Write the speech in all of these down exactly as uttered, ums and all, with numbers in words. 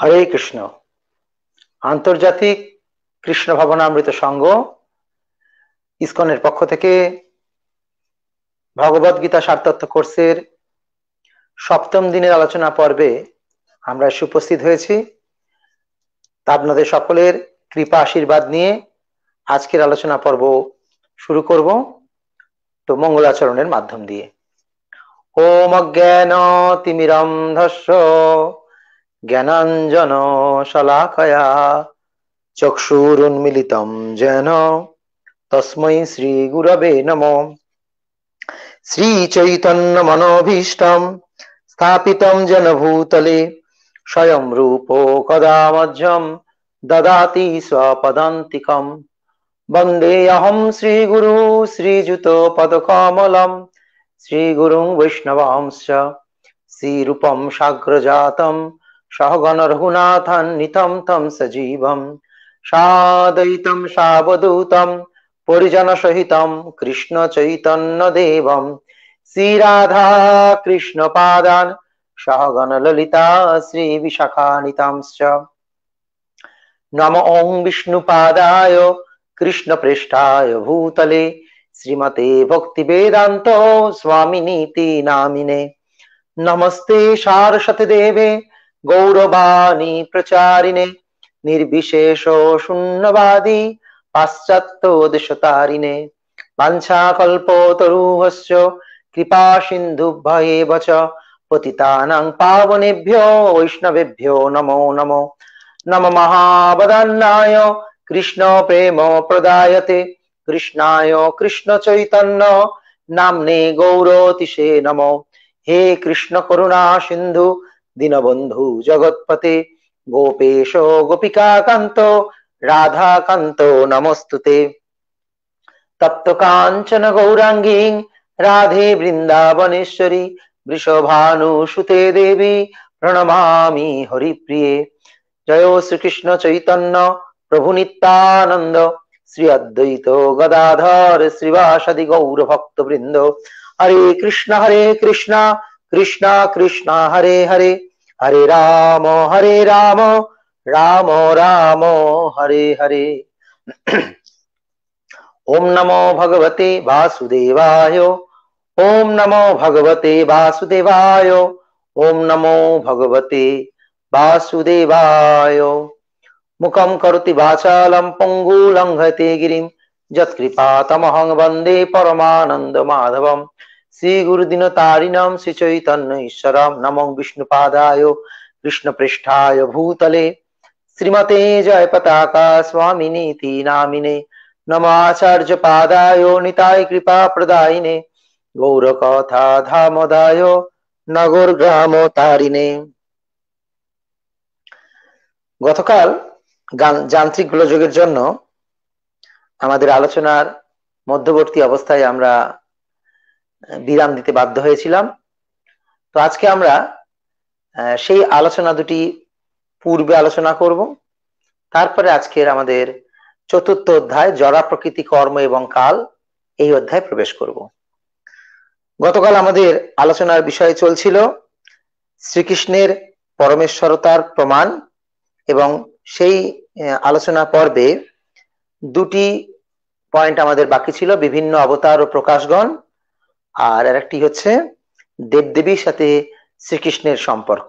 হরে কৃষ্ণ। আন্তর্জাতিক কৃষ্ণ ভাবনামৃত সংঘ ইসকনের পক্ষ থেকে ভগবদ গীতা সারতত্ত্ব কোর্সের সপ্তম দিনের আলোচনা পর্বে আমরা উপস্থিত হয়েছি। আপনাদের সকলের কৃপা আশীর্বাদ নিয়ে আজকের আলোচনা পর্ব শুরু করব, তো মঙ্গলাচরণের মাধ্যম দিয়ে। ওম অজ্ঞান তিমিরন্ধস্য জ্ঞানাঞ্জন শলাকয়া চক্ষুরুন্মিলিতং যেন তস্मै শ্রী গুরবে নমঃ। শ্রী চৈতন্য মনোভীষ্টং স্থাপিতং যেন ভূতলে স্বয়ং রূপ কদা মধ্যম দদাতি স্বপদান্তিকম। বন্দে অহং শ্রী গুরু শ্রীযুত পদকমলম শ্রীগুরুং বৈষ্ণবাংশ্চ শ্রীরূপম সাগ্রজাতম সহগণ রঘুনাথান্বিতং তং সজীবম সাদ্বৈতং সাবধূতং পরিজন সহিতং কৃষ্ণ চৈতন্য দেবম শ্রী রাধা কৃষ্ণ পাদান সহগণ ললিতা শ্রী বিশাখানিতাংশ্চ। নমো ওং বিষ্ণুপাদায় কৃষ্ণ পৃষ্ঠায় ভূতলে শ্রীমতে ভক্তি বেদান্ত স্বামিনীতি নামিনে। নমস্তে সারস্বতী দেবে গৌরবাণী প্রচারিণে নির্বিশেষ শূন্যবাদী পাশ্চাত্য দেশতারিণে। বাঞ্ছাকল্পতরুভ্যশ্চ কৃপা সিন্ধুভ্যেব চ পতিতানাং পাবনেভ্যো বৈষ্ণবেভ্যো নমো নমো। নমঃ মহাবদান্যায় কৃষ্ণ প্রেম প্রদায়তে কৃষ্ণায় কৃষ্ণ চৈতন্য নাম্নে গৌরতিষে নমো। হে কৃষ্ণ করুণা সিন্ধু দীনবন্ধু জগৎপতে গোপেশ গোপিকা কান্ত রাধা কান্ত নমস্তুতে। তপ্ত কাঞ্চন গৌরাঙ্গী রাধে বৃন্দাবনেশ্বরী বৃষভানুসুতে দেবী প্রণমামি হরিপ্রিয়ে। জয় শ্রীকৃষ্ণ চৈতন্য প্রভু নিত্যানন্দ শ্রী অদ্বৈত গদাধর শ্রীবাসাদি গৌর ভক্ত বৃন্দ। হরে কৃষ্ণ হরে কৃষ্ণ কৃষ্ণ কৃষ্ণ হরে হরে হরে রাম হরে রাম রাম রাম হরে হরে। ওম নমো ভগবতে বাসুদেবায় ওম নমো ভগবতে বাসুদেবায় ওম নমো ভগবতে বাসুদেবায়। মুখম করোতি বাচালম পঙ্গু লঙ্ঘতে গিরিম যৎকৃপাতমহং বন্দে পরমানন্দ মাধবম। শ্রী গুরুদিনতারিণম শ্রী চৈতন্য ঈশ্বরম। নমো বিষ্ণুপাদায় কৃষ্ণ পৃষ্ঠায় ভূতলে শ্রীমতে জয় পতাকা স্বামিনীতি নামিনে। নমো আচার্য পাদায় নিতাই কৃপা প্রদায়িনে গৌর কথা ধামদায় নগর গ্রাম তারিণে। গতকাল যান্ত্রিক গোলযোগের জন্য আমাদের আলোচনার মধ্যবর্তী অবস্থায় আমরা বিরাম দিতে বাধ্য হয়েছিলাম। তো আজকে আমরা সেই আলোচনা দুটি পূর্বে আলোচনা করব, তারপরে আজকের আমাদের চতুর্থ অধ্যায় জড়া প্রকৃতি কর্ম এবং কাল, এই অধ্যায়ে প্রবেশ করব। গতকাল আমাদের আলোচনার বিষয় চলছিল শ্রীকৃষ্ণের পরমেশ্বরতার প্রমাণ, এবং সেই আলোচনা পর্বে দুটি পয়েন্ট আমাদের বাকি ছিল, বিভিন্ন অবতার ও প্রকাশগণ, আর আরেকটি হচ্ছে দেবদেবীর সাথে শ্রীকৃষ্ণের সম্পর্ক।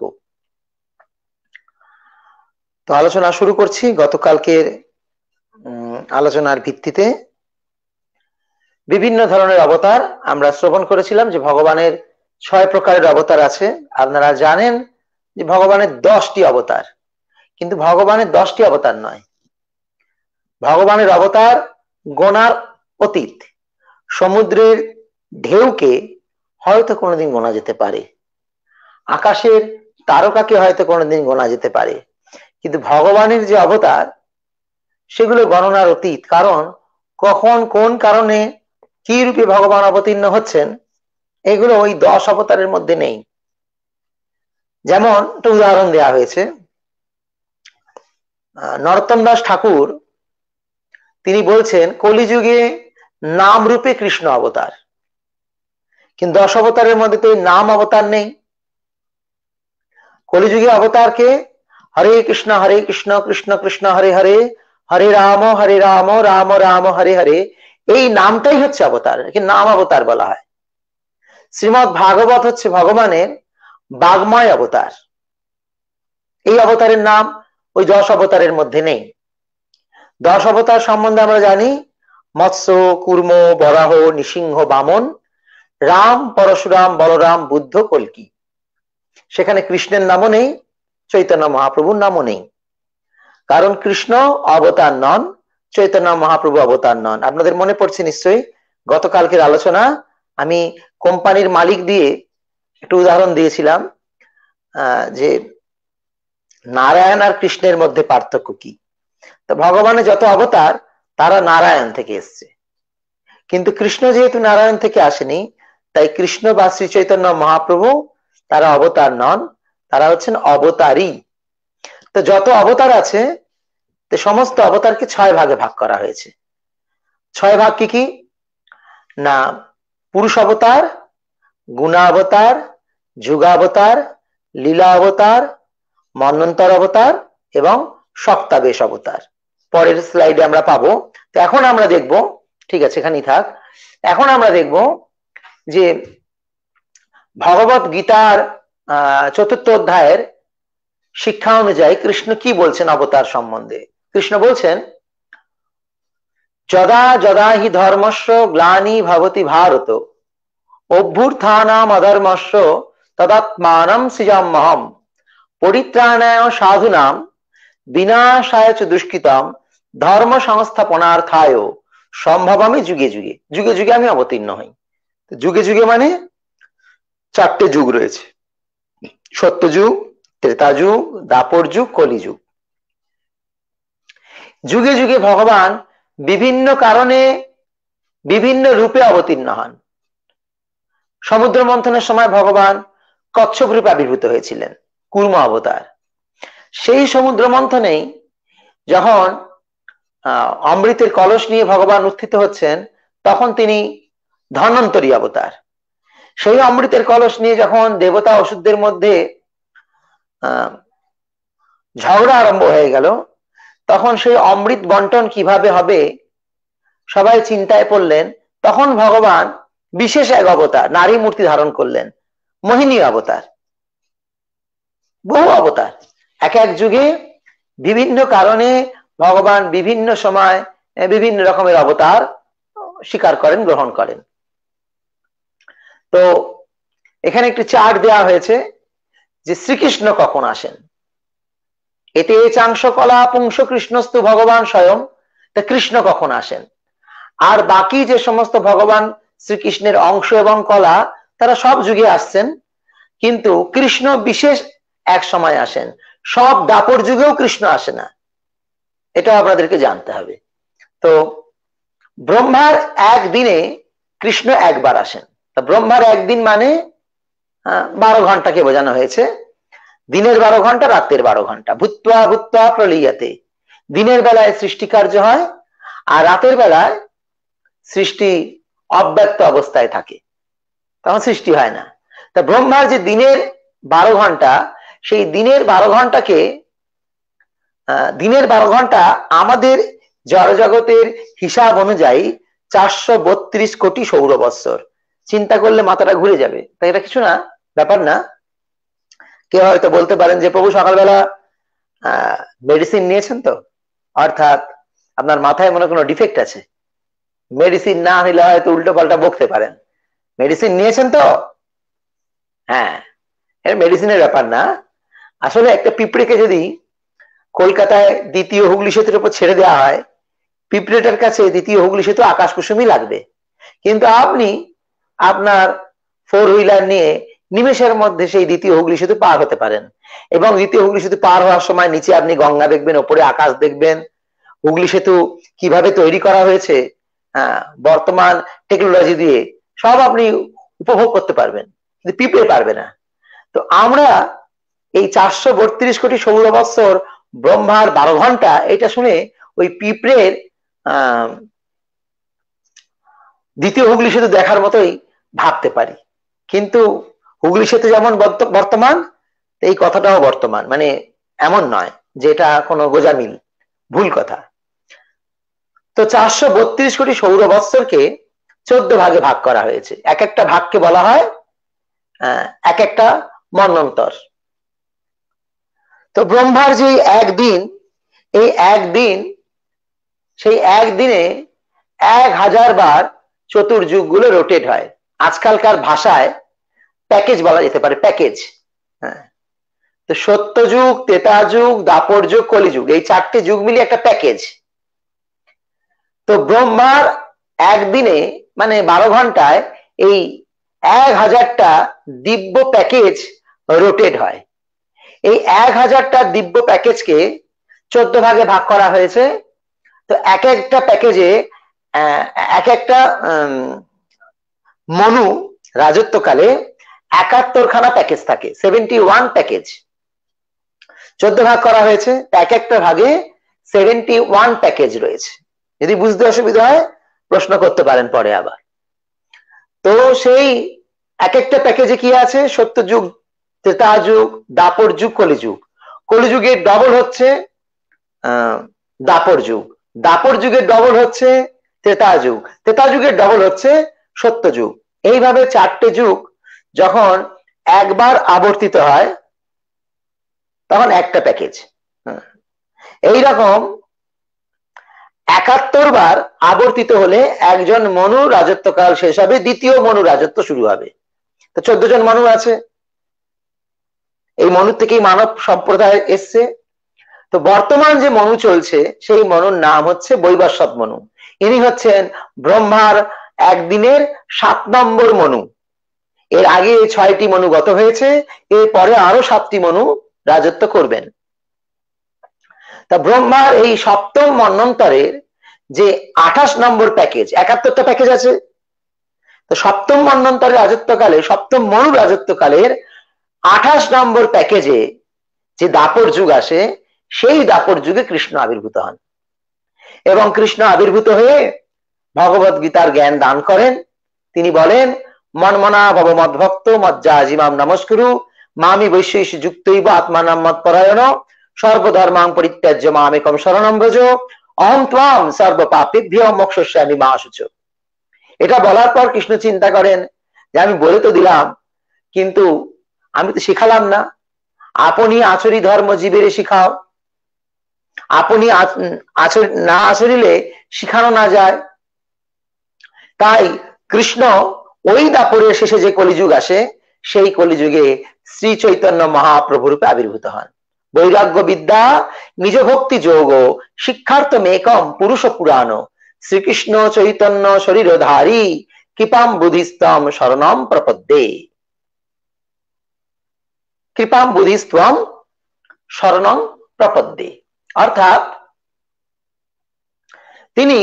তো আলোচনা শুরু করছি গতকালকের আলোচনার ভিত্তিতে। বিভিন্ন ধরনের অবতার আমরা শ্রবণ করেছিলাম যে ভগবানের ছয় প্রকারের অবতার আছে। আপনারা জানেন যে ভগবানের দশটি অবতার, কিন্তু ভগবানের দশটি অবতার নয়, ভগবানের অবতার গোনার অতীত। সমুদ্রের ঢেউকে হয়তো কোনোদিন গোনা যেতে পারে, আকাশের তারকাকে হয়তো কোনোদিন গোনা যেতে পারে, কিন্তু ভগবানের যে অবতার সেগুলো গণনার অতীত। কারণ কখন কোন কারণে কি রূপে ভগবান অবতীর্ণ হচ্ছেন এগুলো ওই দশ অবতারের মধ্যে নেই। যেমন একটা উদাহরণ দেয়া হয়েছে, নরোত্তম দাস ঠাকুর তিনি বলছেন কলিযুগে নাম রূপে কৃষ্ণ অবতার, কিন্তু দশ অবতারের মধ্যে তো নাম অবতার নেই। কলিযুগে অবতারকে হরে কৃষ্ণ হরে কৃষ্ণ কৃষ্ণ কৃষ্ণ হরে হরে, হরে রাম হরে রাম রাম রাম হরে হরে, এই নামটাই হচ্ছে অবতার, একে নাম অবতার বলা হয়। শ্রীমৎ ভাগবত হচ্ছে ভগবানের বাগময় অবতার। এই অবতারের নাম ওই দশ অবতারের মধ্যে নেই। দশ অবতার সম্বন্ধে আমরা জানি মৎস্য, কুর্ম, বরাহ, নৃসিংহ, বামন, রাম, পরশুরাম, বলরাম, বুদ্ধ, কল্কি। সেখানে কৃষ্ণের নামও নেই, চৈতন্য মহাপ্রভুর নামও নেই, কারণ কৃষ্ণ অবতার নন, চৈতন্য মহাপ্রভু অবতার নন। আপনাদের মনে পড়ছে নিশ্চয়ই গতকালকের আলোচনা, আমি কোম্পানির মালিক দিয়ে একটু উদাহরণ দিয়েছিলাম যে নারায়ণ আর কৃষ্ণের মধ্যে পার্থক্য কি। তো ভগবানের যত অবতার তারা নারায়ণ থেকে এসছে, কিন্তু কৃষ্ণ যেহেতু নারায়ণ থেকে আসেনি, তাই কৃষ্ণ বা শ্রী চৈতন্য মহাপ্রভু তারা অবতার নন, তারা হচ্ছেন অবতারী। তো যত অবতার আছে তো সমস্ত অবতারকে ছয় ভাগে ভাগ করা হয়েছে। ছয় ভাগ কি কি না, পুরুষ অবতার, গুণাবতার, যুগাবতার, লীলা অবতার, মন্বন্তর অবতার এবং সপ্তাবেশ অবতার। পরের স্লাইডে আমরা পাবো। তো এখন আমরা দেখব, ঠিক আছে এখানেই থাক, এখন আমরা দেখব যে ভগবত গীতার আহ চতুর্থ অধ্যায়ের শিক্ষা অনুযায়ী কৃষ্ণ কি বলছেন অবতার সম্বন্ধে। কৃষ্ণ বলছেন, যদা যদা হি ধর্মস্য গ্লানি ভবতি ভারত অভ্যুত্থানাম অধর্মস্য তদাত্মানম সৃজাম্যহম পরিত্রাণায় সাধুনাম বিনাশায় চ দুষ্কৃতম ধর্ম সংস্থাপনার্থায় সম্ভবামি যুগে যুগে। যুগে যুগে আমি অবতীর্ণ হই। যুগে যুগে মানে চারটে যুগ রয়েছে, সত্যযুগ, ত্রেতা যুগ, দাপর যুগ, কলিযুগ। যুগে যুগে ভগবান বিভিন্ন কারণে বিভিন্ন রূপে অবতীর্ণ হন। সমুদ্র মন্থনের সময় ভগবান কচ্ছপ রূপে আবির্ভূত হয়েছিলেন, কুর্ম অবতার। সেই সমুদ্র মন্থনেই যখন আহ অমৃতের কলস নিয়ে ভগবান উত্থিত হচ্ছেন, তখন তিনি ধন্বন্তরী অবতার। সেই অমৃতের কলস নিয়ে যখন দেবতা অসুরদের মধ্যে আহ ঝগড়া আরম্ভ হয়ে গেল, তখন সেই অমৃত বন্টন কিভাবে হবে সবাই চিন্তায় পড়লেন। তখন ভগবান বিশেষ এক অবতার নারী মূর্তি ধারণ করলেন, মোহিনী অবতার। বহু অবতার, এক এক যুগে বিভিন্ন কারণে ভগবান বিভিন্ন সময় বিভিন্ন রকমের অবতার স্বীকার করেন, গ্রহণ করেন। তো এখানে একটি চার্ট দেওয়া হয়েছে যে শ্রীকৃষ্ণ কখন আসেন। এতে চাংশ কলা পুংস কৃষ্ণস্তু ভগবান স্বয়ং, তা কৃষ্ণ কখন আসেন। আর বাকি যে সমস্ত ভগবান শ্রীকৃষ্ণের অংশ এবং কলা তারা সব যুগে আসছেন, কিন্তু কৃষ্ণ বিশেষ এক সময় আসেন। সব দাপর যুগেও কৃষ্ণ আসে না, এটা আপনাদেরকে জানতে হবে। তো ব্রহ্মার একদিনে কৃষ্ণ একবার আসেন। ব্রহ্মার একদিন মানে বারো ঘন্টাকে বোঝানো হয়েছে, দিনের বারো ঘন্টা, রাতের বারো ঘন্টা। ভূত্বা ভূত্বা প্রলীয়তে, দিনের বেলায় সৃষ্টি কার্য হয় আর রাতের বেলায় সৃষ্টি অব্যক্ত অবস্থায় থাকে, তখন সৃষ্টি হয় না। তা ব্রহ্মার যে দিনের বারো ঘন্টা, সেই দিনের বারো ঘন্টাকে আহ দিনের বারো ঘন্টা আমাদের জড়জগতের হিসাব অনুযায়ী চারশো বত্রিশ কোটি সৌর বৎসর। চিন্তা করলে মাথাটা ঘুরে যাবে, তাই এটা কিছু না, ব্যাপার না। কেউ হয়তো বলতে পারেন যে প্রভু সকালবেলা আহ মেডিসিন নিয়েছেন তো, অর্থাৎ আপনার মাথায় মনে কোনো ডিফেক্ট আছে। মেডিসিন না নিলে হয়তো উল্টো পাল্টা বকতে পারেন। মেডিসিন নিয়েছেন তো? হ্যাঁ, এটা মেডিসিনের ব্যাপার না। আসলে একটা পিঁপড়েকে যদি কলকাতায় দ্বিতীয় হুগলি সেতুর উপর ছেড়ে দেওয়া হয়, পিঁপড়েটার কাছে দ্বিতীয় হুগলি সেতু আকাশ কুসুমই লাগবে। কিন্তু আপনি আপনার ফোর হুইলার নিয়ে নিমেষের মধ্যে সেই দ্বিতীয় হুগলি সেতু পার হতে পারেন। এবং দ্বিতীয় হুগলি সেতু পার হওয়ার সময় নিচে আপনি গঙ্গা দেখবেন, ওপরে আকাশ দেখবেন। হুগলি সেতু কিভাবে তৈরি করা হয়েছে হ্যাঁ বর্তমান টেকনোলজি দিয়ে সব আপনি উপভোগ করতে পারবেন, কিন্তু পিঁপড়ে পারবে না। তো আমরা এই চারশো বত্রিশ কোটি সৌর বৎসর ব্রহ্মার বারো ঘন্টা, এটা শুনে ওই পিঁপড়ের আহ দ্বিতীয় হুগলি সেতু দেখার মতোই ভাবতে পারি। কিন্তু হুগলি সেতু যেমন বর্তমান, এই কথাটাও বর্তমান। মানে এমন নয় যে এটা কোনো গোজামিল, ভুল কথা। তো চারশো বত্রিশ কোটি সৌর বৎসরকে চোদ্দ ভাগে ভাগ করা হয়েছে। এক একটা ভাগকে বলা হয় এক একটা মন্বন্তর। তো ব্রহ্মার যে একদিন, এই একদিন, সেই একদিনে এক হাজার বার চতুর্যুগ গুলো রোটেট হয়। আজকালকার ভাষায় প্যাকেজ বলা যেতে পারে, প্যাকেজ। হ্যাঁ, তো সত্যযুগ, ত্রেতা যুগ, দাপর যুগ, কলিযুগ, এই চারটি যুগ মিলিয়ে একটা প্যাকেজ। তো ব্রহ্মার একদিনে মানে বারো ঘন্টায় এই এক হাজারটা দিব্য প্যাকেজ রোটেট হয়। এই এক হাজারটা দিব্য প্যাকেজকে চোদ্দ ভাগে ভাগ করা হয়েছে। তো এক একটা প্যাকেজে এক একটা মনু রাজত্বকালে একাত্তর খানা প্যাকেজ থাকে, সেভেন্টি ওয়ান প্যাকেজ চোদ্দ ভাগ করা হয়েছে। এক একটা ভাগে সেভেন্টি ওয়ান প্যাকেজ রয়েছে। যদি বুঝতে অসুবিধা হয় প্রশ্ন করতে পারেন পরে আবার। তো সেই এক একটা প্যাকেজে কি আছে? সত্যযুগ, ত্রেতা যুগ, দাপর যুগ, কলিযুগ। কলিযুগের ডবল হচ্ছে আহ দাপর যুগ, দাপর যুগের ডবল হচ্ছে ত্রেতা যুগ, ত্রেতা যুগের ডবল হচ্ছে সত্যযুগ। এইভাবে চারটে যুগ যখন একবার আবর্তিত হয় তখন একটা প্যাকেজ। এইরকম একাত্তর বার আবর্তিত হলে একজন মনু রাজত্বকাল শেষ হবে, দ্বিতীয় মনু রাজত্ব শুরু হবে। তো চোদ্দ জন মনু আছে, এই মনু থেকেই মানব সম্প্রদায় এসছে। তো বর্তমান যে মনু চলছে সেই মনুর নাম হচ্ছে বৈবস্বত মনু। ইনি হচ্ছেন ব্রহ্মার একদিনের সাত নম্বর মনু। এর আগে ছয়টি মনু গত হয়েছে, এরপরে আরো সাতটি মনু রাজত্ব করবেন। তা ব্রহ্মার এই সপ্তম মন্বন্তরের যে আঠাশ নম্বর প্যাকেজ, একাত্তরটা প্যাকেজ আছে, তো সপ্তম মন্বন্তরের রাজত্বকালে, সপ্তম মনু রাজত্বকালের আঠাশ নম্বর প্যাকেজে যে দাপর যুগ আসে, সেই দাপর যুগে কৃষ্ণ আবির্ভূত হন এবং কৃষ্ণ আবির্ভূত হয়ে ভগবত গীতার জ্ঞান দান করেন। তিনি বলেন, মনমনা ভব মদ্ভক্ত মজ্জা জিমাম নমস্কুরু মামি বৈশ্বৈষ যুক্তৈব আত্মানাম মৎপরায়ণ সর্বধর্মাং পরিত্যাজ্য মামেকম শরণম ব্রজ অহং ত্বাম সর্ব পাপেভ্যো মোক্ষয়িষ্যামি মা শুচো। এটা বলার পর কৃষ্ণ চিন্তা করেন যে আমি বলে তো দিলাম, কিন্তু আমি তো শিখালাম না। আপনি আচরি ধর্ম জীবের শিখাও, আপনি না আচরিলে শিখানো না যায়। তাই কৃষ্ণ ওই দাপরের শেষে যে কলিযুগ আসে, সেই কলিযুগে শ্রী চৈতন্য মহাপ্রভু রূপে আবির্ভূত হন। বৈরাগ্য বিদ্যা নিজ ভক্তি যোগ শিক্ষার্থ মেকম পুরুষ পুরাণ শ্রীকৃষ্ণ চৈতন্য শরীরধারী কৃপাম বুধিস্তম শরণম প্রপদ্যে। কৃপাম বুধিস্তম শরণম প্রপদ্যে, অর্থাৎ তিনি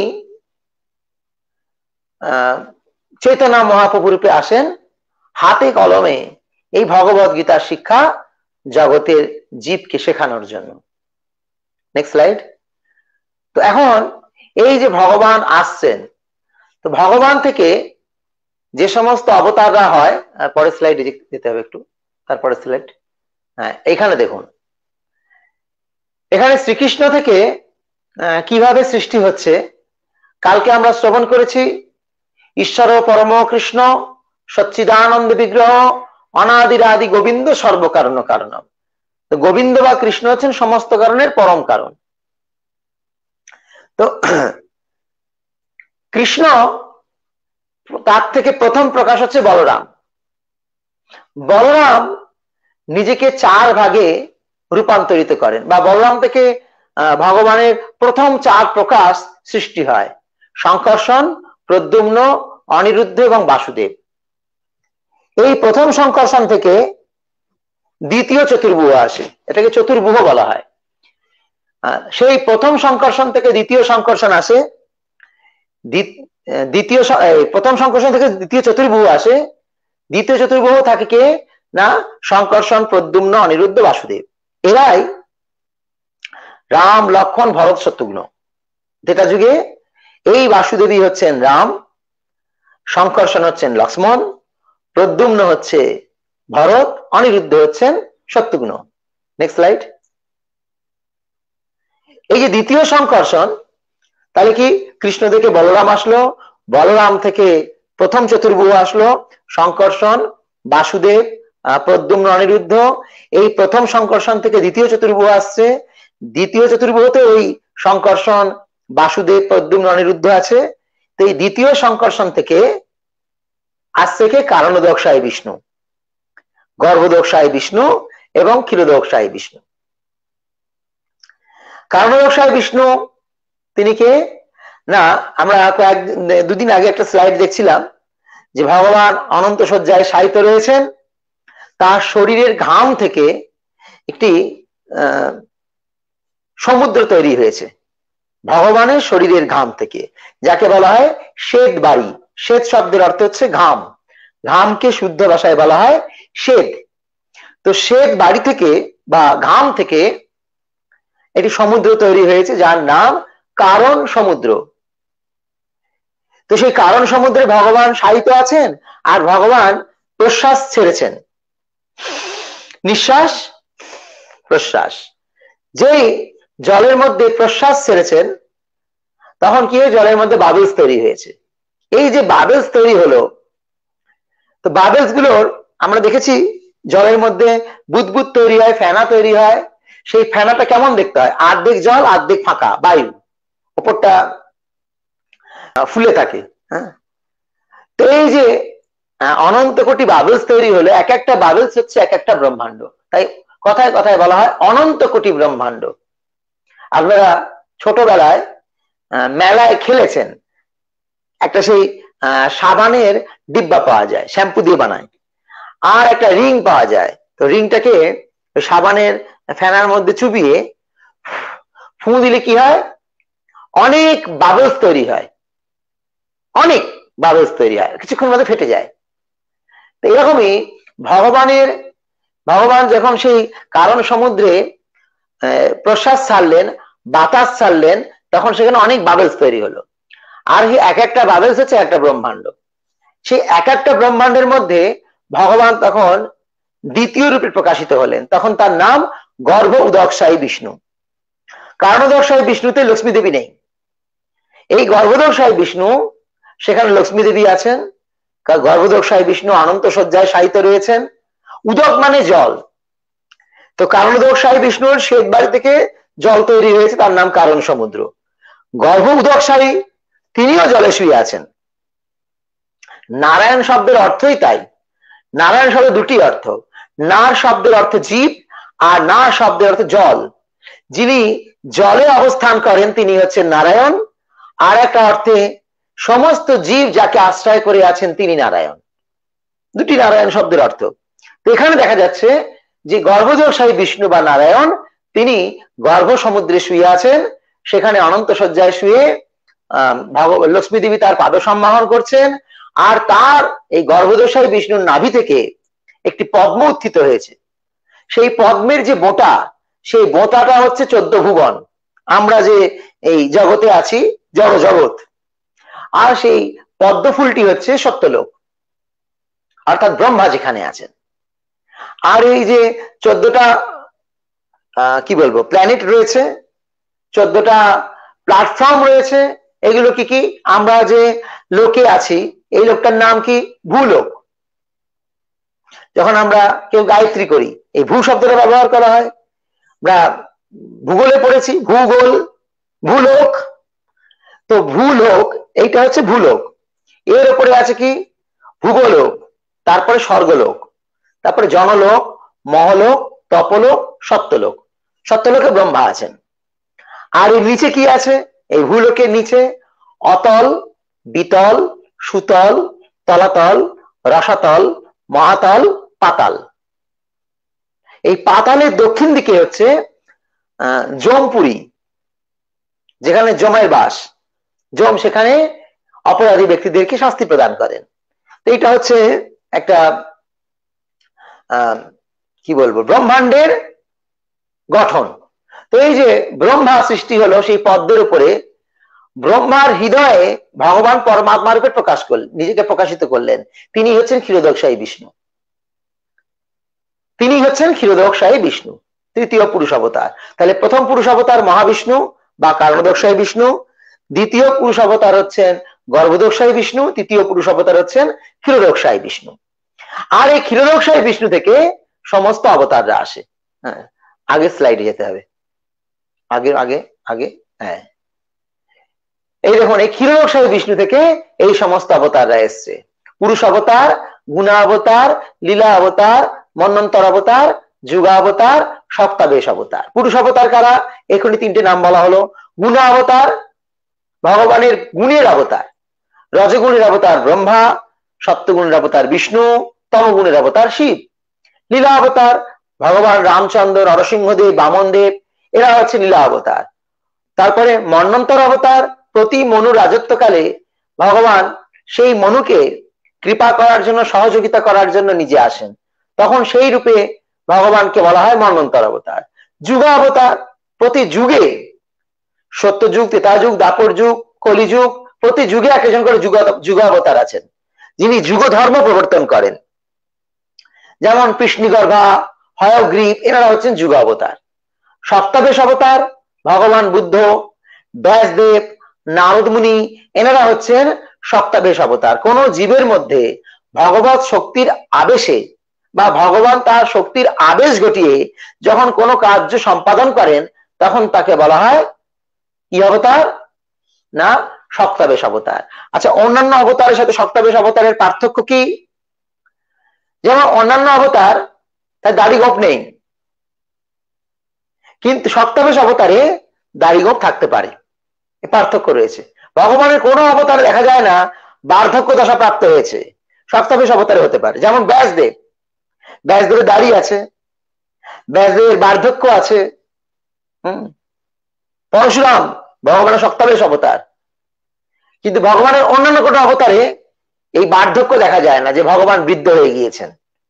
আহ চৈতন্য মহাপ্রভু রূপে আসেন, হাতে কলমে এই ভগবত গীতার শিক্ষা জগতের জীবকে শেখানোর জন্য। Next slide. তো এখন এই যে ভগবান আসছেন, তো ভগবান থেকে যে সমস্ত অবতাররা হয়, পরের স্লাইডে যেতে হবে একটু, তারপরে স্লাইড। হ্যাঁ, এখানে দেখুন, এখানে শ্রীকৃষ্ণ থেকে কিভাবে সৃষ্টি হচ্ছে। কালকে আমরা শ্রবণ করেছি, ঈশ্বর পরম কৃষ্ণ সচ্চিদানন্দ বিগ্রহ অনাদিরাদি গোবিন্দ সর্বকারণ কারণম। তো গোবিন্দ বা কৃষ্ণ হচ্ছেন সমস্ত কারণের পরম কারণ। তো কৃষ্ণ, তার থেকে প্রথম প্রকাশ হচ্ছে বলরাম। বলরাম নিজেকে চার ভাগে রূপান্তরিত করেন, বা বলরাম থেকে ভগবানের প্রথম চার প্রকাশ সৃষ্টি হয়: সংকর্ষণ, প্রদ্যুম্ন, অনিরুদ্ধ এবং বাসুদেব। এই প্রথম সংকর্ষণ থেকে দ্বিতীয় চতুর্ভুজ আসে, এটাকে চতুর্ভুজ বলা হয়। সেই প্রথম সংকর্ষণ থেকে দ্বিতীয় সংকর্ষণ আসে, দ্বিতীয় প্রথম সংকর্ষণ থেকে দ্বিতীয় চতুর্ভুজ আসে। দ্বিতীয় চতুর্ভুজ থাকে কে না, সংকর্ষণ, প্রদ্যুম্ন, অনিরুদ্ধ, বাসুদেব। এরাই রাম, লক্ষ্মণ, ভরত, শত্রুঘ্ন। ত্রেতা যুগে এই বাসুদেবী হচ্ছেন রাম, সংকর্ষণ হচ্ছেন লক্ষ্মণ, প্রদ্যুম্ন হচ্ছে ভরত, অনিরুদ্ধ হচ্ছেন শত্রুঘ্ন। Next slide. এই যে দ্বিতীয় সংকর্ষণ, তাহলে কি কৃষ্ণ থেকে বলরাম আসলো, বলরাম থেকে প্রথম চতুর্ভুজ আসলো, সংকর্ষণ, বাসুদেব, প্রদ্যুম্ন, অনিরুদ্ধ, এই প্রথম সংকর্ষণ থেকে দ্বিতীয় চতুর্ভুজ আসছে, দ্বিতীয় চতুর্ভুজতে ওই সংকর্ষণ, বাসুদেব, প্রদ্যুম্ন, অনিরুদ্ধ আছে। তো এই দ্বিতীয় সংকর্ষণ থেকে আসছে কে? কারণোদকশায়ী বিষ্ণু, গর্ভোদকশায়ী বিষ্ণু এবং ক্ষীরোদকশায়ী বিষ্ণু। কারণোদকশায়ী বিষ্ণু তিনি কে? না, আমরা কয়েক দুদিন আগে একটা স্লাইড দেখছিলাম যে ভগবান অনন্ত শয্যায় শায়িত রয়েছেন, তার শরীরের ঘাম থেকে একটি আহ সমুদ্র তৈরি হয়েছে, ভগবানের শরীরের ঘাম থেকে, যাকে বলা হয় শ্বেত বাড়ি। শ্বেত শব্দের অর্থ হচ্ছে ঘাম, ঘামকে শুদ্ধ ভাষায় বলা হয় শ্বেত। তো শ্বেত বাড়ি থেকে বা ঘাম থেকে একটি সমুদ্র তৈরি হয়েছে যার নাম কারণ সমুদ্র। তো সেই কারণ সমুদ্রে ভগবান শায়িত আছেন, আর ভগবান প্রশ্বাস ছেড়েছেন, নিঃশ্বাস প্রশ্বাস। যেই জলের মধ্যে প্রশ্বাস ছেড়েছেন তখন কি হয়? জলের মধ্যে বাবেলস তৈরি হয়েছে। এই যে বাবেলস তৈরি হলো, তো বাবেলস গুলোর আমরা দেখেছি জলের মধ্যে বুদবুদ তৈরি হয়, ফেনা তৈরি হয়। সেই ফেনাটা কেমন দেখতে হয়? অর্ধেক জল অর্ধেক ফাঁকা বায়ু, উপরটা ফুলে থাকে। হ্যাঁ, তো এই যে অনন্ত কোটি বাবেলস তৈরি হলো, এক একটা বাবেলস হচ্ছে এক একটা ব্রহ্মাণ্ড। তাই কথায় কথায় বলা হয় অনন্ত কোটি ব্রহ্মাণ্ড। আপনারা ছোটবেলায় মেলায় খেলেছেন, একটা সেই সাবানের ডিব্বা পাওয়া যায়, শ্যাম্পু দিয়ে বানায়, আর একটা রিং পাওয়া যায়। তো রিংটাকে সাবানের ফেনার মধ্যে চুবিয়ে ফু দিলে কি হয়? অনেক বাবেলস তৈরি হয়, অনেক বাবেলস তৈরি হয়, কিছুক্ষণ মধ্যে ফেটে যায়। তো এরকমই ভগবানের ভগবান যখন সেই কারণ সমুদ্রে প্রশ্বাস ছাড়লেন, বাতাস ছাড়লেন, তখন সেখানে অনেক বাবেলস তৈরি হলো। আর এক একটা বাবেলস হচ্ছে একটা ব্রহ্মাণ্ড। সেই এক একটা ব্রহ্মাণ্ডের মধ্যে ভগবান তখন দ্বিতীয় রূপে প্রকাশিত হলেন, তখন তার নাম গর্ভ উদকশায়ী বিষ্ণু। কারণোদকশায়ী বিষ্ণুতে লক্ষ্মী দেবী নেই, এই গর্ভোদকশায়ী বিষ্ণু, সেখানে লক্ষ্মী দেবী আছেন। গর্ভোদকশায়ী বিষ্ণু অনন্ত শয্যায় শায়িত রয়েছেন। উদক মানে জল, তো কারণোদকশায়ী বিষ্ণুর শ্বেত বাড়ি থেকে জল তৈরি হয়েছে, তার নাম কারণ সমুদ্র। গর্ভ উদকশায়ী তিনিও জলে শুয়ে আছেন। নারায়ণ শব্দের অর্থই তাই। নারায়ণ শব্দের দুটি অর্থ, নার শব্দের অর্থ জীব, আর না শব্দের অর্থ জল। যিনি জলে অবস্থান করেন তিনি হচ্ছেন নারায়ণ, আর একটা অর্থে সমস্ত জীব যাকে আশ্রয় করে আছেন তিনি নারায়ণ। দুটি নারায়ণ শব্দের অর্থ। তো এখানে দেখা যাচ্ছে যে গর্ভোদকশায়ী বিষ্ণু বা নারায়ণ তিনি গর্ভ সমুদ্রে শুয়ে আছেন, সেখানে অনন্ত শয্যায় শুয়ে আহ লক্ষ্মী দেবী তার পাদ সম্মাহন করছেন, আর তার এই গর্ভোদকশায়ী বিষ্ণুর নাভি থেকে একটি পদ্ম উত্থিত হয়েছে। সেই পদ্মের যে বোঁটা, সেই বোঁটাটা হচ্ছে চোদ্দ ভুবন, আমরা যে এই জগতে আছি, জড় জগৎ, আর সেই পদ্ম ফুলটি হচ্ছে সত্যলোক, অর্থাৎ ব্রহ্মা যেখানে আছেন। আর এই যে চোদ্দটা আহ কি বলবো প্ল্যানেট রয়েছে, চোদ্দটা প্ল্যাটফর্ম রয়েছে, এগুলো কি কি? আমরা যে লোকে আছি, এই লোকটার নাম কি? ভূলোক। যখন আমরা কেউ গায়ত্রী করি, এই ভূ শব্দটা ব্যবহার করা হয়। আমরা ভূগোলে পড়েছি ভূগোল, ভূলোক। তো ভূলোক এইটা হচ্ছে ভূলোক। এর উপরে আছে কি? ভূগোলোক, তারপরে স্বর্গলোক, তারপরে জনলোক, মহলোক, তপলোক, সত্যলোক। সত্যলোকে ব্রহ্মা আছেন। আর এর নিচে কি আছে? এই ভূলোকের নিচে অতল, বিতল, সুতল, তলাতল, রসাতল, মহাতল, পাতাল। এই পাতালের দক্ষিণ দিকে হচ্ছে আহ যমপুরী, যেখানে যমের বাস। যম সেখানে অপরাধী ব্যক্তিদেরকে শাস্তি প্রদান করেন। তো এটা হচ্ছে একটা আহ কি বলবো ব্রহ্মাণ্ডের গঠন। তো এই যে ব্রহ্মা সৃষ্টি হলো সেই পদ্মের উপরে, ব্রহ্মার হৃদয়ে ভগবান পরমাত্মা রূপে প্রকাশ করলেন, নিজেকে প্রকাশিত করলেন। তিনি হচ্ছেন ক্ষীরোদকশায়ী বিষ্ণু, তিনি হচ্ছেন ক্ষীরোদকশায়ী বিষ্ণু, তৃতীয় পুরুষ অবতার। তাহলে প্রথম পুরুষ অবতার মহাবিষ্ণু, বা কারণোদকশায়ী বিষ্ণু, দ্বিতীয় পুরুষ অবতার হচ্ছেন গর্ভোদকশায়ী বিষ্ণু, তৃতীয় পুরুষ অবতার হচ্ছেন ক্ষীরোদকশায়ী বিষ্ণু। আর এই ক্ষীরোদকশায়ী বিষ্ণু থেকে সমস্ত অবতাররা আসে। হ্যাঁ, আগে স্লাইডে যেতে হবে, আগে আগে আগে হ্যাঁ, এই দেখুন এই ক্ষীরোদকশায়ী বিষ্ণু থেকে এই সমস্ত অবতাররা এসছে। পুরুষ অবতার, গুণা অবতার, লীলা অবতার, মন্বন্তর অবতার, যুগা অবতার, সপ্তাবেশ অবতার। পুরুষ অবতার কারা? এখানে তিনটে নাম বলা হলো। গুণা অবতার ভগবানের গুণের অবতার, রজগুণের অবতার ব্রহ্মা, সপ্তগুণের অবতার বিষ্ণু, তমগুণের অবতার শিব। লীলা অবতার ভগবান রামচন্দ্র, নরসিংহদেব, বামনদেব, এরা হচ্ছে লীলা অবতার। তারপরে মন্বন্তর অবতার, প্রতি মনু রাজত্বকালে ভগবান সেই মনুকে কৃপা করার জন্য, সহযোগিতা করার জন্য নিজে আসেন, তখন সেই রূপে ভগবানকে বলা হয় মন্বন্তর অবতার। যুগা অবতার প্রতি যুগে, সত্যযুগ, ত্রেতা যুগ, দ্বাপর যুগ, কলিযুগ, প্রতি যুগে এক একজন করে যুগ যুগা অবতার আছেন, যিনি যুগ ধর্ম প্রবর্তন করেন। যেমন কৃষ্ণগর্ভা, হয়গ্রীব, এনারা হচ্ছেন যুগ অবতার। সপ্তাবেশ অবতার ভগবান বুদ্ধ, ব্যাসদেব, নারদ মুনি, এনারা হচ্ছেন সপ্তাবেশ অবতার। কোন জীবের মধ্যে ভগবত শক্তির আবেশে বা ভগবান তার শক্তির আবেশ ঘটিয়ে যখন কোন কার্য সম্পাদন করেন, তখন তাকে বলা হয় কি অবতার? না, সপ্তাবেশ অবতার। আচ্ছা, অন্যান্য অবতারের সাথে সপ্তাবেশ অবতারের পার্থক্য কি? যেমন অন্যান্য অবতার তার দাড়ি গোঁফ নেই, কিন্তু সপ্তাবেশ অবতারে দাড়ি গোঁফ থাকতে পারে, পার্থক্য রয়েছে। ভগবানের কোন অবতারে দেখা যায় না বার্ধক্য দশা প্রাপ্ত হয়েছে, সপ্তাবেশ অবতারে হতে পারে। যেমন ব্যাসদেব, ব্যাসদেবের দাড়ি আছে, ব্যাসদেবের বার্ধক্য আছে। হম পরশুরাম ভগবানের সপ্তাবেশ অবতার, কিন্তু ভগবানের অন্যান্য কোনো অবতারে এই বার্ধক্য দেখা যায় না যে ভগবান বৃদ্ধ হয়ে গিয়েছেন।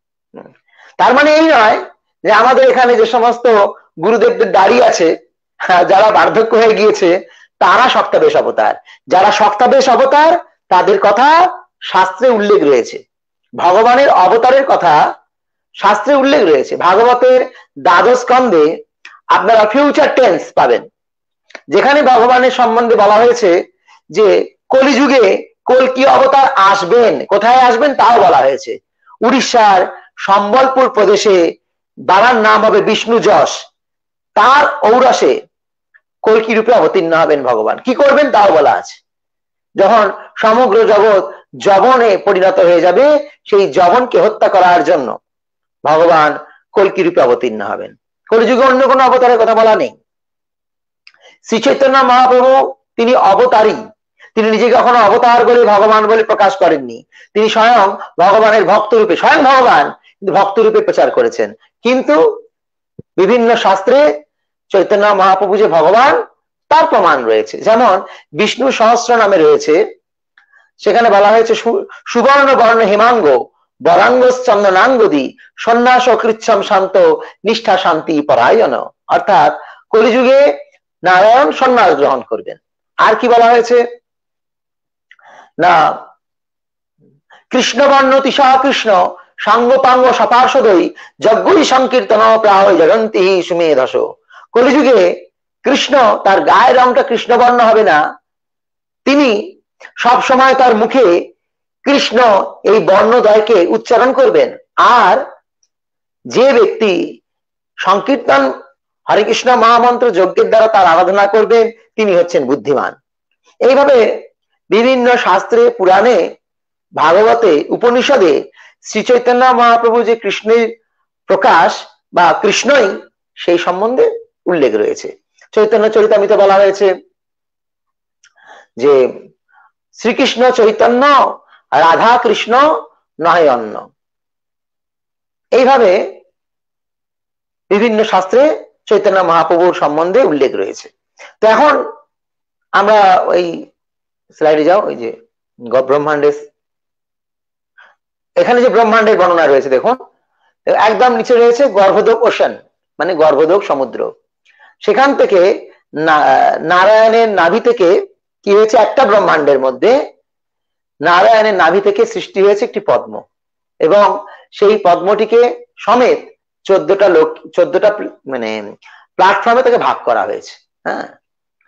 তার মানে এই নয় যে আমাদের এখানে যে সমস্ত গুরুদেবদের দাড়ি আছে, যারা বার্ধক্য হয়ে গিয়েছে তারা সপ্তাবেশ অবতার। যারা সপ্তাবেশ অবতার তাদের কথা শাস্ত্রে উল্লেখ রয়েছে, ভগবানের অবতারের কথা শাস্ত্রে উল্লেখ রয়েছে। ভাগবতের দ্বাদশ স্কন্ধে আপনারা ফিউচার টেন্স পাবেন, যেখানে ভগবানের সম্বন্ধে বলা হয়েছে যে কলিযুগে কল্কি অবতার আসবেন, কোথায় আসবেন তাও বলা হয়েছে। উড়িষ্যার সম্বলপুর প্রদেশে বাবার নাম হবে বিষ্ণু যশ, তার ঔরসে কল্কি রূপে অবতীর্ণ হবেন ভগবান। কি করবেন তাও বলা আছে। যখন সমগ্র জগৎ যবনে পরিণত হয়ে যাবে, সেই যবনকে হত্যা করার জন্য ভগবান কল্কি রূপে অবতীর্ণ হবেন। কলিযুগে অন্য কোনো অবতারের কথা বলা নেই। শ্রী চৈতন্য মহাপ্রভু তিনি অবতারী, তিনি নিজেকে কখনো অবতার বলে ভগবান বলে প্রকাশ করেননি। তিনি স্বয়ং ভগবানের ভক্ত রূপে, স্বয়ং ভগবান কিন্তু ভক্ত রূপে প্রচার করেছেন। কিন্তু বিভিন্ন শাস্ত্রে চৈতন্য মহাপ্রভু যে ভগবান তার প্রমাণ রয়েছে। যেমন বিষ্ণু সহস্র নামে রয়েছে, সেখানে বলা হয়েছে সুবর্ণ বর্ণ হেমাঙ্গ বরাঙ্গ চন্দনাঙ্গদি সন্ন্যাস কৃচ্ছম শান্ত নিষ্ঠা শান্তি পরায়ণ, অর্থাৎ কলিযুগে নারায়ণ সন্ন্যাস গ্রহণ করবেন। আর কি বলা হয়েছে না, কৃষ্ণবর্ণ তিসা কৃষ্ণ সাঙ্গপাঙ্গ সপার্ষদই যজ্ঞই সংকীর্তন প্রায় জগন্তি সুমেধস। কলিযুগে কৃষ্ণ তার গায়ের রংটা কৃষ্ণবর্ণ হবে না, তিনি সব সময় তার মুখে কৃষ্ণ এই বর্ণদ্বয়কে উচ্চারণ করবেন। আর যে ব্যক্তি সংকীর্তন হরে কৃষ্ণ মহামন্ত্র যজ্ঞের দ্বারা তার আরাধনা করবেন, তিনি হচ্ছেন বুদ্ধিমান। এইভাবে বিভিন্ন শাস্ত্রে, পুরাণে, ভাগবতে, উপনিষদে শ্রী চৈতন্য মহাপ্রভু যে কৃষ্ণের প্রকাশ বা কৃষ্ণই সেই সম্বন্ধে উল্লেখ রয়েছে। চৈতন্য চরিতামৃতে বলা হয়েছে যে শ্রীকৃষ্ণ চৈতন্য রাধা কৃষ্ণ নয় অন্য। এইভাবে বিভিন্ন শাস্ত্রে চৈতন্য মহাপ্রভুর সম্বন্ধে উল্লেখ রয়েছে। তো এখন আমরা ওই স্লাইডে যাও, ওই যে ব্রহ্মাণ্ডের, এখানে যে ব্রহ্মাণ্ডের বর্ণনা রয়েছে দেখুন, একদম নিচে রয়েছে গর্ভোদক ওশান, মানে গর্ভোদক সমুদ্র। সেখান থেকে নারায়ণের নাভি থেকে কি হয়েছে, একটা ব্রহ্মাণ্ডের মধ্যে নারায়ণের নাভি থেকে সৃষ্টি হয়েছে একটি পদ্ম, এবং সেই পদ্মটিকে সমেত চোদ্দটা লোক, চোদ্দটা মানে প্ল্যাটফর্মে তাকে ভাগ করা হয়েছে। হ্যাঁ,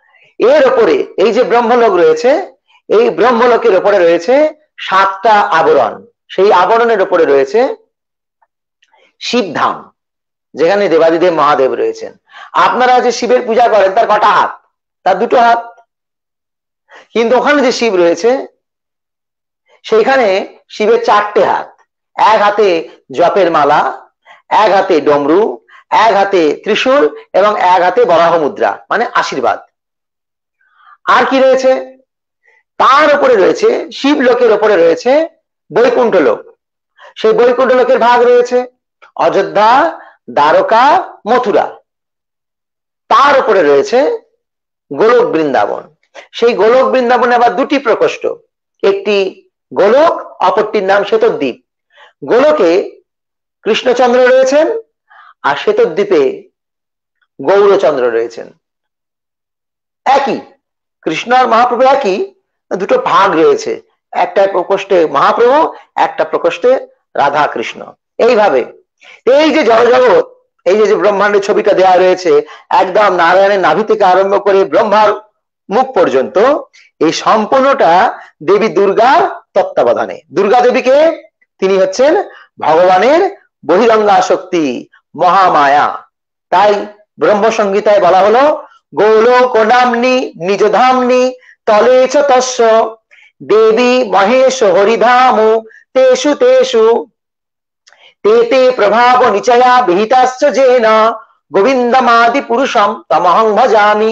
এর উপরে এই যে ব্রহ্মলোক রয়েছে, এই ব্রহ্মলোকের উপরে রয়েছে সাতটা আবরণ। সেই আবরণের উপরে রয়েছে শিবধাম, যেখানে দেবাদিদেব মহাদেব রয়েছেন। আপনারা যে শিবের পূজা করেন তার কটা হাত? তার দুটো হাত। কিন্তু ওখানে যে শিব রয়েছে সেইখানে শিবের চারটে হাত। এক হাতে জপের মালা, এক হাতে ডমরু, এক হাতে ত্রিশূল এবং এক হাতে বরাহ মুদ্রা, মানে আশীর্বাদ। আর কি রয়েছে? তার উপরে রয়েছে, শিব লোকের উপরে রয়েছে বৈকুণ্ঠ লোক। সেই বৈকুণ্ঠ লোকের ভাগ রয়েছে অযোধ্যা, দ্বারকা, মথুরা। তার উপরে রয়েছে গোলক বৃন্দাবন। সেই গোলক বৃন্দাবনে আবার দুটি প্রকোষ্ঠ, একটি গোলক, অপরটির নাম শ্বেতদ্বীপ। গোলকে কৃষ্ণচন্দ্র রয়েছেন আর শ্বেতদ্বীপে গৌরচন্দ্র রয়েছেন। একই, কৃষ্ণ আর মহাপ্রভু একই, দুটো ভাগ রয়েছে, একটা প্রকোষ্ঠে মহাপ্রভু, একটা প্রকোষ্ঠে রাধা কৃষ্ণ। এইভাবে এই যে জড়জগৎ, এই যে ব্রহ্মাণ্ডের ছবিটা দেওয়া রয়েছে, একদম নারায়ণের নাভি থেকে আরম্ভ করে ব্রহ্মার মুখ পর্যন্ত, এই সম্পূর্ণটা দেবী দুর্গার তত্ত্বাবধানে। দুর্গা দেবীকে, তিনি হচ্ছেন ভগবানের বহিরঙ্গা শক্তি, মহামায়া। তাই ব্রহ্ম সংহিতায় বলা হলো গোলোক নাম্নী নিজ ধামনি তলে চ তস্য দেবী মহেশ হরিধাম তেষু তেষু তে তে প্রভাব নিচয়া বিহিতাশ্চ যেন গোবিন্দমাদি পুরুষম তমহং ভজামি।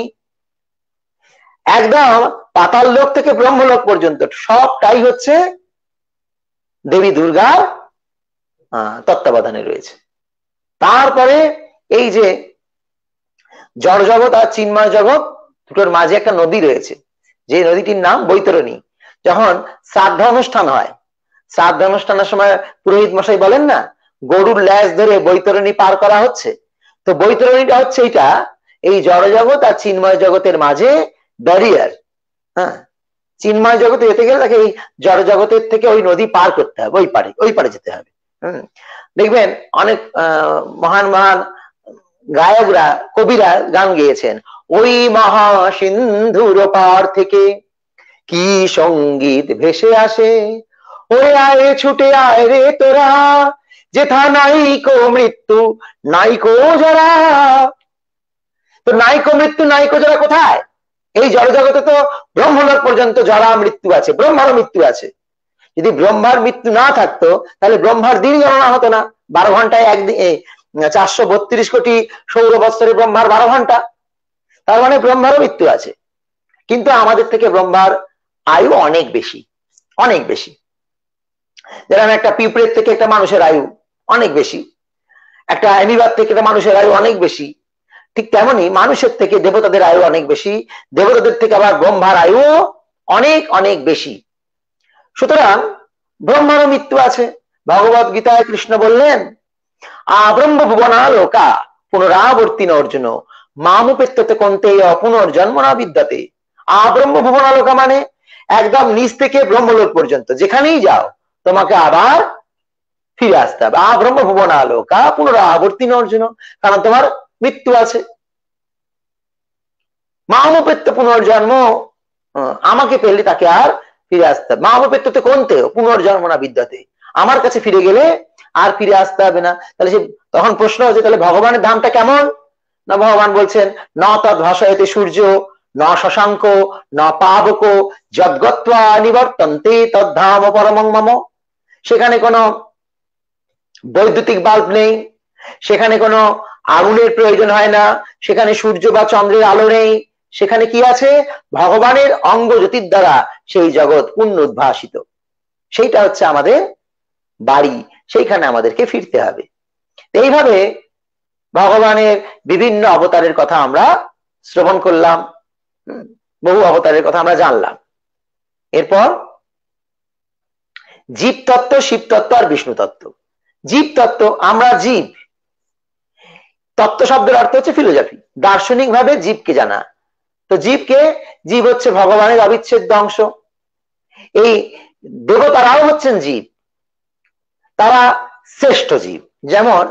একদম পাতাল লোক থেকে ব্রহ্মলোক পর্যন্ত সবটাই হচ্ছে দেবী দুর্গার তত্ত্বাবধানে রয়েছে। তারপরে এই যে জড় জগৎ আর চিন্ময় জগৎ, দুটোর মাঝে একটা নদী রয়েছে, যে নদীটির নাম বৈতরণী। যখন শ্রাদ্ধ অনুষ্ঠান হয়, শ্রাদ্ধ অনুষ্ঠানের সময় পুরোহিত মশাই বলেন না, গরুর ল্যাজ ধরে বৈতরণী পার করা হচ্ছে। তো বৈতরণীটা হচ্ছে এটা, এই জড় জগৎ আর চিন্ময় জগতের মাঝে ব্যারিয়ার। হ্যাঁ, চিন্ময় জগতে যেতে গেলে তাকে এই জড় জগতের থেকে ওই নদী পার করতে হবে, ওই পারে ওই পারে যেতে হবে। হম দেখবেন অনেক আহ মহান মহান গায়করা, কবিরা গান গেয়েছেন, ওই মহা সিন্ধুর পার থেকে কি সঙ্গীত ভেসে আসে, ওরে আয় ছুটে আয় রে তোরা, যেথা নাইকো মৃত্যু নাইকো জরা। তো নাইকো মৃত্যু নাইকো জরা কোথায়? এই জড়জগতে তো ব্রহ্মলোক পর্যন্ত জরা মৃত্যু আছে, ব্রহ্মারও মৃত্যু আছে। যদি ব্রহ্মার মৃত্যু না থাকতো তাহলে ব্রহ্মার দিন গণনা হতো না। বারো ঘন্টায় একদিন চারশো বত্রিশ কোটি সৌর বৎসরে ব্রহ্মার বারো ঘন্টা, তার মানে ব্রহ্মারও মৃত্যু আছে। কিন্তু আমাদের থেকে ব্রহ্মার আয়ু অনেক বেশি, অনেক বেশি। যেরকম একটা পিঁপড়ের থেকে একটা মানুষের আয়ু অনেক বেশি, একটা অ্যামিবার থেকে একটা মানুষের আয়ু অনেক বেশি, ঠিক তেমনি মানুষের থেকে দেবতাদের আয়ু অনেক বেশি, দেবতাদের থেকে আবার ব্রহ্মার আয়ু অনেক অনেক বেশি। সুতরাং ব্রহ্মারও মৃত্যু আছে। ভগবত গীতায় কৃষ্ণ বললেন, আব্রহ্ম ভুবনালোকা পুনরাবর্তিন অর্জুন মামুপেত্যতে কন্তে পুনর্জন্ম না বিদ্যাতে। আব্রহ্ম ভুবনালোকা মানে একদম নিচ থেকে ব্রহ্মলোক পর্যন্ত যেখানেই যাও তোমাকে আবার ফিরে আসতে হবে। আব্রহ্ম ভুবনালোকা পুনরাবর্তিন অর্জুন, কারণ তোমার মৃত্যু আছে। মামুপেত্য পুনর্জন্ম, আমাকে পেলে তাকে আর ফিরে আসতে হবে। মামুপেত্যতে কন্তে পুনর্জন্ম না বিদ্যাতে, আমার কাছে ফিরে গেলে আর ফিরে আসতে হবে না। তাহলে সে তখন প্রশ্ন হচ্ছে, তাহলে ভগবানের ধামটা কেমন? না, ভগবান বলছেন ন তৎ ভাষয়তে সূর্য ন শশাঙ্ক ন পাবক যদ্গত্বা নিবর্তন্তে তদ্ধাম পরমং মম। সেখানে কোনো বৈদ্যুতিক বাল্ব নেই, সেখানে কোনো আগুনের প্রয়োজন হয় না, সেখানে সূর্য বা চন্দ্রের আলো নেই। সেখানে কি আছে? ভগবানের অঙ্গ জ্যোতির দ্বারা সেই জগৎ পূর্ণ উদ্ভাসিত। সেইটা হচ্ছে আমাদের বাড়ি, সেইখানে আমাদেরকে ফিরতে হবে। এইভাবে ভগবানের বিভিন্ন অবতারের কথা আমরা শ্রবণ করলাম, বহু অবতারের কথা আমরা জানলাম। এরপর জীব তত্ত্ব, শিব তত্ত্ব আর বিষ্ণু তত্ত্ব। জীব তত্ত্ব, আমরা জীব। তত্ত্ব শব্দের অর্থ হচ্ছে ফিলোসফি, দার্শনিক ভাবে জীবকে জানা। তো জীবকে, জীব হচ্ছে ভগবানের অবিচ্ছেদ্য অংশ। এই দেবতারাও হচ্ছেন জীব, তারা শ্রেষ্ঠ জীব। যেমন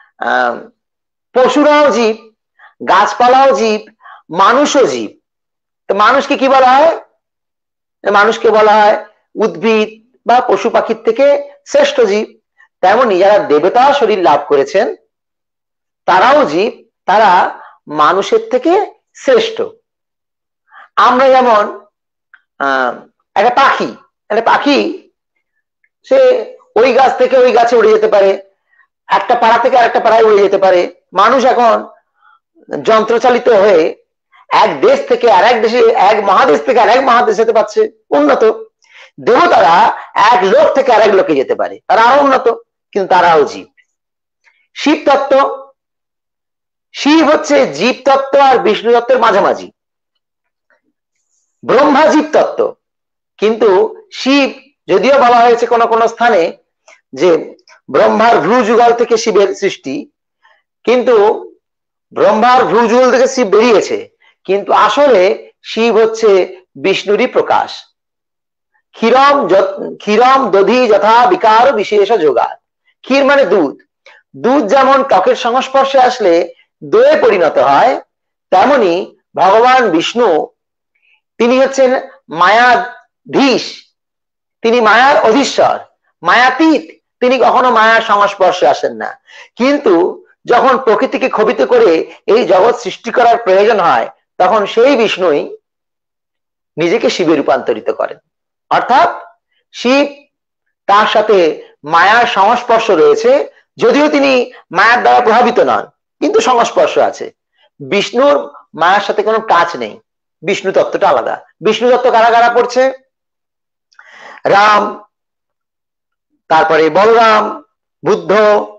পশুরাও জীব, গাছপালাও জীব, মানুষও জীব। তো মানুষকে কি বলা হয়? মানুষকে বলা হয় উদ্ভিদ বা পশু পাখির থেকে শ্রেষ্ঠ জীব। তেমনি যারা দেবতা শরীর লাভ করেছেন তারাও জীব, তারা মানুষের থেকে শ্রেষ্ঠ। আমরা যেমন আহ একটা পাখি, একটা পাখি সে ওই গাছ থেকে ওই গাছে উড়ে যেতে পারে, একটা পাড়া থেকে আরেকটা পাড়ায় উড়ে যেতে পারে। মানুষ এখন যন্ত্রচালিত হয়ে এক দেশ থেকে আর এক দেশে, এক মহাদেশ থেকে আর এক মহাদেশ যেতে পারছে, উন্নত। দেবতারা এক লোক থেকে আরেক লোকে যেতে পারে, তারা আরো উন্নত, কিন্তু তারাও জীব। শিব তত্ত্ব, শিব হচ্ছে জীব তত্ত্ব আর বিষ্ণু তত্ত্বের মাঝামাঝি। ব্রহ্মা জীব তত্ত্ব, কিন্তু শিব যদিও বলা হয়েছে কোন কোন স্থানে যে ব্রহ্মার ভ্রু যুগল থেকে শিবের সৃষ্টি, কিন্তু ব্রহ্মার ভ্রু যুগল থেকে শিব বেরিয়েছে, কিন্তু আসলে শিব হচ্ছে বিষ্ণুরই প্রকাশ। ক্ষীরম ক্ষীরম দধি যথা বিকার বিশেষ যোগার। ক্ষীর মানে দুধ, দুধ যেমন ত্বকের সংস্পর্শে আসলে দয়ে পরিণত হয়, তেমনি ভগবান বিষ্ণু তিনি হচ্ছেন মায়াধীশ, তিনি মায়ার অধীশ্বর, মায়াতীত, তিনি কখনো মায়ার সংস্পর্শে আসেন না। কিন্তু যখন প্রকৃতিকে ক্ষোভিত করে এই জগৎ সৃষ্টি করার প্রয়োজন হয়, তখন সেই বিষ্ণুই নিজেকে শিবে রূপান্তরিত করেন। অর্থাৎ শিব, তার সাথে মায়ার সংস্পর্শ রয়েছে, যদিও তিনি মায়ার দ্বারা প্রভাবিত নন, কিন্তু সংস্পর্শ আছে। বিষ্ণুর মায়ার সাথে কোনো টাচ নেই, বিষ্ণু তত্ত্বটা আলাদা। বিষ্ণু তত্ত্ব কারা কারা পড়ছে? রাম, তারপরে বলরাম, বুদ্ধ,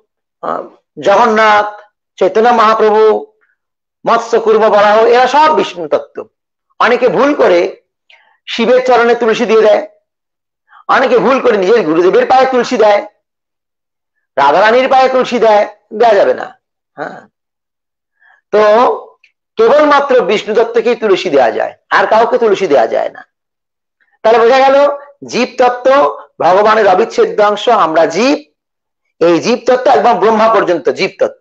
জগন্নাথ, চৈতন্য মহাপ্রভু, মৎস্য কুর্ম বরাহ, এরা সব বিষ্ণু তত্ত্ব। অনেকে ভুল করে শিবের চরণে তুলসী দিয়ে দেয়, অনেকে ভুল করে নিজের গুরুদেবের পায়ে তুলসী দেয়, রাধারানীর পায়ে তুলসী দেয়, দেওয়া যাবে না। হ্যাঁ, তো কেবলমাত্র বিষ্ণু তত্ত্বকেই তুলসী দেওয়া যায়, আর কাউকে তুলসী দেওয়া যায় না। তাহলে বোঝা গেল জীব তত্ত্ব ভগবানের অবিচ্ছেদ্য অংশ, আমরা জীব। এই জীব তত্ত্ব একদম ব্রহ্মা পর্যন্ত জীব তত্ত্ব,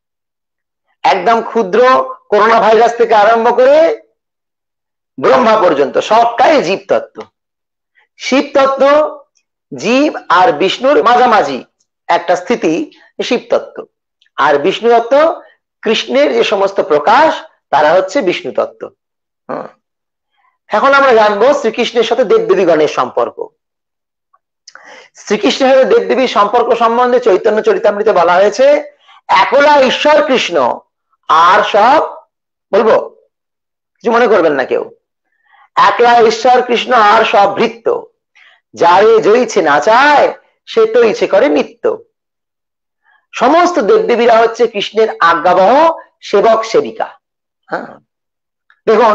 একদম ক্ষুদ্র করোনা ভাইরাস থেকে আরম্ভ করে ব্রহ্মা পর্যন্ত সবটাই জীব তত্ত্ব। শিব তত্ত্ব জীব আর বিষ্ণুর মাঝামাঝি একটা স্থিতি শিব তত্ত্ব, আর বিষ্ণু তত্ত্ব কৃষ্ণের যে সমস্ত প্রকাশ তারা হচ্ছে বিষ্ণু তত্ত্ব। হম এখন আমরা জানবো শ্রীকৃষ্ণের সাথে দেবদেবীগণের সম্পর্ক। শ্রীকৃষ্ণের সাথে দেবদেবীর সম্পর্ক সম্বন্ধে চৈতন্য চরিতামৃতে বলা হয়েছে, একলা ঈশ্বর কৃষ্ণ আর সব, বলবো কিছু মনে করবেন না কেউ, একলা ঈশ্বর কৃষ্ণ আর সব ভৃত্য, যারে জয়ীছে না চায় সে তো ইচ্ছে করে নিত্য। সমস্ত দেবদেবীরা হচ্ছে কৃষ্ণের আজ্ঞাবহ সেবক সেবিকা। হ্যাঁ, দেখুন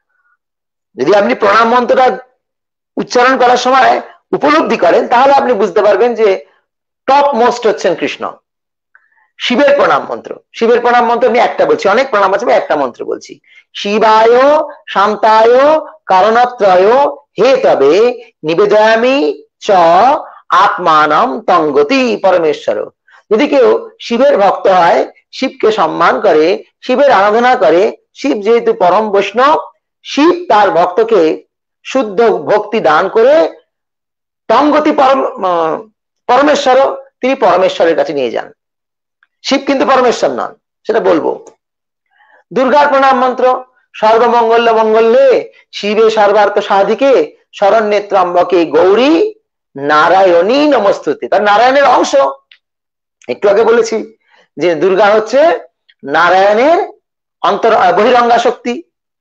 যদি আপনি প্রণাম মন্ত্রটা উচ্চারণ করার সময় উপলব্ধি করেন, তাহলে আপনি বুঝতে পারবেন যে টপ মোস্ট হচ্ছেন কৃষ্ণ। শিবের প্রণাম মন্ত্র, শিবের প্রণাম মন্ত্র আমি একটা বলছি, অনেক প্রণাম আছে, একটা মন্ত্র বলছি। শিবায় শান্তায় কারণত্রয় হে তবে নিবেদয়ামি চ আত্মানম তঙ্গতি পরমেশ্বর। যদি কেউ শিবের ভক্ত হয়, শিবকে সম্মান করে, শিবের আরাধনা করে, শিব যেহেতু পরম বৈষ্ণব, শিব তার ভক্তকে শুদ্ধ ভক্তি দান করে তঙ্গতি পরম পরমেশ্বর, তিনি পরমেশ্বরের কাছে নিয়ে যান। শিব কিন্তু পরমেশ্বর নন, সেটা বলবো। দুর্গার প্রণাম মন্ত্র, সর্বমঙ্গল্য মঙ্গলে শিবে সর্বার্থ সাধিকে শরণ্যে ত্রম্বকে গৌরী নারায়ণী নমস্তুতে। তার নারায়ণের অংশ, একটু আগে বলেছি যে দুর্গা হচ্ছে নারায়ণের অন্তর বহিরঙ্গা শক্তি,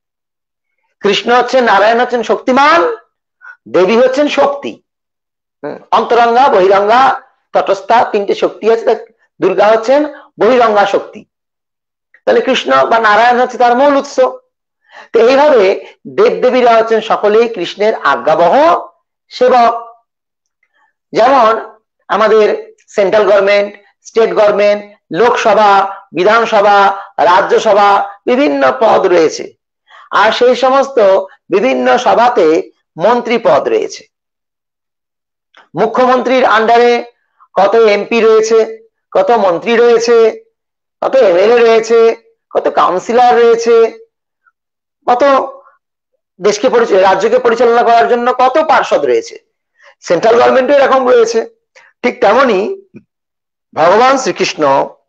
কৃষ্ণ হচ্ছেন, নারায়ণ হচ্ছেন শক্তিমান, দেবী হচ্ছেন শক্তি। অন্তরঙ্গা বহিরঙ্গা তটস্থা তিনটে শক্তি আছে, দুর্গা হচ্ছেন বহিরঙ্গা শক্তি। তাহলে কৃষ্ণ বা নারায়ণ হচ্ছে তার মূল উৎস। তো এইভাবে দেবদেবীরা হচ্ছেন সকলেই কৃষ্ণের আজ্ঞাবহ সেবক। যেমন আমাদের central government, state government, Lok Sabha, Vidhan Sabha, Rajya Sabha, বিভিন্ন পদ রয়েছে, আর সেই সমস্ত বিভিন্ন সভাতে মন্ত্রী পদ রয়েছে। মুখ্যমন্ত্রীর আন্ডারে কত এমপি রয়েছে, কত মন্ত্রী রয়েছে, কত এমএলএ রয়েছে, কত কাউন্সিলর রয়েছে, কত দেশকে রাজ্যকে পরিচালনা করার জন্য কত পার্ষদ রয়েছে, সেন্ট্রাল গভর্নমেন্টও এরকম রয়েছে। ঠিক তেমনি ভগবান শ্রীকৃষ্ণ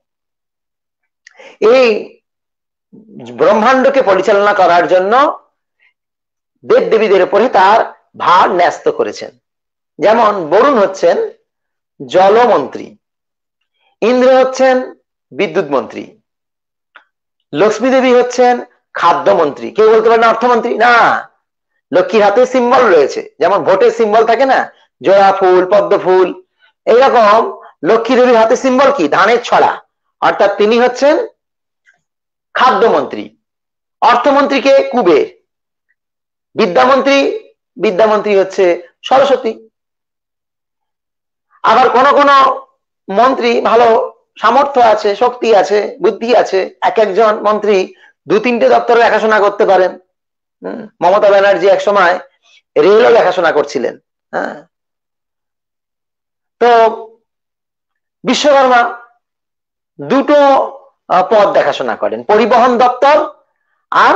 এই ব্রহ্মাণ্ডকে পরিচালনা করার জন্য দেব দেবীদের উপরে তার ভার ন্যস্ত করেছেন। যেমন বরুণ হচ্ছেন জলমন্ত্রী, ইন্দ্র হচ্ছেন বিদ্যুৎ মন্ত্রী, লক্ষ্মী দেবী হচ্ছেন খাদ্যমন্ত্রী। কেউ বলতে পারে না অর্থমন্ত্রী, না, লক্ষ্মীর হাতে সিম্বল রয়েছে, যেমন ভোটের সিম্বল থাকে না, জোড়া ফুল, পদ্ম ফুল, এইরকম লক্ষ্মী দেবীর হাতে সিম্বল কি, ধানের ছড়া, অর্থাৎ তিনি হচ্ছেন খাদ্যমন্ত্রী। অর্থমন্ত্রীকে কুবের, বিদ্যামন্ত্রী বিদ্যামন্ত্রী হচ্ছে সরস্বতী। আবার কোন কোন মন্ত্রী ভালো সামর্থ্য আছে, শক্তি আছে, বুদ্ধি আছে, এক একজন মন্ত্রী দু তিনটে দপ্তরে দেখাশোনা করতে পারেন। হম মমতা ব্যানার্জি এক সময় রেলও দেখাশোনা করছিলেন। হ্যাঁ, তো বিশ্বকর্মা দুটো পদ দেখাশোনা করেন, পরিবহন দপ্তর আর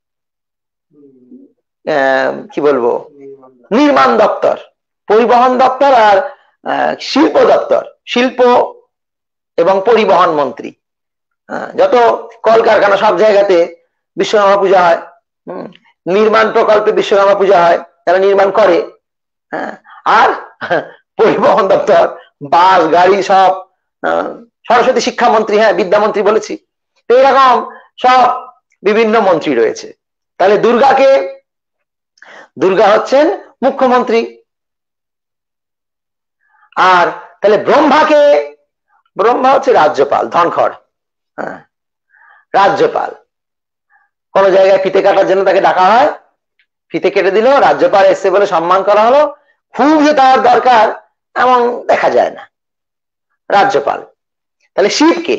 কি বলবো নির্মাণ দপ্তর। পরিবহন দপ্তর আর শিল্প দপ্তর, শিল্প এবং পরিবহন মন্ত্রী। যত কলকারখানা সব জায়গাতে বিশ্বকর্মা পূজা হয়, নির্মাণ প্রকল্পে বিশ্বকর্মা পূজা হয়, তারা নির্মাণ করে। হ্যাঁ, আর পরিবহন দপ্তর, বাস গাড়ি সব সরস্বতী শিক্ষামন্ত্রী, হ্যাঁ বিদ্যামন্ত্রী বলেছি। তো এরকম সব বিভিন্ন মন্ত্রী রয়েছে। তাহলে দুর্গাকে, দুর্গা হচ্ছেন মুখ্যমন্ত্রী। আর তাহলে ব্রহ্মাকে, ব্রহ্মা হচ্ছে রাজ্যপাল, ধনখড়। হ্যাঁ, রাজ্যপাল। কোন জায়গায় ফিতে কাটার জন্য তাকে ডাকা হয়, ফিতে কেটে দিল, রাজ্যপাল এসে বলে সম্মান করা হলো, খুব যে তার দরকার এমন দেখা যায় না, রাজ্যপাল। তাহলে শিবকে,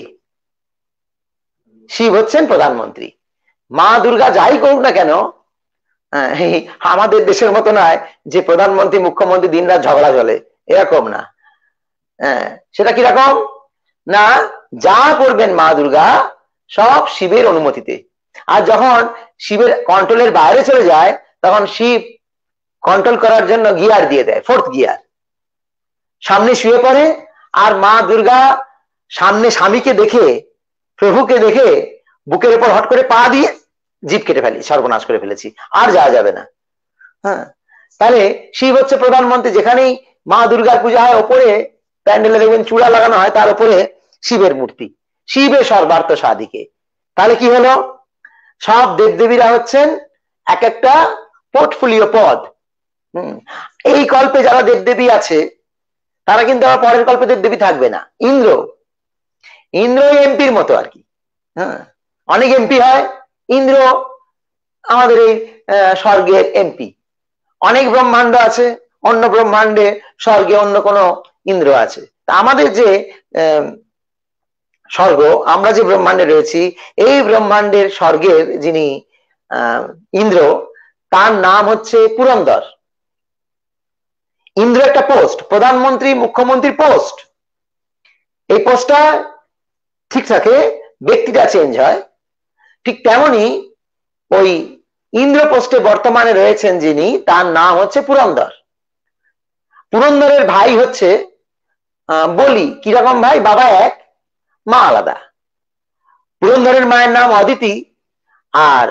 শিব হচ্ছেন প্রধানমন্ত্রী। মা দুর্গা যাই করুক না কেন, আমাদের দেশের মতো নয় যে প্রধানমন্ত্রী মুখ্যমন্ত্রী দিন রাত ঝগড়া চলে, এরকম না। হ্যাঁ, সেটা কিরকম না, যা করবেন মা দুর্গা সব শিবের অনুমতিতে। আর যখন শিবের কন্ট্রোলের বাইরে চলে যায়, তখন শিব কন্ট্রোল করার জন্য গিয়ার দিয়ে দেয়, ফোর্থ গিয়ার, সামনে শুয়ে পড়ে। আর মা দুর্গা সামনে স্বামীকে দেখে, প্রভুকে দেখে বুকের উপর হট করে পা দিয়ে জিভ কেটে ফেলি, সর্বনাশ করে ফেলেছি, আর যাওয়া যাবে না। হ্যাঁ, তাহলে শিব হচ্ছে প্রধানমন্ত্রী। যেখানেই মা দুর্গার পূজা হয়, ওপরে প্যান্ডেলে দেখবেন চূড়া লাগানো হয়, তার উপরে শিবের মূর্তি, শিবের সর্বার্থ সাধিকে। তাহলে কি হলো, সব দেবদেবীরা হচ্ছেন এক একটা পোর্টফোলিও পদ। হম এই কল্পে যারা দেবদেবী আছে তারা কিন্তু আবার পরের কল্পে দেবদেবী থাকবে না। ইন্দ্র, ইন্দ্র এমপির মতো আর কি। হ্যাঁ, অনেক এমপি হয়, ইন্দ্র আমাদের এই স্বর্গের এমপি। অনেক ব্রহ্মাণ্ড আছে, অন্য ব্রহ্মাণ্ডে স্বর্গে অন্য কোন ইন্দ্র আছে। তা আমাদের যে স্বর্গ, আমরা যে ব্রহ্মাণ্ডে রয়েছি, এই ব্রহ্মাণ্ডের স্বর্গের যিনি আহ ইন্দ্র, তার নাম হচ্ছে পুরন্দর। ইন্দ্র একটা পোস্ট, প্রধানমন্ত্রী মুখ্যমন্ত্রীর পোস্ট। এই পোস্টটা ঠিক থাকে, ব্যক্তিটা চেঞ্জ হয়। ঠিক তেমনি ওই ইন্দ্র পোস্টে বর্তমানে রয়েছেন যিনি, তার নাম হচ্ছে পুরন্দর। পুরন্দরের ভাই হচ্ছে বলি। কিরকম ভাই, বাবা এক মা আলাদা। পুরন্দরের মায়ের নাম অদিতি, আর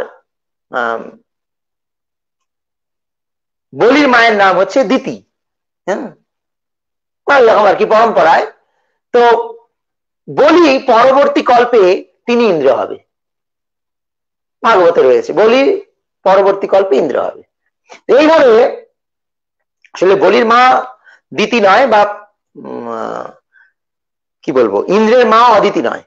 বলির মায়ের নাম হচ্ছে দিতি। হ্যাঁ, এরকম আর কি পরম্পরায়। তো বলি পরবর্তী কল্পে তিনি ইন্দ্র হবে, ভাগবতে রয়েছে, বলি পরবর্তী কল্পে ইন্দ্র হবে। এইভাবে আসলে বলির মা দিতি নয়, বা কি বলবো, ইন্দ্রের মা অদিতি নয়।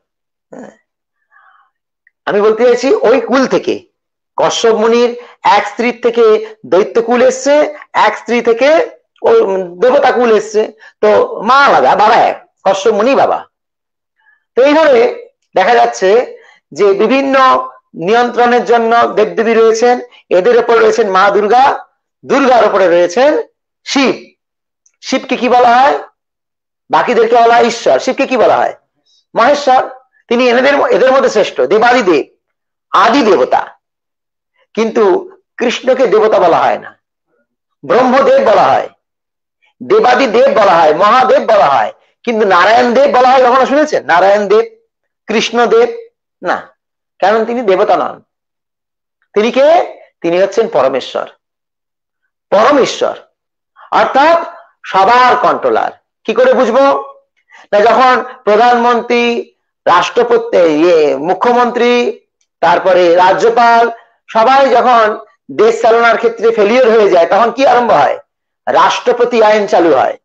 আমি বলতে চাইছি ওই কুল থেকে, কশ্যপ মুনির এক স্ত্রী থেকে দৈত্য কুল এসছে, এক স্ত্রী থেকে ওই দেবতা কুল এসছে। তো মা আলাদা, বাবা এক, কশ্যপ মুনি বাবা। তো এইভাবে দেখা যাচ্ছে যে বিভিন্ন নিয়ন্ত্রণের জন্য দেবদেবী রয়েছেন। এদের উপর রয়েছেন মা দুর্গা, দুর্গার উপরে রয়েছেন শিব। শিবকে কি বলা হয়, বাকিদেরকে বলা হয় ঈশ্বর, শিবকে কি বলা হয় মহেশ্বর। তিনি এদের এদের মধ্যে শ্রেষ্ঠ, দেবাদিদেব, আদি দেবতা। কিন্তু কৃষ্ণকে দেবতা বলা হয় না, ব্রহ্মদেব বলা হয়, দেবাদি দেব বলা হয়, মহাদেব বলা হয়, কিন্তু নারায়ণ দেব বলা হয় কখনো শুনেছেন? নারায়ণ দেব, কৃষ্ণ দেব না, কারণ তিনি দেবতা নন। তিনি কে? তিনি হচ্ছেন পরমেশ্বর। পরমেশ্বর অর্থাৎ সবার কন্ট্রোলার। কি করে বুঝবো? না, যখন প্রধানমন্ত্রী, রাষ্ট্রপতি, ইয়ে মুখ্যমন্ত্রী, তারপরে রাজ্যপাল সবাই যখন দেশ চালানোর ক্ষেত্রে ফেলিওর হয়ে যায়, তখন কি আরম্ভ হয়? রাষ্ট্রপতি আইন চালু হয়।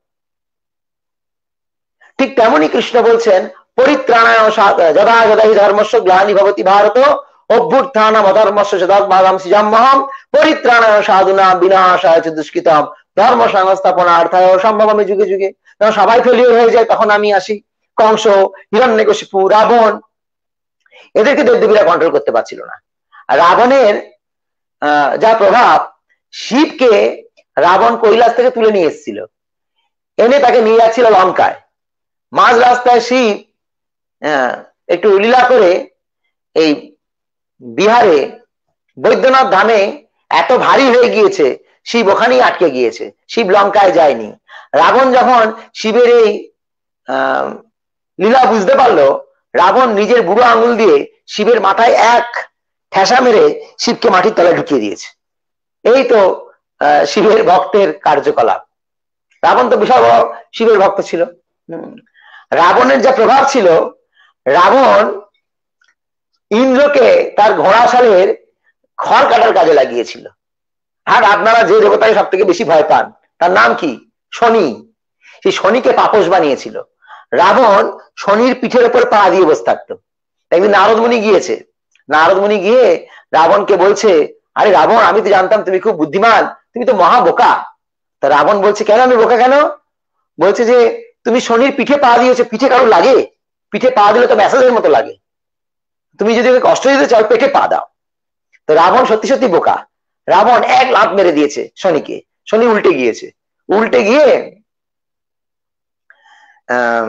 ঠিক তেমনি কৃষ্ণ বলছেন পরিত্রাণায় যদা যদা হি ধর্মস্য গ্লানি ভবতি ভারত অভ্যুত্থানম অধর্মস্য যদাৎমাদম সৃজাম্যহম পরিত্রাণায় সাধুনাম বিনাশায় চ দুষ্কৃতম ধর্ম সংস্থাপনার্থায় সম্ভবমি যুগে যুগে। যখন সবাই ফেলিওর হয়ে যায় তখন আমি আসি। কংস, হিরণ্যকশিপু, রাবণ, এদেরকে দেবদেবীরা কন্ট্রোল করতে পারছিল না। আর রাবণের আহ যা প্রভাব, শিবকে রাবণ কৈলাস থেকে তুলে নিয়ে এসেছিল, এনে তাকে নিয়ে যাচ্ছিল লঙ্কায়। মাঝ রাস্তায় শিব একটু লীলা করে এই বিহারে বৈদ্যনাথ ধামে এত ভারী হয়ে গিয়েছে, শিব ওখানেই আটকে গিয়েছে, শিব লঙ্কায় যায়নি। রাবণ যখন শিবের এই আহ লীলা বুঝতে পারলো, রাবণ নিজের বুড়ো আঙুল দিয়ে শিবের মাথায় এক ঠেসা মেরে শিবকে মাটির তলায় ঢুকিয়ে দিয়েছে। এই তো আহ শিবের ভক্তের কার্যকলাপ। রাবণ তো বিশাল বড় শিবের ভক্ত ছিল। হম রাবণের যা প্রভাব ছিল, রাবণ ইন্দ্রকে তার ঘোড়াশালের খড় কাটার কাজে লাগিয়েছিল। আর আপনারা যে দেবতাকে সব থেকে বেশি ভয় পান, তার নাম কি? শনি। সেই শনিকে পাপস বানিয়েছিল। রাবণ শনির পিঠের উপর পা দিয়ে বসে থাকতো। একদিন নারদমুনি গিয়েছে, নারদমুনি গিয়ে রাবণকে বলছে, আরে রাবণ, আমি তো জানতাম তুমি খুব বুদ্ধিমান, তুমি তো মহা বোকা। তা রাবণ বলছে, কেন আমি বোকা কেন? বলছে যে তুমি শনির পিঠে পা দিয়েছো, পিঠে কারো লাগে? পিঠে পা দিলে তো মেসেজের মতো লাগে, তুমি যদি কষ্ট দিতে চাও পেটে পা দাও। তো রাবণ সত্যি সত্যি বোকা। রাবণ এক লাফ মেরে দিয়েছে শনিকে, শনি উল্টে গিয়েছে। উল্টে গিয়ে আহ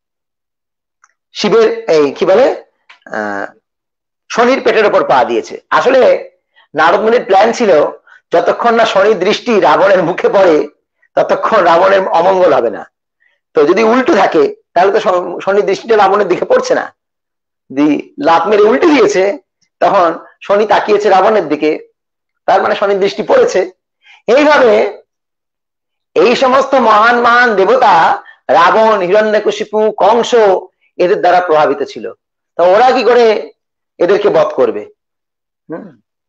শিবের এই কি বলে আহ শনির পেটের ওপর পা দিয়েছে। আসলে নারদমুনির প্ল্যান ছিল, যতক্ষণ না শনির দৃষ্টি রাবণের মুখে পড়ে ততক্ষণ রাবণের অমঙ্গল হবে না। তো যদি উল্টো থাকে তাহলে তো শনির দৃষ্টিটা রাবণের দিকে পড়ছে না। দি লাফ মেরে উল্টে দিয়েছে, তখন শনি তাকিয়েছে রাবণের দিকে, তার মানে শনির দৃষ্টি পড়েছে। এইভাবে এই সমস্ত মহান মহান দেবতা, রাবণ, হিরণ্যকশিপু, কংস, এদের দ্বারা প্রভাবিত ছিল। তো ওরা কি করে এদেরকে বধ করবে? হম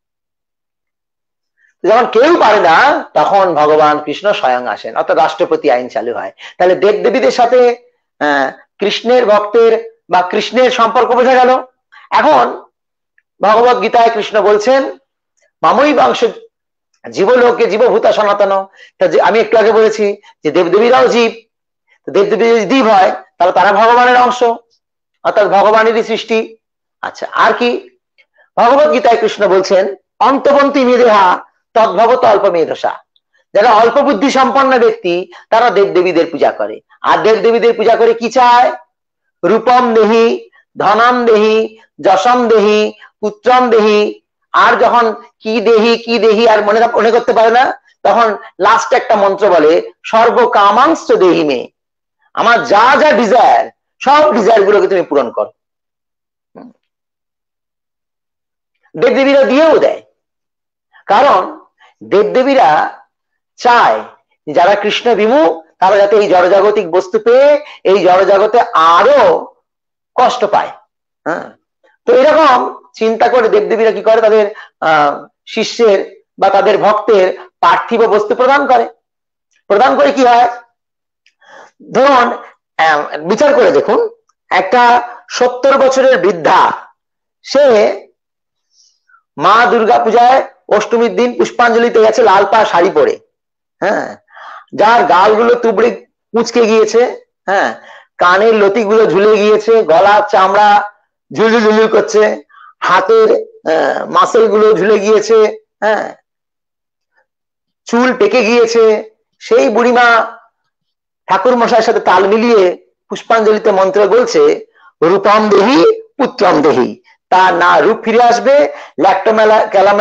যখন কেউ পারে না, তখন ভগবান কৃষ্ণ স্বয়ং আসেন, অর্থাৎ রাষ্ট্রপতি আইন চালু হয়। তাহলে দেব দেবীদের সাথে আহ কৃষ্ণের ভক্তের বা কৃষ্ণের সম্পর্ক বোঝা গেল। এখন ভগবত গীতায় কৃষ্ণ বলছেন, মামই বাংশ জীবলোকে জীবভূতা সনাতন। আমি একটু আগে বলেছি যে দেবদেবীরাও জীব। দেবদেবী যদি জীব হয় তাহলে তারা ভগবানের অংশ, অর্থাৎ ভগবানেরই সৃষ্টি। আচ্ছা, আর কি? ভগবত গীতায় কৃষ্ণ বলছেন, অন্তবন্তী মেধা তদ্ভবত অল্প মেধসা। যারা অল্প বুদ্ধি সম্পন্ন ব্যক্তি তারা দেবদেবীদের পূজা করে। আর দেবদেবীদের পূজা করে কি চায়? রূপম দেহি, ধনম দেহি, যশম দেহি, পুত্রম দেহি। আর যখন কি দেহি কি দেহি আর মনে মনে করতে পারে না, তখন লাস্ট একটা মন্ত্র বলে, সর্বকামাংশ দেহি মে। আমার যা যা ডিজায়ার, সব ডিজায়ার গুলোকে তুমি পূরণ করো। দেবদেবীরা দিয়েও দেয়, কারণ দেবদেবীরা চায় যারা কৃষ্ণ বিমুখ তারা যাতে এই জড়জাগতিক বস্তু পেয়ে এই জড়জগতে আরো কষ্ট পায়। হ্যাঁ, তো এরকম চিন্তা করে দেবদেবীরা কি করে, তাদের আহ শিষ্যের বা তাদের ভক্তের পার্থিব বস্তু প্রদান করে। প্রদান করে কি হয়, ধরুন বিচার করে দেখুন, একটা সত্তর বছরের বৃদ্ধা, সে মা দুর্গা পূজায় অষ্টমীর দিন পুষ্পাঞ্জলিতে গেছে লাল পা শাড়ি পরে। হ্যাঁ, যার গালগুলো তুবড়ে কুঁচকে গিয়েছে, হ্যাঁ, কানের লতিগুলো ঝুলে গিয়েছে, গলার চামড়া ঝুলঝুল ঝুলঝুল করছে, হাতের মাসেল গুলো ঝুলে গিয়েছে, হ্যাঁ, চুল পেকে গিয়েছে, সেই বুড়িমা ঠাকুর মশাইয়ের সাথে তাল মিলিয়ে পুষ্পাঞ্জলিতে মন্ত্র বলছে, রূপম দেহি পুত্রম দেহি। তার না রূপ ফিরে আসবে, ল্যাক্টোমেলা ক্যালামাইড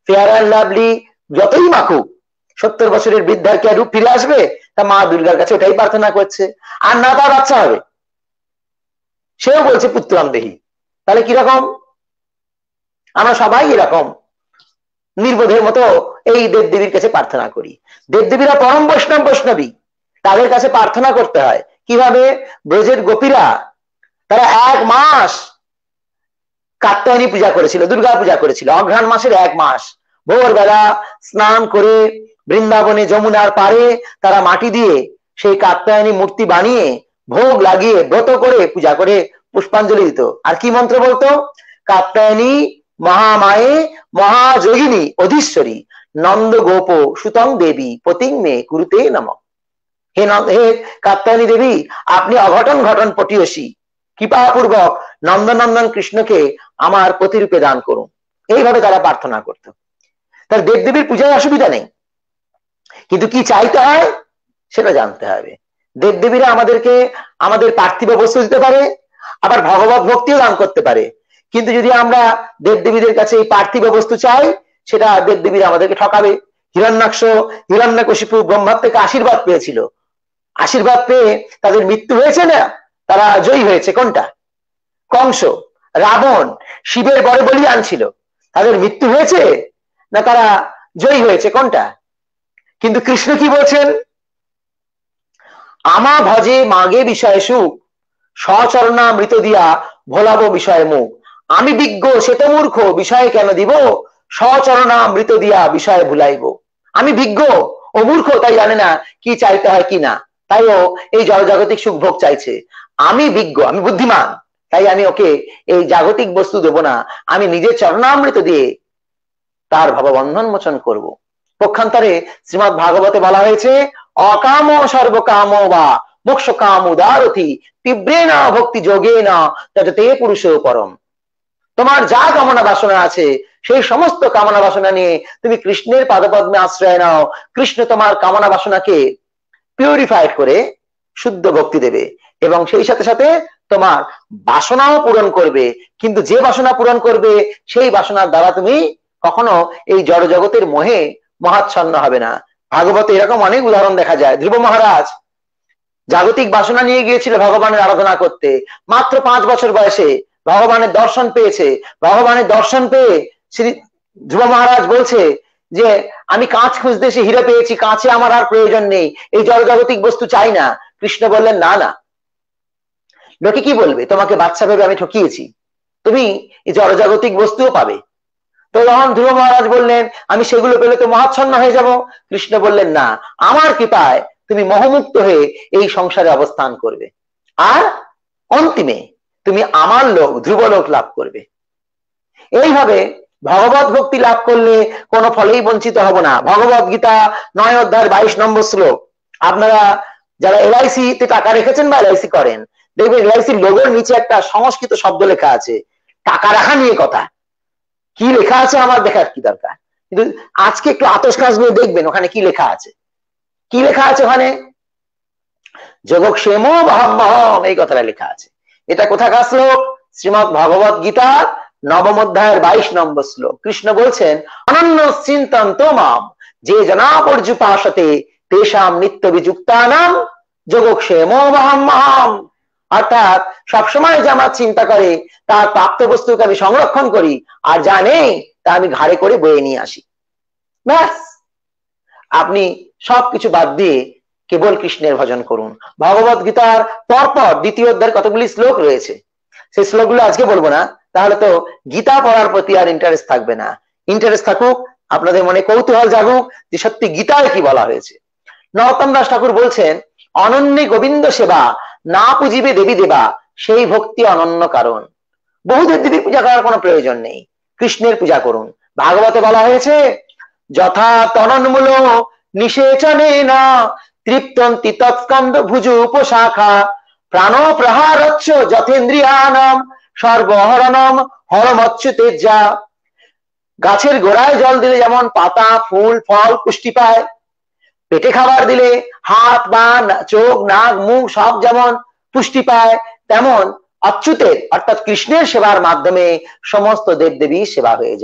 ফেয়ার অ্যান্ড লাভলি যতই মাখুক, সত্তর বছরের বৃদ্ধার কি আর রূপ ফিরে আসবে? তা মা দুর্গার কাছে ওটাই প্রার্থনা করছে। আর না তার বাচ্চা হবে, সেও বলছে পুত্রাম দেহি। তাহলে কিরকম? আমরা সবাই এরকম নির্বোধের মতো এই দেবদেবীর কাছে প্রার্থনা করি। দেবদেবীরা পরম বৈষ্ণব বৈষ্ণবী, তাদের কাছে প্রার্থনা করতে হয় কিভাবে? ব্রজের গোপীরা তারা এক মাস কাত্যায়নী পূজা করেছিল, দুর্গা পূজা করেছিল, অঘ্রাণ মাসের এক মাস ভোরবেলা স্নান করে বৃন্দাবনে যমুনার পারে তারা মাটি দিয়ে সেই কাত্যায়নী মূর্তি বানিয়ে ভোগ লাগিয়ে ব্রত করে পূজা করে পুষ্পাঞ্জলি দিত। আর কি মন্ত্র বলতো? কাত্যায়নী মহামায়ে মহাযোগিনী অধীশ্বরী নন্দ গোপ সুতং দেবী পতিং মে কুরুতে নমঃ। হে হে কাত্যায়নী দেবী, আপনি অঘটন ঘটন পটিয়সী, কৃপাপূর্বক নন্দনন্দন কৃষ্ণকে আমার পতিরূপে দান করুন। এইভাবে তারা প্রার্থনা করত। তার দেবদেবীর পূজায় অসুবিধা নেই, কিন্তু কি চাইতে হয় সেটা জানতে হবে। দেবদেবীরা আমাদেরকে আমাদের পার্থিব বস্তু দিতে পারে, আবার ভগবত ভক্তিও দান করতে পারে। কিন্তু যদি আমরা দেবদেবীদের কাছে এই পার্থিব বস্তু চাই, সেটা দেবদেবীরা আমাদেরকে ঠকাবে। হিরণ্যাক্ষ হিরণ্যকশিপু ব্রহ্মার থেকে আশীর্বাদ পেয়েছিল, আশীর্বাদ পেয়ে তাদের মৃত্যু হয়েছে না, তারা জয়ী হয়েছে। কোনটা? কংস, রাবণ শিবের বরে বলিয়ান ছিল, তাদের মৃত্যু হয়েছে না তারা জয়ী হয়েছে? কোনটা? কিন্তু কৃষ্ণ কি বলছেন? আমা ভজে মাগে বিষয় সুখ, সচরণামৃত দিয়া ভোলাবো বিষয় মুখ। আমি বিজ্ঞ সে তো মূর্খ, বিষয়ে কেন দিব, সচরণামৃত দিয়া বিষয় ভুলাইব। আমি বিজ্ঞ, ও মূর্খ, তাই জানে না কি চাইতে হয় কি না, তাই ও এই জড়জাগতিক সুখ ভোগ চাইছে। আমি বিজ্ঞ, আমি বুদ্ধিমান, তাই আমি ওকে এই জাগতিক বস্তু দেব না, আমি নিজের চরণামৃত দিয়ে তার ভববন্ধন মোচন করব। পক্ষান্তরে শ্রীমদ্ ভাগবতে বলা হয়েছে, অকাম সর্বকাম বা মোক্ষ কাম উদারতি তীব্রেনা ভক্তি যোগেনা ততে পুরুষ পরম। তোমার যা কামনা বাসনা আছে সেই সমস্ত কামনা বাসনা নিয়ে তুমি কৃষ্ণের পাদপদ্মে আশ্রয় নাও। কৃষ্ণ তোমার কামনা বাসনাকে পিউরিফাইড করে শুদ্ধ ভক্তি দেবে এবং সেই সাথে সাথে তোমার বাসনাও পূরণ করবে। কিন্তু যে বাসনা পূরণ করবে সেই বাসনার দ্বারা তুমি কখনো এই জড় জগতের মোহে মহাচ্ছন্ন হবে না। ভাগবতে এরকম অনেক উদাহরণ দেখা যায়। ধ্রুব মহারাজ জাগতিক বাসনা নিয়ে গিয়েছিল ভগবানের আরাধনা করতে, মাত্র পাঁচ বছর বয়সে ভগবানের দর্শন পেয়েছে। ভগবানের দর্শন পেয়ে শ্রী ধ্রুব মহারাজ বলছে যে আমি কাঁচ খুঁজতে এসে হিরে পেয়েছি, কাঁচে আমার আর প্রয়োজন নেই, এই জড় জাগতিক বস্তু চাই না। কৃষ্ণ বললেন না না, লোকে কি বলবে, তোমাকে বাচ্চা ভেবে আমি ঠকিয়েছি, তুমি এই জড় জাগতিক বস্তুও পাবে। তো তখন ধ্রুব মহারাজ বললেন আমি সেগুলো পেলে তো মহাচ্ছন্ন হয়ে যাব। কৃষ্ণ বললেন না, আমার কৃপায় তুমি মোহমুক্ত হয়ে এই সংসারে অবস্থান করবে আর অন্তিমে তুমি আমার লোক ধ্রুবলোক লাভ করবে। এইভাবে ভগবত ভক্তি লাভ করলে কোনো ফলেই বঞ্চিত হব না। ভগবত গীতা নয় অধ্যায় বাইশ নম্বর শ্লোক। আপনারা যারা এলআইসি তে টাকা রেখেছেন বা এলআইসি করেন, দেখবেন এলআইসির লোগোর নিচে একটা সংস্কৃত শব্দ লেখা আছে, টাকা রাখা নিয়ে কথা। কি লেখা আছে আমার দেখার কি দরকার, কিন্তু আজকে একটু আতস কাজ নিয়ে দেখবেন ওখানে কি লেখা আছে। কি লেখা আছে ওখানে? যোগক্ষেম বহম্মহম, এই কথাটা লেখা আছে। এটা কোথাকার শ্লোক? শ্রীমৎ ভগবত গীতা নবম অধ্যায়ের বাইশ নম্বর শ্লোক। কৃষ্ণ বলছেন অনন্য চিন্তন্ত মাম যে জনা পর্যুপাসতে তেষাম নিত্য বিযুক্তানাম যোগক্ষেম বহম্মহম। অর্থাৎ সবসময় যে আমার চিন্তা করে তার প্রাপ্ত বস্তুকে আমি সংরক্ষণ করি, আর যা নেই তা আমি ঘাড়ে করে বয়ে নিয়ে আসি। ব্যাস, আপনি সবকিছু বাদ দিয়ে কেবল কৃষ্ণের ভজন করুন। ভগবত গীতার পরপর দ্বিতীয় অধ্যায়ের কতগুলি শ্লোক রয়েছে, সেই শ্লোকগুলো আজকে বলবো না, তাহলে তো গীতা পড়ার প্রতি আর ইন্টারেস্ট থাকবে না। ইন্টারেস্ট থাকুক, আপনাদের মনে কৌতূহল জাগুক যে সত্যি গীতায় কি বলা হয়েছে। নরোত্তম দাস ঠাকুর বলছেন অনন্যে গোবিন্দ সেবা না পুজিবে দেবী দেবা সেই ভক্তি অনন্য কারণ। বহুদের দেবীর পূজা করার কোনো প্রয়োজন নেই, কৃষ্ণের পূজা করুন। ভাগবতে বলা হয়েছে যথা তনন্মূল নিষেচনে না তৃপ্তন্তি তৎস্কন্দ ভুজু উপশাখা প্রাণ প্রহারচ্ছ যথেন্দ্রিয়ানাম সর্বহরণম হরমচ্ছু তেজা। গাছের গোড়ায় জল দিলে যেমন পাতা ফুল ফল পুষ্টি পায়, পেটে খাবার দিলে হাত বা চোখ নাক মুখ সব যেমন পুষ্টি পায়, তেমন অচ্যুতের অর্থাৎ কৃষ্ণের সেবার মাধ্যমে সমস্ত দেবদেবী সেবা হয়ে যায়।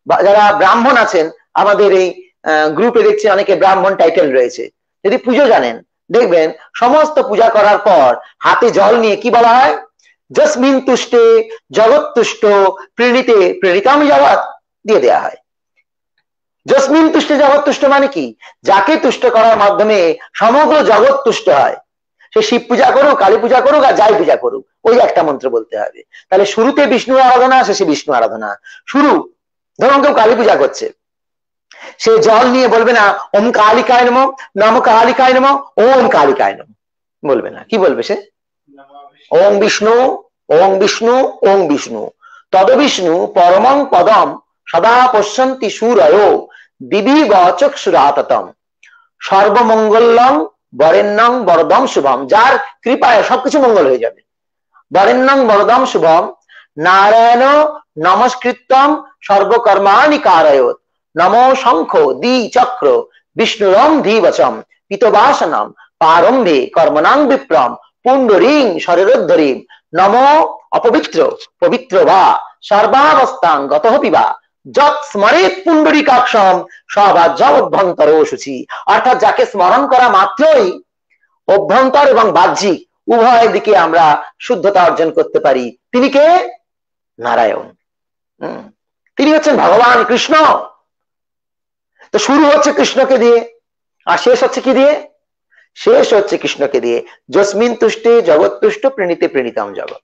যারা ব্রাহ্মণ আছেন আমাদের এই গ্রুপে দেখছি অনেকে ব্রাহ্মণ টাইটেল রয়েছে, যদি পুজো জানেন দেখবেন সমস্ত পূজা করার পর হাতে জল নিয়ে কি বলা হয়, যস্মিন তুষ্টে জগৎ তুষ্ট প্রেরিতে প্রেরিতাম জগৎ দিয়ে দেয়া হয়। যস্মিন তুষ্টে জগৎ তুষ্ট মানে কি, যাকে তুষ্ট করার মাধ্যমে সমগ্র জগৎ তুষ্ট হয়। সে শিব পূজা করুক, কালী পূজা করুক আর যাই পূজা করুক, ওই একটা মন্ত্র বলতে হবে। তাহলে শুরুতে বিষ্ণু আরাধনা, শেষে বিষ্ণু আরাধনা। শুরু ধরুন কেউ কালী পূজা করছে, সে জল নিয়ে বলবে না ওম কালিকায় নমঃ, নম কালিকায় নমঃ, ওম কালিকায় নমঃ বলবে না। কি বলবে সে? ওম বিষ্ণু, ওম বিষ্ণু, ওম বিষ্ণু তদ বিষ্ণু পরমং পদম সদা পশ্যন্তি সূরয়ো দিবি গচক্ষুরাততম সর্বমঙ্গলং বরেণ্যং বরদম শুভম। যার কৃপায় সবকিছু মঙ্গল হয়ে যাবে। বরেণ্যং বরদম শুভম নারায়ণ নমস্কৃত্যম সর্বকর্মাণি কারয়ত নমো শঙ্খ দ্বি চক্র বিষ্ণুরম ধীবচম পিতবাসনম পারম্ভে কর্মণাং বিপ্রম পুণ্ডরীং শরীরোদ্ধরীম নমো অপবিত্র পবিত্র বা সর্বাবস্থাং গতঃ পিবা যৎ স্মরেত পুণ্ডরীকাক্ষম সবাজ্যম অভ্যন্তর শুচি। অর্থাৎ যাকে স্মরণ করা মাত্রই অভ্যন্তর এবং বাহ্যিক উভয় দিকে আমরা শুদ্ধতা অর্জন করতে পারি। তিনি কে? নারায়ণ। তিনি হচ্ছেন ভগবান কৃষ্ণ। তো শুরু হচ্ছে কৃষ্ণকে দিয়ে আর শেষ হচ্ছে কি দিয়ে? শেষ হচ্ছে কৃষ্ণকে দিয়ে। যস্মিন তুষ্টে জগৎ তুষ্ট প্রণীতে প্রণীতম জগৎ।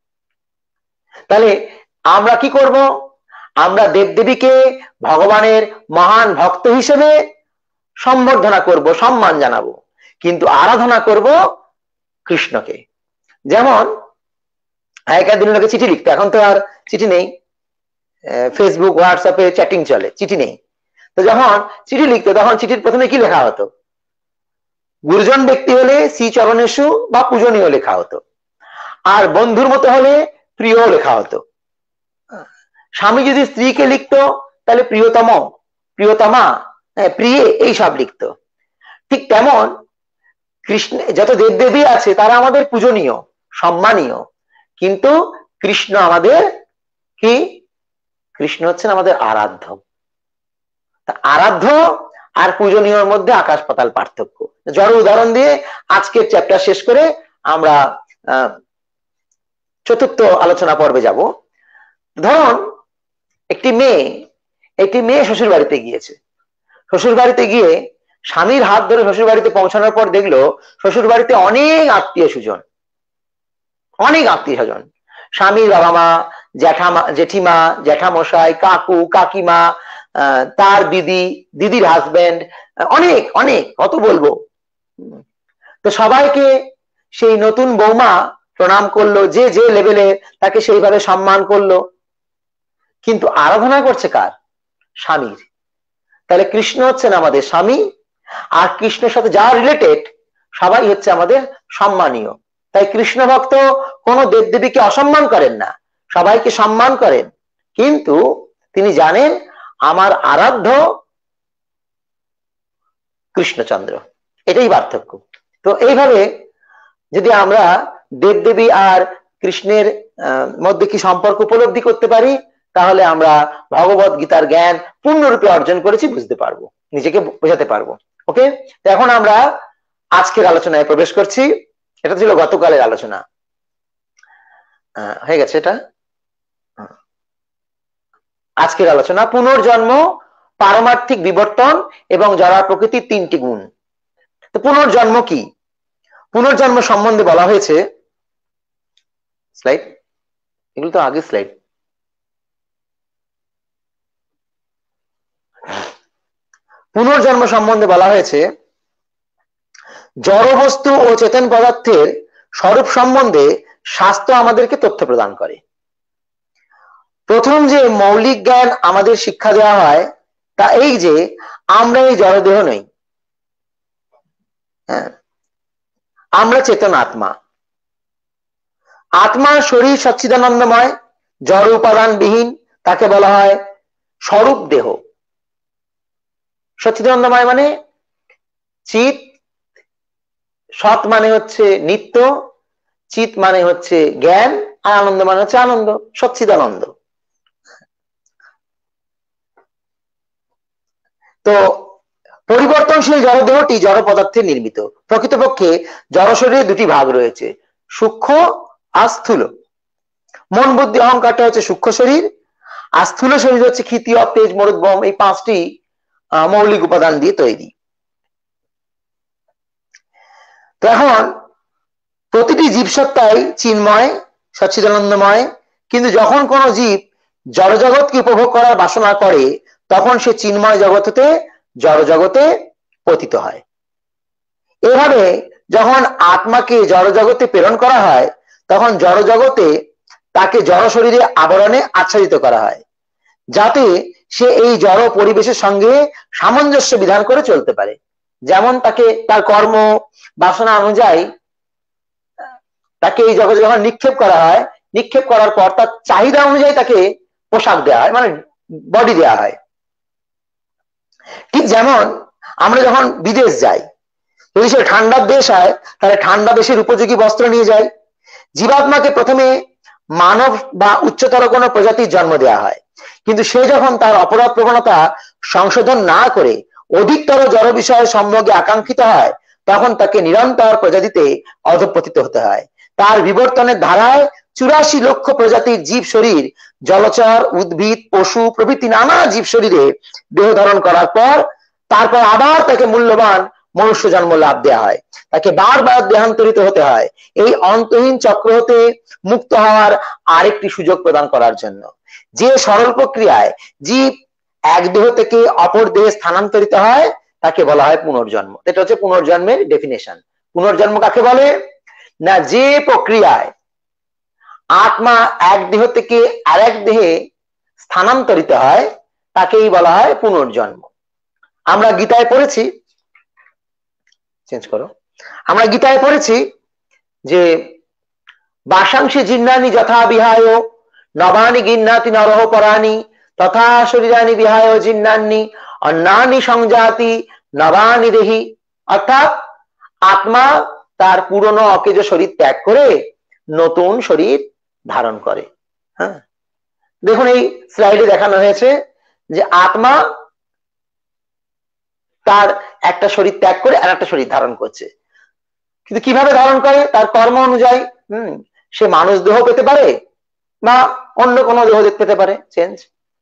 তাহলে আমরা কি করব? আমরা দেবদেবীকে ভগবানের মহান ভক্ত হিসেবে সম্বর্ধনা করব, সম্মান জানাবো, কিন্তু আরাধনা করব কৃষ্ণকে। যেমন আগেকার দিনে লোকে চিঠি লিখতো, এখন তো আর চিঠি নেই, ফেসবুক হোয়াটসঅ্যাপে চ্যাটিং চলে, চিঠি নেই। তো যখন চিঠি লিখতো তখন চিঠির প্রথমে কি লেখা হতো? গুরুজন ব্যক্তি হলে শ্রী চরণেশু বা পূজনীয় লেখা হতো, আর বন্ধুর মতো হলে প্রিয় লেখা হতো। স্বামী যদি স্ত্রীকে লিখতো তাহলে প্রিয়তম, প্রিয়তমা, প্রিয়ে এই সব লিখতো। ঠিক তেমন কৃষ্ণ যত দেবদেবী আছে তারা আমাদের পূজনীয়, সম্মানীয়, কিন্তু কৃষ্ণ আমাদের কি? কৃষ্ণ হচ্ছেন আমাদের আরাধ্য। আরাধ্য আর পূজনীয়র মধ্যে আকাশ পাতাল পার্থক্য। জড় উদাহরণ দিয়ে আজকের চ্যাপ্টার শেষ করে আমরা আহ চতুর্থ আলোচনা পর্বে যাব। ধরুন একটি মেয়ে একটি মেয়ে শ্বশুর বাড়িতে গিয়েছে। শ্বশুর বাড়িতে গিয়ে স্বামীর হাত ধরে শ্বশুর বাড়িতে পৌঁছানোর পর দেখলো শ্বশুর বাড়িতে অনেক আত্মীয় স্বজন, অনেক আত্মীয় স্বজন, স্বামীর বাবা মা, জ্যাঠামা, জেঠিমা, জ্যাঠামশাই, কাকু, কাকিমা, তার দিদি, দিদির হাজবেন্ড, অনেক অনেক, কত বলবো। তো সবাইকে সেই নতুন বৌমা প্রণাম করলো, যে যে লেভেলে তাকে সেইভাবে সম্মান করলো, কিন্তু আরাধনা করছে কার? স্বামীর। তাহলে কৃষ্ণ হচ্ছেন আমাদের স্বামী, আর কৃষ্ণের সাথে যা রিলেটেড সবাই হচ্ছে আমাদের সম্মানীয়। তাই কৃষ্ণ ভক্ত কোন দেবদেবীকে অসম্মান করেন না, সবাইকে সম্মান করেন, কিন্তু তিনি জানেন আমার আরাধ্য কৃষ্ণচন্দ্র। এটাই পার্থক্য। তো এইভাবে যদি আমরা দেবদেবী আর কৃষ্ণের মধ্যে কি সম্পর্ক উপলব্ধি করতে পারি, তাহলে আমরা ভগবত গীতার জ্ঞান পূর্ণরূপে অর্জন করেছি বুঝতে পারবো, নিজেকে বোঝাতে পারবো। ওকে, তো এখন আমরা আজকের আলোচনায় প্রবেশ করছি। এটা ছিল গতকালের আলোচনা, হয়ে গেছে। এটা আজকের আলোচনা পুনর্জন্ম, পারমার্থিক বিবর্তন এবং জড় প্রকৃতির তিনটি গুণ। তো পুনর্জন্ম কি? পুনর্জন্ম সম্বন্ধে বলা হয়েছে, স্লাইড, এগুলো তো আগে স্লাইড। পুনর্জন্ম সম্বন্ধে বলা হয়েছে জড় বস্তু ও চেতন পদার্থের স্বরূপ সম্বন্ধে শাস্ত্র আমাদেরকে তথ্য প্রদান করে। প্রথম যে মৌলিক জ্ঞান আমাদের শিক্ষা দেওয়া হয় তা এই যে আমরা এই জড়দেহ নই, হ্যাঁ, আমরা চেতন আত্মা। আত্মার শরীর সচ্চিদানন্দময়, জড় উপাদান বিহীন, তাকে বলা হয় স্বরূপ দেহ। সচ্চিদানন্দময় মানে চিত, সৎ মানে হচ্ছে নিত্য, চিত মানে হচ্ছে জ্ঞান, আর আনন্দ মানে হচ্ছে আনন্দ, সচ্চিদানন্দ। তো পরিবর্তনশীল জড়দেহটি জড় পদার্থে নির্মিত। প্রকৃতপক্ষে জড় শরীরে দুটি ভাগ রয়েছে, সূক্ষ্ম আর স্থূল। মন বুদ্ধি অহংকারটা হচ্ছে সূক্ষ্ম শরীর, আর স্থূল শরীর হচ্ছে ক্ষিতীয়, তেজ, মরুদ্গম, এই পাঁচটি মৌলিক উপাদান দিয়ে তৈরি। তো এখন প্রতিটি জীবসত্তাই চিন্ময়, সচ্চিদানন্দময়, কিন্তু যখন কোন জীব জড় জগৎকে উপভোগ করার বাসনা করে তখন সে চিন্ময় জগৎ হতে জড় জগতে পতিত হয়। এভাবে যখন আত্মাকে জড় জগতে প্রেরণ করা হয় তখন জড় জগতে তাকে জড় শরীরে আবরণে আচ্ছাদিত করা হয়, যাতে সে এই জড় পরিবেশের সঙ্গে সামঞ্জস্য বিধান করে চলতে পারে। যেমন তাকে তার কর্ম বাসনা অনুযায়ী তাকে এই জগতে যখন নিক্ষেপ করা হয়, নিক্ষেপ করার পর তার চাহিদা অনুযায়ী তাকে পোশাক দেওয়া হয়, মানে বডি দেওয়া হয়। ঠিক যেমন আমরা যখন বিদেশ যাই, যদি সে ঠান্ডার দেশ হয় তাহলে ঠান্ডা দেশের উপযোগী বস্ত্র নিয়ে যাই। জীবাত্মাকে প্রথমে মানব বা উচ্চতর কোনো প্রজাতির জন্ম দেওয়া হয়, কিন্তু সে যখন তার অপরাধ প্রবণতা সংশোধন না করে অধিকতর জড় বিষয়ের সম্ভোগে আকাঙ্ক্ষিত হয় তখন তাকে নিরন্তর প্রজাতিতে অধঃপতিত হতে হয়। তার বিবর্তনের ধারায় চুরাশি লক্ষ প্রজাতির জীব শরীর, জলচর, উদ্ভিদ, পশু প্রভৃতি নানা জীব শরীরে দেহ ধারণ করার পর তারপর আবার তাকে মূল্যবান মনুষ্য জন্ম লাভ দেওয়া হয়, তাকে বারবার দেহান্তরিত হতে হয় এই অন্তহীন চক্র হতে মুক্ত হওয়ার আরেকটি সুযোগ প্রদান করার জন্য। যে সরল প্রক্রিয়ায় জীব এক দেহ থেকে অপর দেহে স্থানান্তরিত হয় তাকে বলা হয় পুনর্জন্ম। এটা হচ্ছে পুনর্জন্মের ডেফিনেশন। পুনর্জন্ম কাকে বলে না, যে প্রক্রিয়ায় আত্মা এক দেহ থেকে আরেক দেহে স্থানান্তরিত হয় তাকেই বলা হয় পুনর্জন্ম। আমরা গীতায় পড়েছি, চেঞ্জ করো, আমরা গীতায় পড়েছি যে বাসাংশী জিন্নানি যথা বিহায় নবানি গিন্নাতি নরহ পরানি তথা শরীরানি বিহায় জিন্নানি অন্যানি সংজাতি নবানি দেহি। অর্থাৎ আত্মা তার পুরনো অকেজ শরীর ত্যাগ করে নতুন শরীর ধারণ করে। হ্যাঁ, দেখুন এই স্লাইডে দেখানো হয়েছে যে আত্মা তার একটা শরীর ত্যাগ করে আর একটা শরীর ধারণ করছে, কিন্তু কিভাবে ধারণ করে তার কর্ম অনুযায়ী। হম সে মানুষ দেহ পেতে পারে বা অন্য কোনো দেহ পেতে পারে, চেঞ্জ।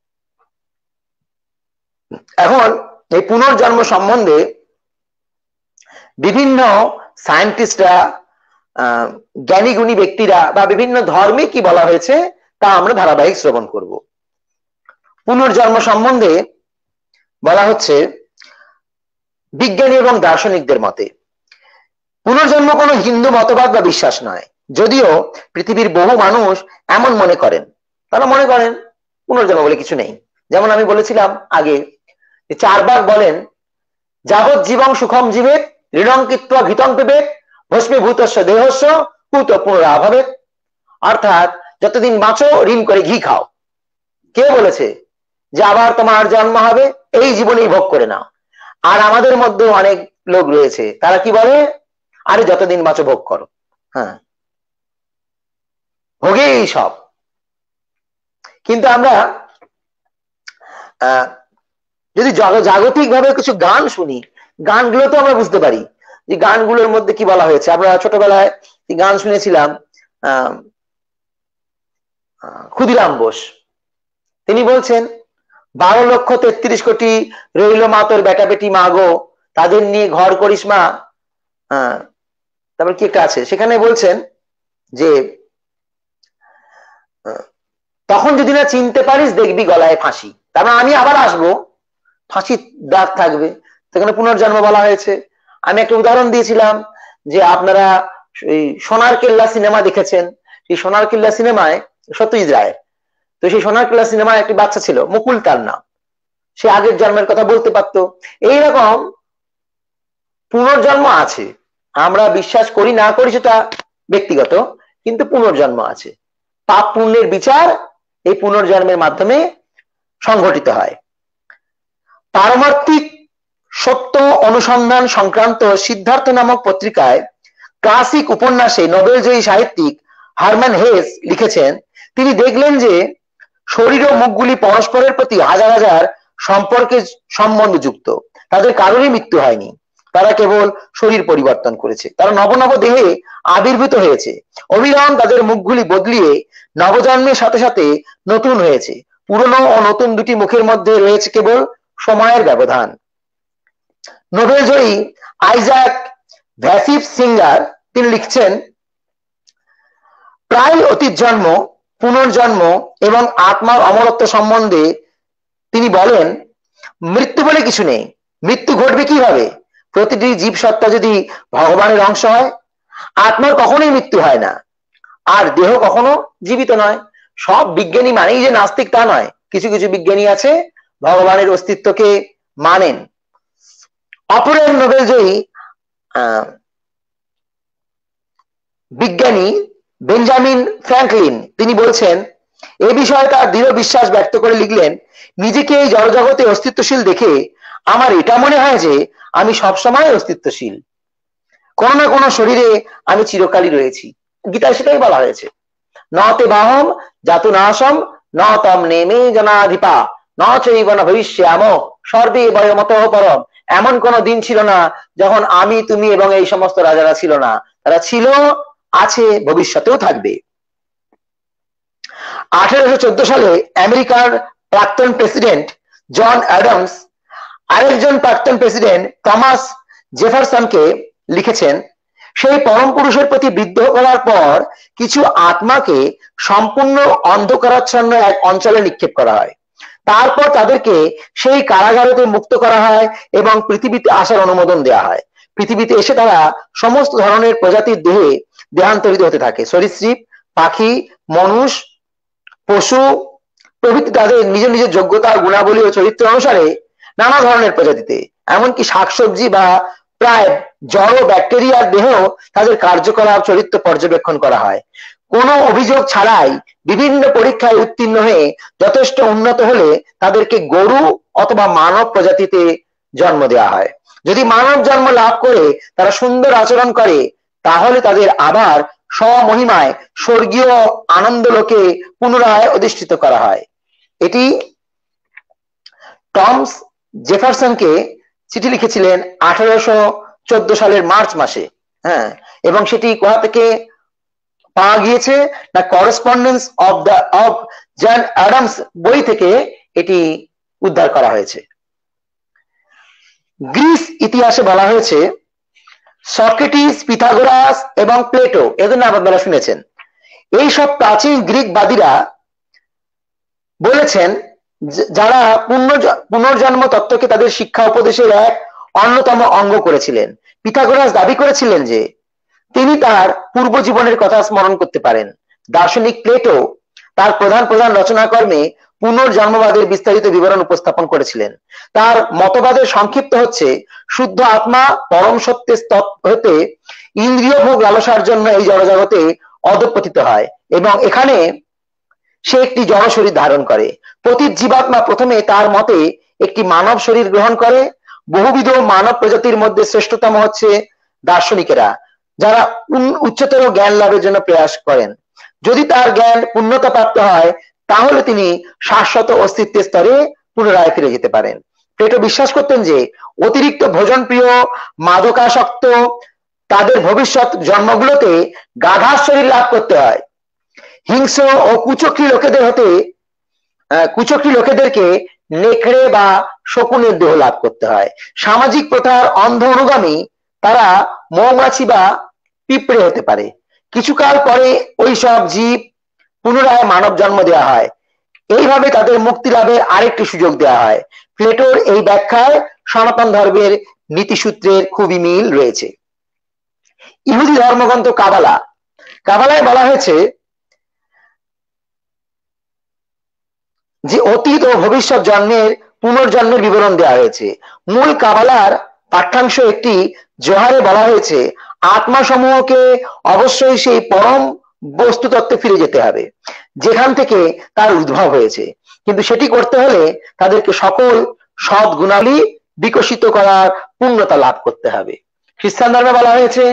এখন এই পুনর্জন্ম সম্বন্ধে বিভিন্ন সায়েন্টিস্টরা, জ্ঞানী গুণী ব্যক্তিরা বা বিভিন্ন ধর্মে কি বলা হয়েছে তা আমরা ধারাবাহিক শ্রবণ করব। পুনর্জন্ম সম্বন্ধে বলা হচ্ছে বিজ্ঞানী এবং দার্শনিকদের মতে পুনর্জন্ম কোনো হিন্দু মতবাদ বা বিশ্বাস নয়, যদিও পৃথিবীর বহু মানুষ এমন মনে করেন। তারা মনে করেন পুনর্জন্ম বলে কিছু নেই। যেমন আমি বলেছিলাম আগে, চারবার বলেন যাবৎ জীবং সুখম জীবেত ঋণং কৃত্বা ঘৃতং পিবেত ভস্মীভূতস্য দেহস্য কুত পুনরাভবেত। অর্থাৎ যতদিন বাঁচো ঋণ করে ঘি খাও। কে বলেছে যে আবার তোমার জন্ম হবে, এই জীবনেই ভোগ করে নাও। আর আমাদের মধ্যে অনেক লোক রয়েছে তারা কি বলে, আরে যতদিন বাঁচো ভোগ করো। হ্যাঁ, ভোগেই সব। কিন্তু আমরা আহ যদি জাগতিক ভাবে কিছু গান শুনি, গানগুলো তো আমরা বুঝতে পারি যে গানগুলোর মধ্যে কি বলা হয়েছে। আমরা ছোটবেলায় গান শুনেছিলাম, আহ ক্ষুদিরাম বোস তিনি বলছেন বারো লক্ষ তেত্রিশ কোটি রইল মা তোর বেটা বেটি মা গো, তাদের নিয়ে ঘর করিস মা। হ্যাঁ, তারপর কি একটা আছে সেখানে বলছেন যে তখন যদি না চিনতে পারিস দেখবি গলায় ফাঁসি। তার মানে আমি আবার আসবো, ফাঁসির দাগ থাকবে, সেখানে পুনর্জন্ম বলা হয়েছে। আমি একটা উদাহরণ দিয়েছিলাম যে আপনারা এই সোনার কেল্লা সিনেমা দেখেছেন। সেই সোনার কেল্লা সিনেমায় সত্যজিৎ রায়, তো সেই সোনার কেল্লা সিনেমায় একটি বাচ্চা ছিল মুকুল তার নাম, সে আগের জন্মের কথা বলতে পারতো। এইরকম পুনর্জন্ম আছে, আমরা বিশ্বাস করি না করি সেটা ব্যক্তিগত, কিন্তু পুনর্জন্ম আছে। পাপ পুণ্যের বিচার এই পুনর্জন্মের মাধ্যমে সংঘটিত হয়। পারমার্থিক সত্য অনুসন্ধান সংক্রান্ত সিদ্ধার্থ নামক পত্রিকায় ক্লাসিক উপন্যাসে নোবেলজয়ী সাহিত্যিক হারম্যান হেস লিখেছেন, তিনি দেখলেন যে শরীর ও মুখগুলি পরস্পরের প্রতি হাজার হাজার সম্পর্কে সম্বন্ধযুক্ত, তাদের কারোরই মৃত্যু হয়নি, তারা কেবল শরীর পরিবর্তন করেছে, তারা নব নব দেহে আবির্ভূত হয়েছে। অবিরাম তাদের মুখগুলি বদলিয়ে নবজন্মের সাথে সাথে নতুন হয়েছে। পুরনো ও নতুন দুটি মুখের মধ্যে রয়েছে কেবল সময়ের ব্যবধান। নোবেল জয়ী আইজাক ভ্যাসিভ সিঙ্গার তিনি লিখছেন, প্রায় অতীত জন্ম, পুনর্জন্ম এবং আত্মার অমরত্ব সম্বন্ধে তিনি বলেন, মৃত্যু বলে কিছু নেই। মৃত্যু ঘটবে কিভাবে? প্রতিটি জীবসত্তা যদি ভগবানের অংশ হয়, আত্মার কখনোই মৃত্যু হয় না, আর দেহ কখনো জীবিত নয়। সব বিজ্ঞানী মানেই যে নাস্তিক তা নয়, কিছু কিছু বিজ্ঞানী আছে ভগবানের অস্তিত্বকে মানেন। অপরের নোবেল জয়ী আহ বিজ্ঞানী বেঞ্জামিন ফ্র্যাঙ্কলিন তিনি বলছেন, এ বিষয়ে তার দৃঢ় বিশ্বাস ব্যক্ত করে লিখলেন, নিজেকে এই জড়জগতে অস্তিত্বশীল দেখে আমার এটা মনে হয় যে আমি সবসময় অস্তিত্বশীল, কোনো না কোনো শরীরে আমি চিরকালই রয়েছি। গীতায় সেটাই বলা হয়েছে, নতে বাহম জাতু নাশম ন তম নেমে জনাধিপা ন চৈব ন ভবিষ্যাম সর্বে বয়মতঃ পরম। এমন কোন দিন ছিল না যখন আমি, তুমি এবং এই সমস্ত রাজারা ছিল না, তারা ছিল, আছে, ভবিষ্যতেও থাকবে। আঠারোশো চোদ্দ সালে আমেরিকার প্রাক্তন প্রেসিডেন্ট জন অ্যাডামস আরেকজন প্রাক্তন প্রেসিডেন্ট টমাস জেফারসনকে লিখেছেন, সেই পরম পুরুষের প্রতি বিদ্রোহ করার পর কিছু আত্মাকে সম্পূর্ণ অন্ধকারাচ্ছন্ন এক অঞ্চলে নিক্ষেপ করা হয়, তারপর তাদেরকে সেই কারাগারতে মুক্ত করা হয় এবং পৃথিবীতে আসার অনুমোদন দেওয়া হয়। পৃথিবীতে এসে তারা সমস্ত ধরনের প্রজাতির দেহে দেহান্তরিত হতে থাকে, সরীসৃপ, পাখি, মানুষ, পশু প্রভৃতি তাদের নিজ নিজ যোগ্যতা, গুণাবলী ও চরিত্র অনুসারে নানা ধরনের প্রজাতিতে, এমনকি শাকসবজি বা প্রায় জড় ব্যাকটেরিয়ার দেহ তাদের কার্যকলাপ, চরিত্র পর্যবেক্ষণ করা হয়। কোনো অভিযোগ ছাড়াই বিভিন্ন পরীক্ষায় উত্তীর্ণ হয়ে যথেষ্ট উন্নত হলে তাদেরকে গরু অথবা মানব প্রজাতিতে জন্ম দেওয়া হয়। যদি মানব জন্ম লাভ করে তারা সুন্দর আচরণ করে, তাহলে তাদের আবার স্বমহিমায় স্বর্গীয় আনন্দ লোকে পুনরায় অধিষ্ঠিত করা হয়। এটি টমস জেফারসনকে চিঠি লিখেছিলেন আঠারোশো চোদ্দ সালের মার্চ মাসে। হ্যাঁ, এবং সেটি কোথা থেকে পাওয়া গিয়েছে না, correspondence of the of John Adams বই থেকে এটি উদ্ধার করা হয়েছে। গ্রিস ইতিহাসে বলা হয়েছে, সক্রেটিস, পিথাগোরাস এবং প্লেটো, এদের নাম আপনারা শুনেছেন। এই সব প্রাচীন গ্রিকবাদীরা বলেছেন, যারা পুনর্জন্ম তত্ত্বকে তাদের শিক্ষা উপদেশের এক অন্যতম অঙ্গ করেছিলেন। পিথাগোরাস দাবি করেছিলেন যে তিনি তার পূর্ব জীবনের কথা স্মরণ করতে পারেন। দার্শনিক প্লেটো তার প্রধান প্রধান রচনাকর্মে পুনর্জন্মবাদের বিস্তারিত বিবরণ উপস্থাপন করেছিলেন। তার মতবাদের সংক্ষিপ্ত হচ্ছে, শুদ্ধ আত্মা পরম সত্যের তত্ত্ব হতে ইন্দ্রিয় ভোগ লালসার জন্য এই জড়জগতে অধঃপতিত হয় এবং এখানে সে একটি জড় শরীর ধারণ করে। প্রতি জীবাত্মা প্রথমে তার মতে একটি মানব শরীর গ্রহণ করে। বহুবিধ মানব প্রজাতির মধ্যে শ্রেষ্ঠতম হচ্ছে দার্শনিকেরা, যারা উচ্চতর জ্ঞান লাভের জন্য প্রয়াস করেন। যদি তার জ্ঞান পূর্ণতা প্রাপ্ত হয়, তাহলে তিনি শাশ্বত অস্তিত্বের স্তরে পুনরায় ফিরে যেতে পারেন। প্লেটো বিশ্বাস করতেন যে অতিরিক্ত ভোজন প্রিয়, মাদকাসক্ত তাদের ভবিষ্যৎ জন্মগুলোতে গাধার শরীর লাভ করতে হয়। হিংস্র ও কুচক্রী লোকেদের হতে কুচক্রী লোকেদেরকে নেকড়ে বা শকুনের দেহ লাভ করতে হয়। সামাজিক প্রথার অন্ধ অনুগামী তারা মৌমাছি বা পিঁপড়ে হতে পারে। কিছুকাল পরে ওই সব জীব পুনরায় মানব জন্ম দেওয়া হয়। এইভাবে তাদের মুক্তি লাভের আরেকটি সুযোগ দেওয়া হয়। প্লেটোর এই ব্যাখ্যায় সনাতন ধর্মের নীতিসূত্রের খুবই মিল রয়েছে। ইহুদি ধর্মগ্রন্থ কাবালা, কাবালায় বলা হয়েছে যে অতীত ও ভবিষ্যৎ জন্মের পুনর্জন্মের বিবরণ দেওয়া হয়েছে। মূল কাবালার পাঠ্যাংশ একটি জোহারে বলা হয়েছে, আত্মা সমূহকে অবশ্যই সেই পরম বস্তু তত্ত্বে ফিরে যেতে হবে যেখান থেকে তার উদ্ভব হয়েছে, কিন্তু সেটি করতে হলে তাদেরকে সকল সৎ গুণাবলী বিকশিত করার পূর্ণতা লাভ করতে হবে। খ্রিস্টান ধর্মে বলা হয়েছে,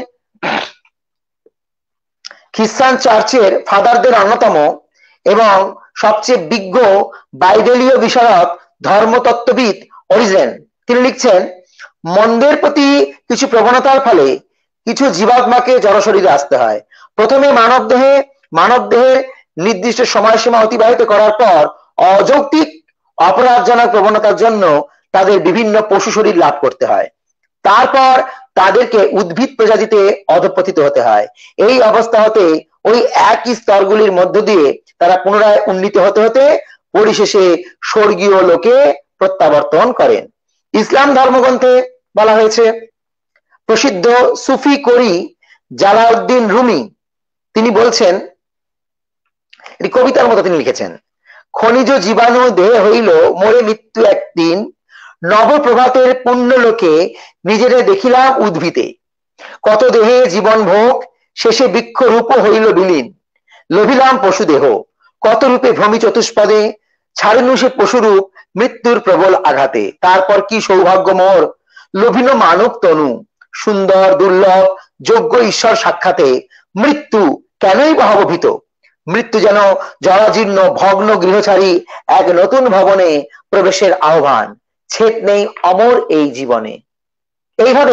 খ্রিস্টান চার্চের ফাদারদের অন্যতম এবং সবচেয়ে বিজ্ঞ বাইবেলীয় বিশারদ ধর্মতত্ত্ববিদ অরিজেন তিনি লিখছেন, মন্দের প্রতি কিছু প্রবণতার ফলে কিছু জীবাত্মাকে জড়শরীরে আসতে হয়। প্রথমে মানব দেহে মানব দেহে নির্দিষ্ট সময়সীমা অতিবাহিত করার পর অযৌক্তিক অপরাধজনক প্রবণতার জন্য তাদের বিভিন্ন পশু শরীর লাভ করতে হয়। তারপর তাদেরকে উদ্ভিদ প্রজাতিতে অধঃপতিত হতে হয়। এই অবস্থা হতে ওই একই স্তরগুলির মধ্য দিয়ে তারা পুনরায় উন্নীত হতে হতে পরিশেষে স্বর্গীয় লোকে প্রত্যাবর্তন করেন। ইসলাম ধর্মগ্রন্থে বলা হয়েছে, প্রসিদ্ধ সুফি কবি জালাউদ্দিন রুমি তিনি বলছেন, এটি কবিতার মতো তিনি লিখেছেন, খনিজ জীবাণু দেহে হইল মরে মৃত্যু একদিন, নবপ্রভাতের পুণ্য লোকে নিজেরে দেখিলাম উদ্ভিদে, কত দেহে জীবন ভোগ শেষে বৃক্ষ রূপ হইল বিলীন, লোভিলাম পশু দেহ কত রূপে ভ্রমি চতুষ্পদে, ছাড়িনু সে পশুরূপ মৃত্যুর প্রবল আঘাতে। তারপর কি সৌভাগ্য মোর লোভিন মানব তনু, সুন্দর দুর্লভ যোগ্য ঈশ্বর সাক্ষাতে, মৃত্যু কেনই বা হব ভীত, মৃত্যু যেন জরাজীর্ণ ভগ্ন গৃহচারী এক নতুন ভবনে প্রবেশের আহ্বান, ছেদ নেই অমর এই জীবনে। এইভাবে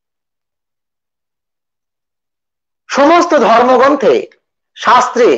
সমস্ত ধর্মগ্রন্থে শাস্ত্রে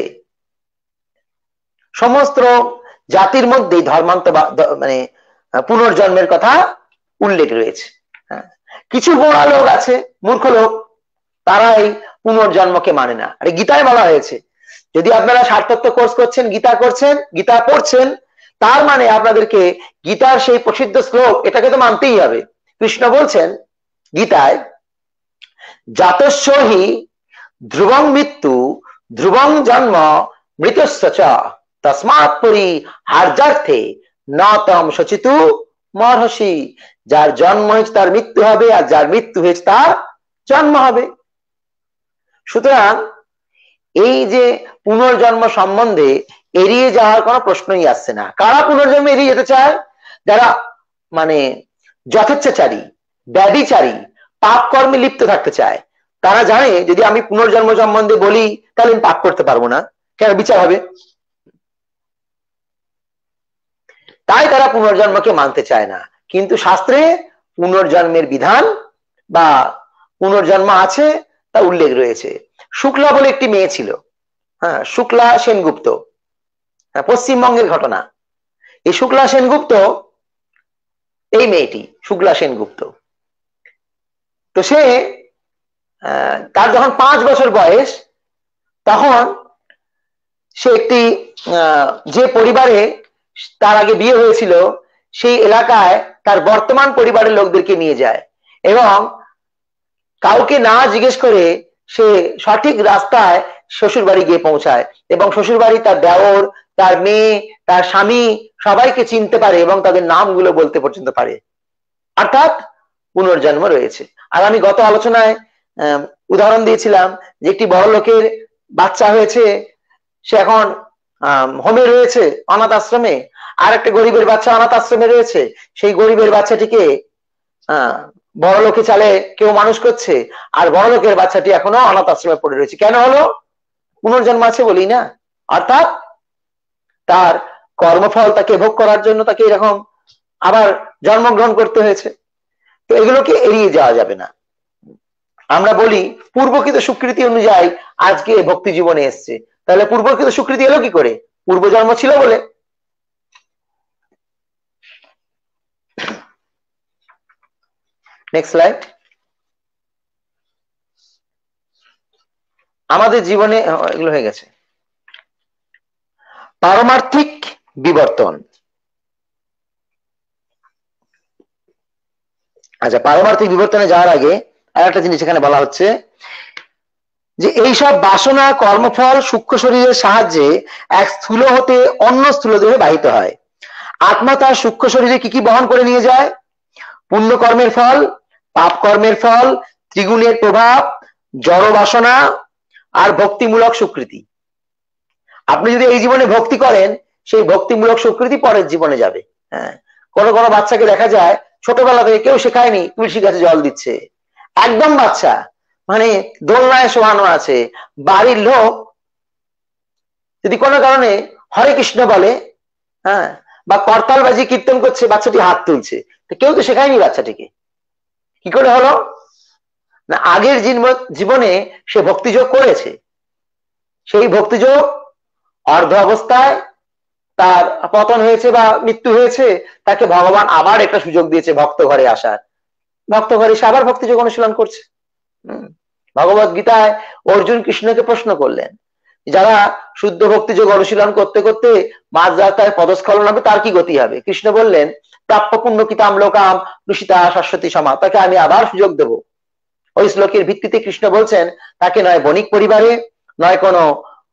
সমস্ত জাতির মধ্যে ধর্মান্ত মানে পুনর্জন্মের কথা উল্লেখ রয়েছে। কিছু বোড়া লোক আছে, মূর্খ লোক, তারা এই পুনর্জন্মকে মানে না। আরে গীতায় বলা হয়েছে, যদি আপনারা সারতত্ত্ব কোর্স করছেন, গীতা করছেন, গীতা পড়ছেন, তার মানে আপনাদেরকে গীতার সেই প্রসিদ্ধ শ্লোক এটাকে তো মানতেই হবে। কৃষ্ণ বলছেন গীতায়, জাতস্য হি ধ্রুবং মৃত্যু ধ্রুবং জন্ম মৃতস্য চ তস্মাৎ পরি হার্যার্থে ন তম শচিতু মহর্ষি। যার জন্ম হয়েছে তার মৃত্যু হবে, আর যার মৃত্যু হয়েছে তার জন্ম হবে। সুতরাং এই যে পুনর্জন্ম সম্বন্ধে এড়িয়ে যাওয়ার কোনো প্রশ্নই আসছে না। কারা পুনর্জন্ম এড়িয়ে যেতে চায়? যারা মানে যথেচ্ছাচারী, ব্যাধিচারী, পাপ কর্মে লিপ্ত থাকতে চায়। তারা জানে যদি আমি পুনর্জন্ম সম্বন্ধে বলি তাহলে আমি পাপ করতে পারবো না, কেন বিচার হবে, তাই তারা পুনর্জন্মকে মানতে চায় না। কিন্তু শাস্ত্রে পুনর্জন্মের বিধান বা পুনর্জন্ম আছে তা উল্লেখ রয়েছে। শুক্লা বলে একটি মেয়ে ছিল, হ্যাঁ, শুক্লা সেনগুপ্ত, হ্যাঁ, পশ্চিমবঙ্গের ঘটনা। এই শুক্লা সেনগুপ্ত, এই মেয়েটি শুক্লা সেনগুপ্ত, তো সে তার যখন পাঁচ বছর বয়স, তখন সে একটি যে পরিবারে তার আগে বিয়ে হয়েছিল সেই এলাকায় তার বর্তমান পরিবারের লোকদেরকে নিয়ে যায় এবং কাউকে না জিজ্ঞেস করে সে সঠিক রাস্তায় শ্বশুর বাড়ি গিয়ে পৌঁছায় এবং শ্বশুর বাড়ি তার দেওর, তার মেয়ে, তার স্বামী সবাইকে চিনতে পারে এবং তাদের নামগুলো বলতে পর্যন্ত পারে। অর্থাৎ পুনর্জন্ম রয়েছে। আর আমি গত আলোচনায় উদাহরণ দিয়েছিলাম যে একটি বড় লোকের বাচ্চা হয়েছে, সে এখন হোমে রয়েছে, অনাথ আশ্রমে, আর একটা গরিবের বাচ্চা অনাথ আশ্রমে রয়েছে। সেই গরিবের বাচ্চাটিকে আহ বড় লোকে চালে কেউ মানুষ করছে, আর বড় লোকের বাচ্চাটি এখনো অনাথ আশ্রমে পড়ে রয়েছে। কেন হলো? পুনর্জন্ম আছে বলি না। অর্থাৎ তার কর্মফল তাকে ভোগ করার জন্য তাকে এরকম আবার জন্মগ্রহণ করতে হয়েছে। তো এগুলোকে এড়িয়ে যাওয়া যাবে না। আমরা বলি পূর্বকৃত স্বীকৃতি অনুযায়ী আজকে ভক্তি জীবনে এসছে, তাহলে পূর্বকৃত স্বীকৃতি এলো কি করে? পূর্বজন্ম ছিল বলে। Next slide. আমাদের জীবনে এগুলো হয়ে গেছে। পারমার্থিক বিবর্তন। আচ্ছা, পারমার্থিক বিবর্তনে যাওয়ার আগে আর একটা জিনিস এখানে বলা হচ্ছে যে এইসব বাসনা কর্মফল সূক্ষ্ম শরীরের সাহায্যে এক স্থূল হতে অন্য স্থূল দেহে বাহিত হয়। আত্মা তার সূক্ষ্ম শরীরে কি কি বহন করে নিয়ে যায়? পুণ্য কর্মের ফল, পাপ কর্মের ফল, ত্রিগুণের প্রভাব, জড় বাসনা আর ভক্তিমূলক স্বীকৃতি। আপনি যদি এই জীবনে ভক্তি করেন, সেই ভক্তিমূলক স্বীকৃতি পরের জীবনে যাবে। হ্যাঁ, কোনো কোনো বাচ্চাকে দেখা যায় ছোটবেলা থেকে কেউ শেখায়নি তুলসী গাছে জল দিচ্ছে, একদম বাচ্চা, মানে দোলনায় শোয়ানো আছে, বাড়ির লোক যদি কোনো কারণে হরে কৃষ্ণ বলে, হ্যাঁ, বা করতাল বাজি কীর্তন করছে, বাচ্চাটি হাত তুলছে, তো কেউ তো শেখায়নি বাচ্চাটিকে। কি করে হলো না, আগের জীবনে সে ভক্তিযোগ করেছে, সেই ভক্তিযোগ অর্ধ অবস্থায় তার পতন হয়েছে বা মৃত্যু হয়েছে, তাকে ভগবান আবার একটা সুযোগ দিয়েছে ভক্ত ঘরে আসার। ভক্ত ঘরে সে আবার ভক্তিযোগ অনুশীলন করছে। ভগবত গীতায় অর্জুন কৃষ্ণকে প্রশ্ন করলেন, যারা শুদ্ধ ভক্তিযোগ অনুশীলন করতে করতে মাঝ রাস্তায় পদস্খলন হবে তার কি গতি হবে? কৃষ্ণ বললেন, প্রাপ্য পুণ্য কিতাম লোকাম রুষিতা শাশ্বতী সমা, তাকে আমি আবার সুযোগ দেব। ওই শ্লোকের ভিত্তিতে কৃষ্ণ বলছেন, তাকে নয় বণিক পরিবারে, নয় কোনো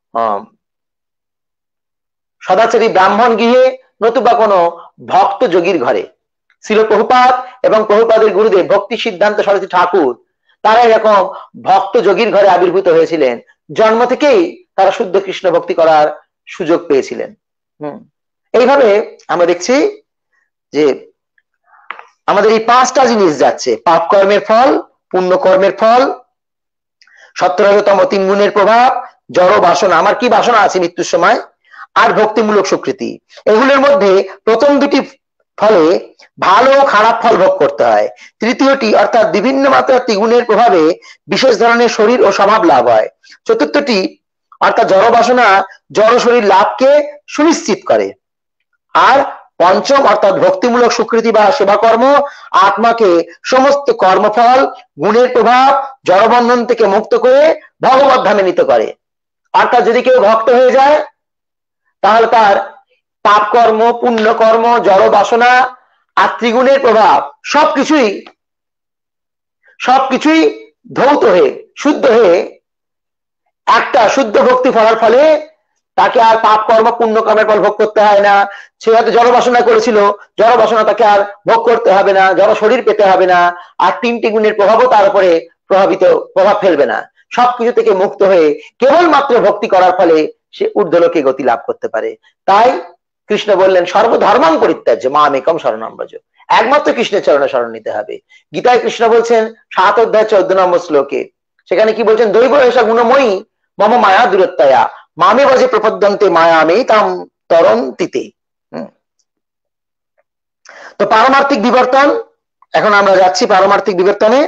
সদাচারী ব্রাহ্মণ গৃহে, নতুবা কোনো ভক্ত যোগীর ঘরে। শ্রীল প্রভুপাদ এবং প্রভুপাদের গুরুদেব ভক্তি সিদ্ধান্ত সরস্বতী ঠাকুর তারা এরকম ভক্ত যোগীর ঘরে আবির্ভূত হয়েছিলেন। জন্ম থেকেই তারা শুদ্ধ কৃষ্ণ ভক্তি করার সুযোগ পেয়েছিলেন। হম এইভাবে আমরা দেখছি যে আমাদের এই পাঁচটা জিনিস যাচ্ছে, পাপ কর্মের ফল, পুণ্য কর্মের ফল, সত্তরতম তিন গুণের প্রভাব, জড় বাসনা, আমার কি বাসনা আছে মৃত্যুর সময়, আর ভক্তিমূলক স্বীকৃতি। এগুলোর মধ্যে প্রথম দুটি ফলে ভালো খারাপ ফল ভোগ করতে হয়। তৃতীয়টি অর্থাৎ বিভিন্ন মাত্রার ত্রিগুণের প্রভাবে বিশেষ ধরনের শরীর ও স্বভাব লাভ হয়। চতুর্থটি অর্থাৎ জড় বাসনা জড় শরীর লাভকে সুনিশ্চিত করে। আর পঞ্চম অর্থাৎ ভক্তিমূলক স্বীকৃতি বা সেবাকর্ম আত্মাকে সমস্ত কর্মফল গুণের প্রভাব জড়বন্ধন থেকে মুক্ত করে ভগবত ধামে নিতে করে। অর্থাৎ যদি কেউ ভক্ত হয়ে যায় তাহলে তার পাপ কর্ম, পুণ্য কর্ম, জড় বাসনা আর ত্রিগুণের প্রভাব সবকিছুই সবকিছুই ধৌত হয়ে শুদ্ধ হয়ে একটা শুদ্ধ ভক্তি ফলার ফলে তাকে আর পাপ কর্ম পুণ্য কর্মের ফল ভোগ করতে হয় না। সে হয়তো জড় বাসনা করেছিল, জড় বাসনা তাকে আর ভোগ করতে হবে না, জড় শরীর পেতে হবে না, আর তিনটি গুণের প্রভাবও তার উপরে প্রভাবিত প্রভাব ফেলবে না। সবকিছু থেকে মুক্ত হয়ে কেবলমাত্র ভক্তি করার ফলে সে ঊর্ধ্বলোকে গতি লাভ করতে পারে। তাই কৃষ্ণ বললেন, সর্বধর্মাং পরিত্যাজ্য মামেকং শরণং ব্রজ, একমাত্র কৃষ্ণের চরণে শরণ নিতে হবে। গীতায় কৃষ্ণ বলছেন সাত অধ্যায় চোদ্দ নম্বর শ্লোকে, সেখানে কি বলছেন, দৈব এসা গুণময়ী মম মায়া দূরত্বয়া মামে বাজে প্রপদ্যন্তে মায়ামে তাম তরন্তিতে। তো পারমার্থিক বিবর্তন, এখন আমরা যাচ্ছি পারমার্থিক বিবর্তনে।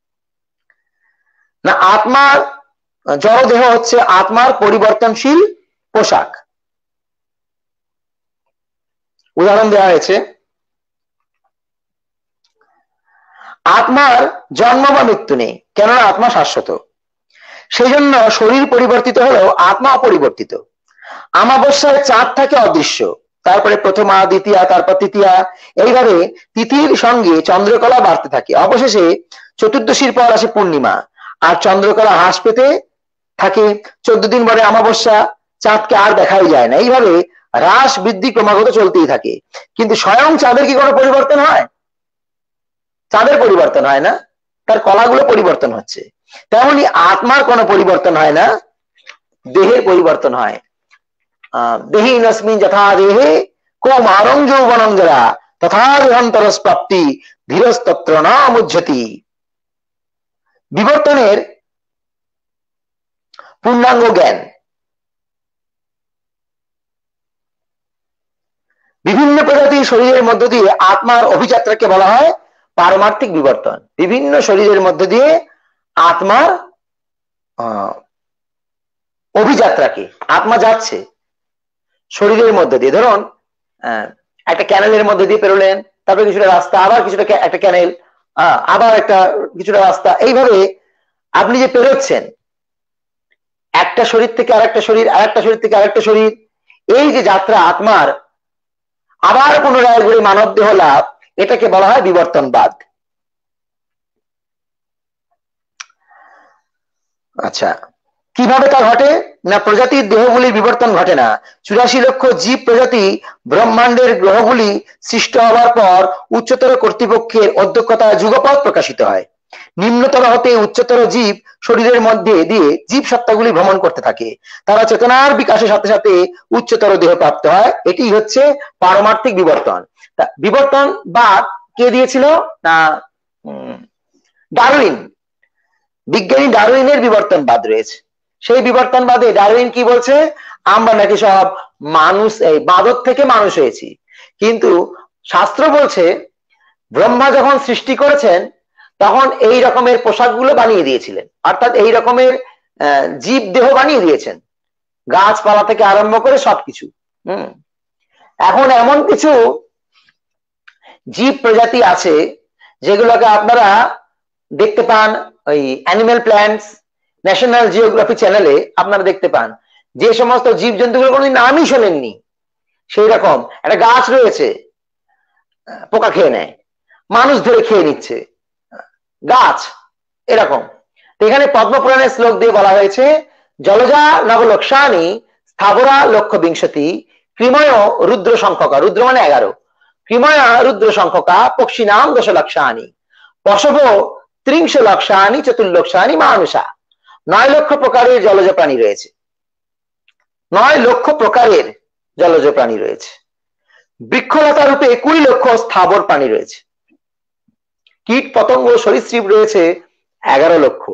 না, আত্মার জড় দেহ হচ্ছে আত্মার পরিবর্তনশীল পোশাক। উদাহরণ দেওয়া হয়েছে, আত্মার জন্ম বা মৃত্যু নেই, কেননা আত্মা শাশ্বত। সেই জন্য শরীর পরিবর্তিত হলেও আত্মা অপরিবর্তিত। আমাবস্যায় চাঁদ থাকে অদৃশ্য, তারপরে প্রথমা, দ্বিতীয়া, তারপর তৃতীয়া, এইভাবে তিথির সঙ্গে চন্দ্রকলা বাড়তে থাকে। অবশেষে চতুর্দশীর পর আসে পূর্ণিমা, আর চন্দ্রকলা হ্রাস পেতে থাকে। চোদ্দ দিন পরে অমাবস্যা, চাঁদকে আর দেখাই যায় না। এইভাবে হ্রাস বৃদ্ধি ক্রমাগত চলতেই থাকে। কিন্তু স্বয়ং চাঁদের কি কোনো পরিবর্তন হয়? চাঁদের পরিবর্তন হয় না, তার কলাগুলো পরিবর্তন হচ্ছে। তেমনি আত্মার কোনো পরিবর্তন হয় না, দেহের পরিবর্তন হয়। আহ দেহিনস্মিন যথা দেহে কৌমারং যৌবনং জরা তথা দেহান্তরস প্রাপ্তি ধীরস্তত্র না মুহ্যতি। বিবর্তনের পূর্ণাঙ্গ জ্ঞান। বিভিন্ন প্রজাতির শরীরের মধ্য দিয়ে আত্মার অভিযাত্রাকে বলা হয় পারমার্থিক বিবর্তন। বিভিন্ন শরীরের মধ্য দিয়ে আত্মার অভিযাত্রাকে, আত্মা যাচ্ছে শরীরের মধ্যে দিয়ে, ধরুন একটা ক্যানেলের মধ্যে দিয়ে পেরোলেন, তারপরে কিছুটা রাস্তা, আবার কিছুটা একটা ক্যানেল, আবার একটা কিছুটা রাস্তা, এইভাবে আপনি যে পেরোচ্ছেন একটা শরীর থেকে আরেকটা শরীর, আরেকটা শরীর থেকে আরেকটা শরীর, এই যে যাত্রা আত্মার আবার পুনরায় ঘুরে মানব দেহ লাভ, এটাকে বলা হয় বিবর্তনবাদ। আচ্ছা, কিভাবে তা ঘটে না, প্রজাতির দেহগুলির বিবর্তন ঘটে না। চুরাশি লক্ষ জীব প্রজাতি ব্রহ্মাণ্ডের গ্রহগুলি সৃষ্ট হওয়ার পর উচ্চতর কর্তৃপক্ষের অধ্যক্ষতায় যুগপৎ প্রকাশিত হয়। নিম্নতর হতে উচ্চতর জীব শরীরের মধ্যে দিয়ে জীব সত্তাগুলি ভ্রমণ করতে থাকে। তারা চেতনার বিকাশের সাথে সাথে উচ্চতর দেহ প্রাপ্ত হয়। এটি হচ্ছে পারমার্থিক বিবর্তন। বিবর্তন বাদ কে দিয়েছিল না, ডারউইন, বিজ্ঞানী ডারউইনের বিবর্তনবাদ রয়েছে। সেই বিবর্তনবাদে ডারউইন কি বলছে, আমরা নাকি সব মানুষ, এই বাদর থেকে মানুষ হয়েছি, কিন্তু শাস্ত্র বলছে ব্রহ্মা যখন সৃষ্টি করেছেন তখন এই রকমের পোশাকগুলো বানিয়ে দিয়েছিলেন, অর্থাৎ এই রকমের জীব দেহ বানিয়ে দিয়েছেন, গাছপালা থেকে আরম্ভ করে সবকিছু। হম এখন এমন কিছু জীব প্রজাতি আছে যেগুলোকে আপনারা দেখতে পান ওই অ্যানিমেল প্ল্যান্টস ন্যাশনাল জিওগ্রাফি চ্যানেলে, আপনারা দেখতে পান যে সমস্ত জীব জন্তুগুলো কোনোদিন নামই শোনেননি, সেই রকম একটা গাছ রয়েছে পোকা খেয়ে নেয়, মানুষ ধরে খেয়ে নিচ্ছে গাছ, এরকম। এখানে পদ্মপুরাণের শ্লোক দিয়ে বলা হয়েছে জলজা নবলক্ষানি স্থাবরা লক্ষ্য বিংশতি কৃময় রুদ্র সংখ্যকা, রুদ্র মানে এগারো, কৃময় রুদ্র সংখ্যকা পক্ষী নাম দশ লক্ষানি পশব ত্রিংশ লক্ষানি চতুর্লক্ষানি মানুষা। নয় লক্ষ প্রকারের জলজ প্রাণী রয়েছে, নয় লক্ষ প্রকারের জলজ প্রাণী রয়েছে। বৃক্ষলতা রূপে কুড়ি লক্ষ স্থাবর প্রাণী রয়েছে। কীট পতঙ্গ সরীসৃপ রয়েছে এগারো লক্ষ,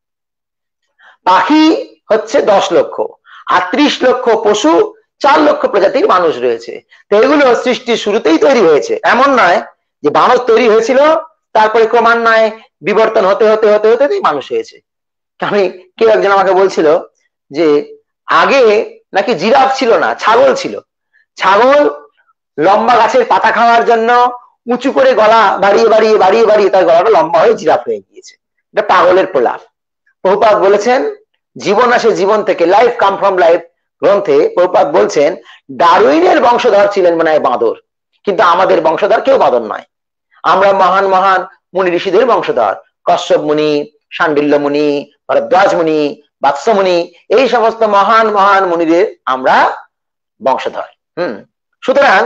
পাখি হচ্ছে দশ লক্ষ, আর ত্রিশ লক্ষ পশু, চার লক্ষ প্রজাতির মানুষ রয়েছে। তো এগুলো সৃষ্টির শুরুতেই তৈরি হয়েছে, এমন নয় যে মানুষ তৈরি হয়েছিল তারপরে ক্রমান্বয়ে বিবর্তন হতে হতে হতে হতে মানুষ হয়েছে। আমি কেউ একজন আমাকে বলছিল যে আগে নাকি জিরাফ ছিল না, ছাগল ছিল। ছাগল লম্বা গাছের পাতা খাওয়ার জন্য উঁচু করে গলা বাড়িয়ে বাড়িয়ে বাড়িয়ে বাড়িয়ে তার গলাটা লম্বা হয়ে জিরাফ হয়ে গিয়েছে। এটা পাগলের প্রলাপ। প্রভুপাদ বলেছেন জীবন আসে জীবন থেকে, লাইফ কাম ফ্রম লাইফ গ্রন্থে প্রভুপাদ বলছেন ডারউইনের বংশধর ছিলেন মনে হয় বাঁদর, কিন্তু আমাদের বংশধর কেউ বাঁদর নয়। আমরা মহান মহান মুনি ঋষিদের বংশধর, কশ্যপ মুনি, শাণ্ডিল্য মুনি, ভরদ্বাজ মুনি, বাৎস মুনি, এই সমস্ত মহান মহান মুনিদের আমরা বংশধর। হম সুতরাং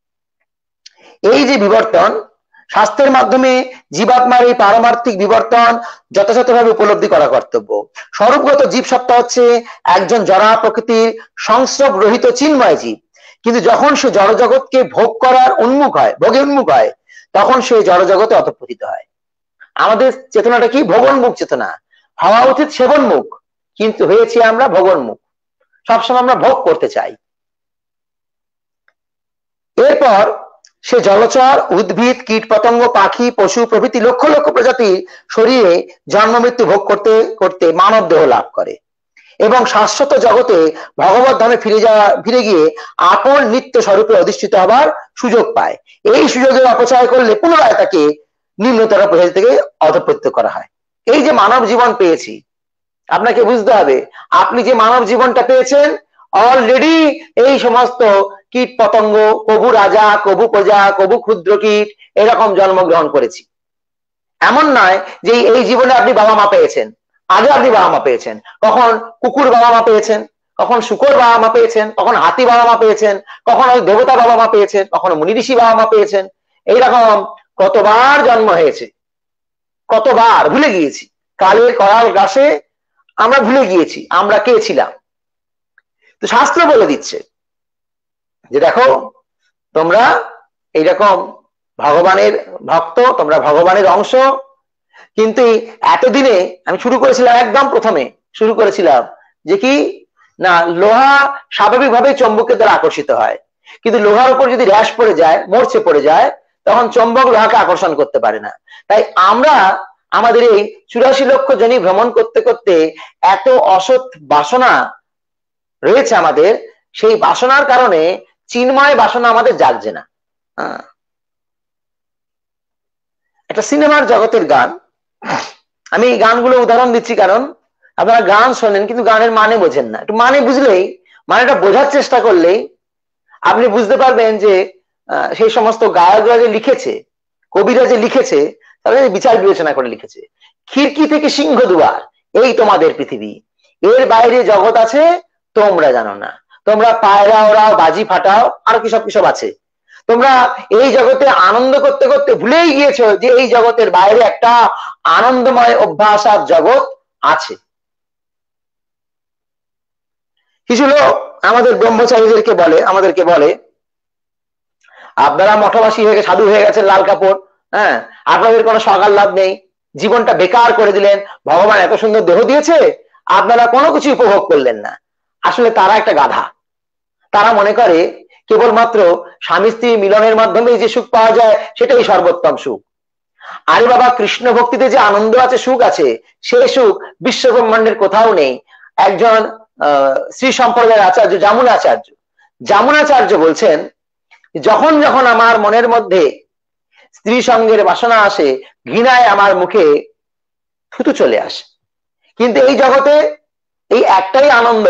এই যে বিবর্তন, স্বাস্থ্যের মাধ্যমে জীবাত্মার এই পারমার্থিক বিবর্তন যথাযথভাবে উপলব্ধি করা কর্তব্য। স্বরূপগত জীব সত্তা হচ্ছে একজন জড়া প্রকৃতির সংস্রব রহিত চিন্ময় জীব, কিন্তু যখন সে জড়জগৎকে ভোগ করার উন্মুখ হয়, ভোগে উন্মুখ হয়, তখন সে জড়জগতে অতঃপতিত হয়। আমাদের চেতনাটা কি? ভোগোন্মুখ চেতনা। হওয়া উচিত সেবনমুখ, কিন্তু হয়েছে আমরা ভোগোন্মুখ, সবসময় আমরা ভোগ করতে চাই। এরপর সে জলচর, উদ্ভিদ, কীট পতঙ্গ, পাখি, পশু প্রভৃতি লক্ষ লক্ষ প্রজাতির শরীরে জন্ম মৃত্যু ভোগ করতে করতে মানব দেহ লাভ করে এবং শাশ্বত জগতে ভগবত ধামে ফিরে যাওয়া ফিরে গিয়ে আপন নিত্য স্বরূপে অধিষ্ঠিত হবার সুযোগ পায়। এই সুযোগের অপচয় করলে পুনরায় তাকে নিম্নতর প্রজাতি থেকে অধঃপতিত করা হয়। এই যে মানব জীবন পেয়েছি, আপনাকে বুঝতে হবে আপনি যে মানব জীবনটা পেয়েছেন অলরেডি এই সমস্ত কীট পতঙ্গ, কবু রাজা, কবু প্রজা, কবু ক্ষুদ্র কীট এরকম জন্মগ্রহণ করেছি। এমন নয় যে এই জীবনে আপনি বাবা মা পেয়েছেন, আগে আপনি বাবা মা পেয়েছেন, কখন কুকুর বাবা মা পেয়েছেন, কখন শুকর বাবা মা পেয়েছেন, কখন হাতি বাবা মা পেয়েছেন, কখন ওই দেবতা বাবা মা পেয়েছেন, কখনো মুনি ঋষি বাবা মা পেয়েছেন। এইরকম কতবার জন্ম হয়েছে, কতবার ভুলে গিয়েছি। কালের করাল গ্রাসে আমরা ভুলে গিয়েছি আমরা কে ছিলাম। তো শাস্ত্র বলে দিচ্ছে যে দেখো তোমরা এইরকম ভগবানের ভক্ত, তোমরা ভগবানের অংশ, কিন্তু এতদিনে আমি শুরু করেছিলাম, একদম প্রথমে শুরু করেছিলাম যে কি না লোহা স্বাভাবিকভাবে চুম্বকের দ্বারা আকর্ষিত হয়, কিন্তু লোহার উপর যদি র্যাশ পড়ে যায়, মরচে পড়ে যায়, তখন চুম্বক লোহাকে আকর্ষণ করতে পারে না। তাই আমরা আমাদের এই চুরাশি লক্ষ জনই ভ্রমণ করতে করতে এত অসৎ বাসনা রয়েছে আমাদের, সেই বাসনার কারণে চিন্ময় বাসনা আমাদের জাগছে না। একটা সিনেমার জগতের গান, আমি এই গানগুলো উদাহরণ দিচ্ছি কারণ আপনারা গান শোনেন কিন্তু গানের মানে বোঝেন না। একটু মানে বুঝলেই, মানেটা বোঝার চেষ্টা করলেই আপনি বুঝতে পারবেন যে সেই সমস্ত গায়করা যে লিখেছে, কবিরা যে লিখেছে, তাহলে বিচার বিবেচনা করে লিখেছে। খিড়কি থেকে সিংহ দুয়ার এই তোমাদের পৃথিবী, এর বাইরে জগৎ আছে তোমরা জানো না, তোমরা পায়রা ওরাও, বাজি ফাটাও, আর কি সব কিসব আছে। তোমরা এই জগতে আনন্দ করতে করতে ভুলেই গিয়েছো যে এই জগতের বাইরে একটা আনন্দময় অভ্যাস আর জগৎ আছে। কিছু লোক আমাদের ব্রহ্মচারীদেরকে বলে, আমাদেরকে বলে আপনারা মঠবাসী হয়ে সাধু হয়ে গেছেন, লাল কাপড়, হ্যাঁ আপনাদের কোনো সকাল লাভ নেই, জীবনটা বেকার করে দিলেন, ভগবান এত সুন্দর দেহ দিয়েছে আপনারা কোনো কিছু উপভোগ করলেন না। আসলে তারা একটা গাধা। তারা মনে করে কেবলমাত্র স্বামী স্ত্রী মিলনের মাধ্যমে যে সুখ পাওয়া যায় সেটাই সর্বোত্তম সুখ। আরে বাবা, কৃষ্ণ ভক্তিতে যে আনন্দ আছে, সুখ আছে, সেই সুখ বিশ্ব ব্রহ্মাণ্ডের কোথাও নেই। একজন আহ শ্রী সম্প্রদায়ের আচার্য যামুনাচার্য যামুনাচার্য বলছেন, যখন যখন আমার মনের মধ্যে স্ত্রী সঙ্গের বাসনা আসে, ঘৃণায় আমার মুখে থুতু চলে আসে। কিন্তু এই জগতে এই একটাই আনন্দ,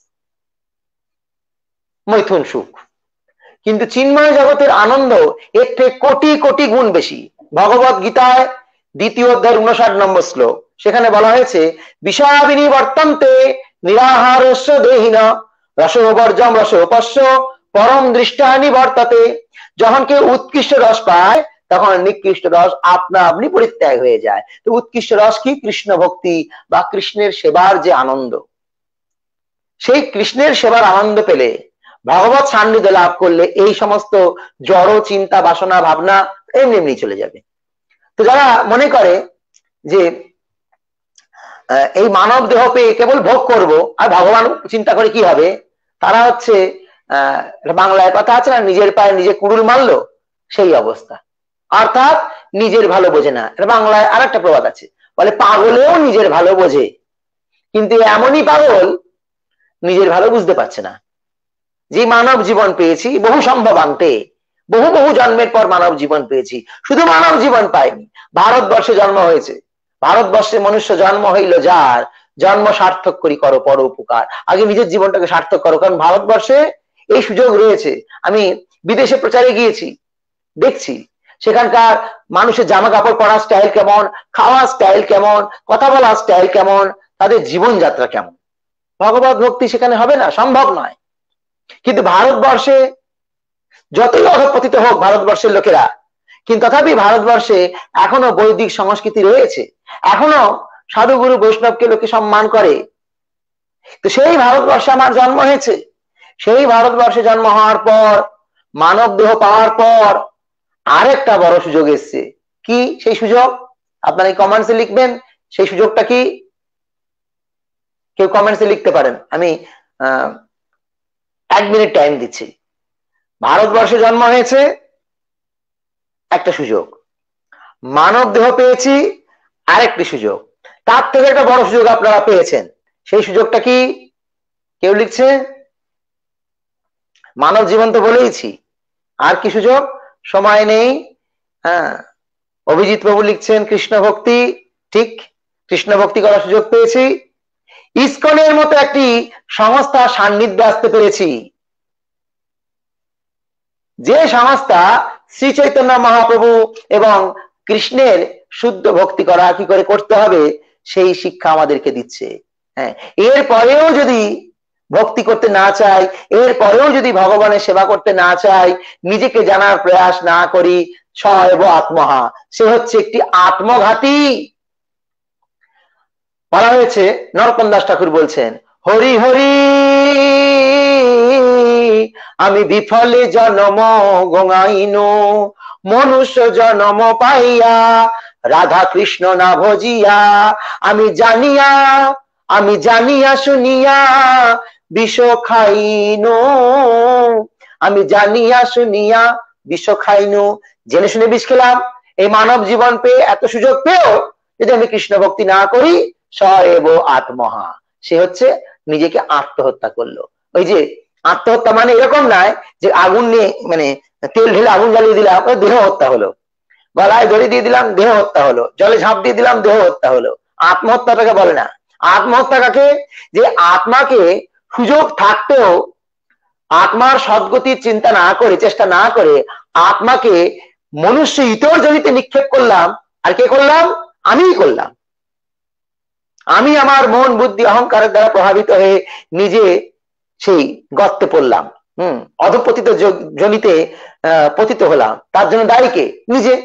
মৈথুন সুখ। কিন্তু চিন্ময় জগতের আনন্দ এর থেকে কোটি কোটি গুণ বেশি। ভগবত গীতায় দ্বিতীয় অধ্যায়ের উনষাট নম্বর শ্লোক, সেখানে বলা হয়েছে, বিষয়াবিনী বর্তন্তে নিরাহারস্য দেহিন রসোবর্জম রসোপস্য পরম দৃষ্টানি বর্ততে। যখন কেউ উৎকৃষ্ট রস পায় তখন নিকৃষ্ট রস আপনা আপনি পরিত্যাগ হয়ে যায়। তো উৎকৃষ্ট রস কি? কৃষ্ণ ভক্তি বা কৃষ্ণের সেবার যে আনন্দ। সেই কৃষ্ণের সেবার আনন্দ পেলে, ভগবত সান্নিধ্য লাভ করলে এই সমস্ত জড় চিন্তা বাসনা ভাবনা এমনি এমনি চলে যাবে। তো যারা মনে করে যে এই মানব দেহ পেয়ে কেবল ভোগ করব আর ভগবান চিন্তা করে কি হবে, তারা হচ্ছে আহ বাংলায় কথা আছে না, নিজের পায়ে নিজে কুড়ুল মারলো, সেই অবস্থা। অর্থাৎ নিজের ভালো বোঝে না। বাংলায় আর একটা প্রবাদ আছে, বলে পাগলেও নিজের ভালো বোঝে, কিন্তু এমনই পাগল নিজের ভালো বুঝতে পারছে না। যে মানব জীবন পেয়েছি, বহু সম্ভব আনতে, বহু বহু জন্মের পর মানব জীবন পেয়েছি, শুধু মানব জীবন পাইনি, ভারতবর্ষে জন্ম হয়েছে। ভারতবর্ষে মনুষ্য জন্ম হইল যার, জন্ম সার্থক করি করো পর উপকার। আগে নিজের জীবনটাকে সার্থক করো, কারণ ভারতবর্ষে এই সুযোগ রয়েছে। আমি বিদেশে প্রচারে গিয়েছি, দেখছি সেখানকার মানুষের জামা কাপড় পরার স্টাইল কেমন, খাওয়ার স্টাইল কেমন, কথা বলার স্টাইল কেমন, তাদের জীবনযাত্রা কেমন। ভগবত ভক্তি সেখানে হবে না, সম্ভব নয়। কিন্তু ভারতবর্ষে যতই অধঃপতিত হোক ভারতবর্ষের লোকেরা, কিন্তু তথাপি ভারতবর্ষে এখনো বৈদিক সংস্কৃতি রয়েছে, এখনো সাধুগুরু বৈষ্ণবকে লোকে সম্মান করে। তো সেই ভারতবর্ষে আমার জন্ম হয়েছে। সেই ভারতবর্ষে জন্ম হওয়ার পর, মানব দেহ পাওয়ার পর আরেকটা বড় সুযোগ এসছে। কি সেই সুযোগ? আপনারা এই কমেন্টসে লিখবেন, সেই সুযোগটা কি? কেউ কমেন্টসে লিখতে পারেন, আমি আহ এক মিনিট টাইম দিচ্ছি। ভারতবর্ষে জন্ম হয়েছে, একটা সুযোগ। মানব দেহ পেয়েছি, আরেকটি সুযোগ। তার থেকে একটা বড় সুযোগ আপনারা পেয়েছেন। সেই সুযোগটা কি? কেউ লিখছে? মানব জীবন তো বলেইছি, আর কি সুযোগ? সময় নেই। হ্যাঁ, অভিজিৎ প্রভু লিখছেন কৃষ্ণ ভক্তি। ঠিক, কৃষ্ণ ভক্তি করার সুযোগ পেয়েছি। ইসকনের মতো একটি সংস্থা সান্নিধ্যে আসতে পেরেছি, যে সংস্থা শ্রী চৈতন্য মহাপ্রভু এবং কৃষ্ণের শুদ্ধ ভক্তি করা কি করে করতে হবে সেই শিক্ষা আমাদেরকে দিচ্ছে। হ্যাঁ, এর পরেও যদি ভক্তি করতে না চাই, এর পরেও যদি ভগবানের সেবা করতে না চাই, নিজেকে জানার প্রয়াস না করি, সব আত্মহা, সে হচ্ছে একটি আত্মঘাতী। বলা হয়েছে, নরোত্তম দাস ঠাকুর বলছেন, হরি হরি আমি বিফলে জন্ম গঙাইন, মনুষ্য জন্ম পাইয়া রাধা কৃষ্ণ না ভজিয়া, আমি জানিয়া আমি জানিয়া শুনিয়া বিষ খাইন, আমি জানিয়া শুনিয়া বিষ খাইন। জেনে শুনে বিষ খেলাম। এই মানব জীবন পেয়ে, এত সুযোগ পেয়েও যদি আমি কৃষ্ণ ভক্তি না করি, সএব আত্মহা, সে হচ্ছে নিজেকে আত্মহত্যা করলো। ওই যে আত্মহত্যা মানে এরকম নয় যে আগুন নিয়ে, মানে তেল ঢেলে আগুন জ্বালিয়ে দিলাম, দেহ হত্যা হলো, গলায় দড়ি দিয়ে দিলাম, দেহ হত্যা হলো, জলে ঝাঁপ দিয়ে দিলাম, দেহ হত্যা হলো। আত্মহত্যাটাকে বলে না। আত্মহত্যাটাকে, যে আত্মাকে সুযোগ থাকতেও আত্মার সদ্গতির চিন্তা না করে, চেষ্টা না করে, আত্মাকে মনুষ্য ইতর জনিতে নিক্ষেপ করলাম। আর কে করলাম? আমিই করলাম। আমি আমার মন বুদ্ধি অহংকারের দ্বারা প্রভাবিত হয়ে নিজে সেই গর্তে পড়লাম, হম অধপতিত জনিতে আহ পতিত হলাম। তার জন্য দায়ী কে? নিজে।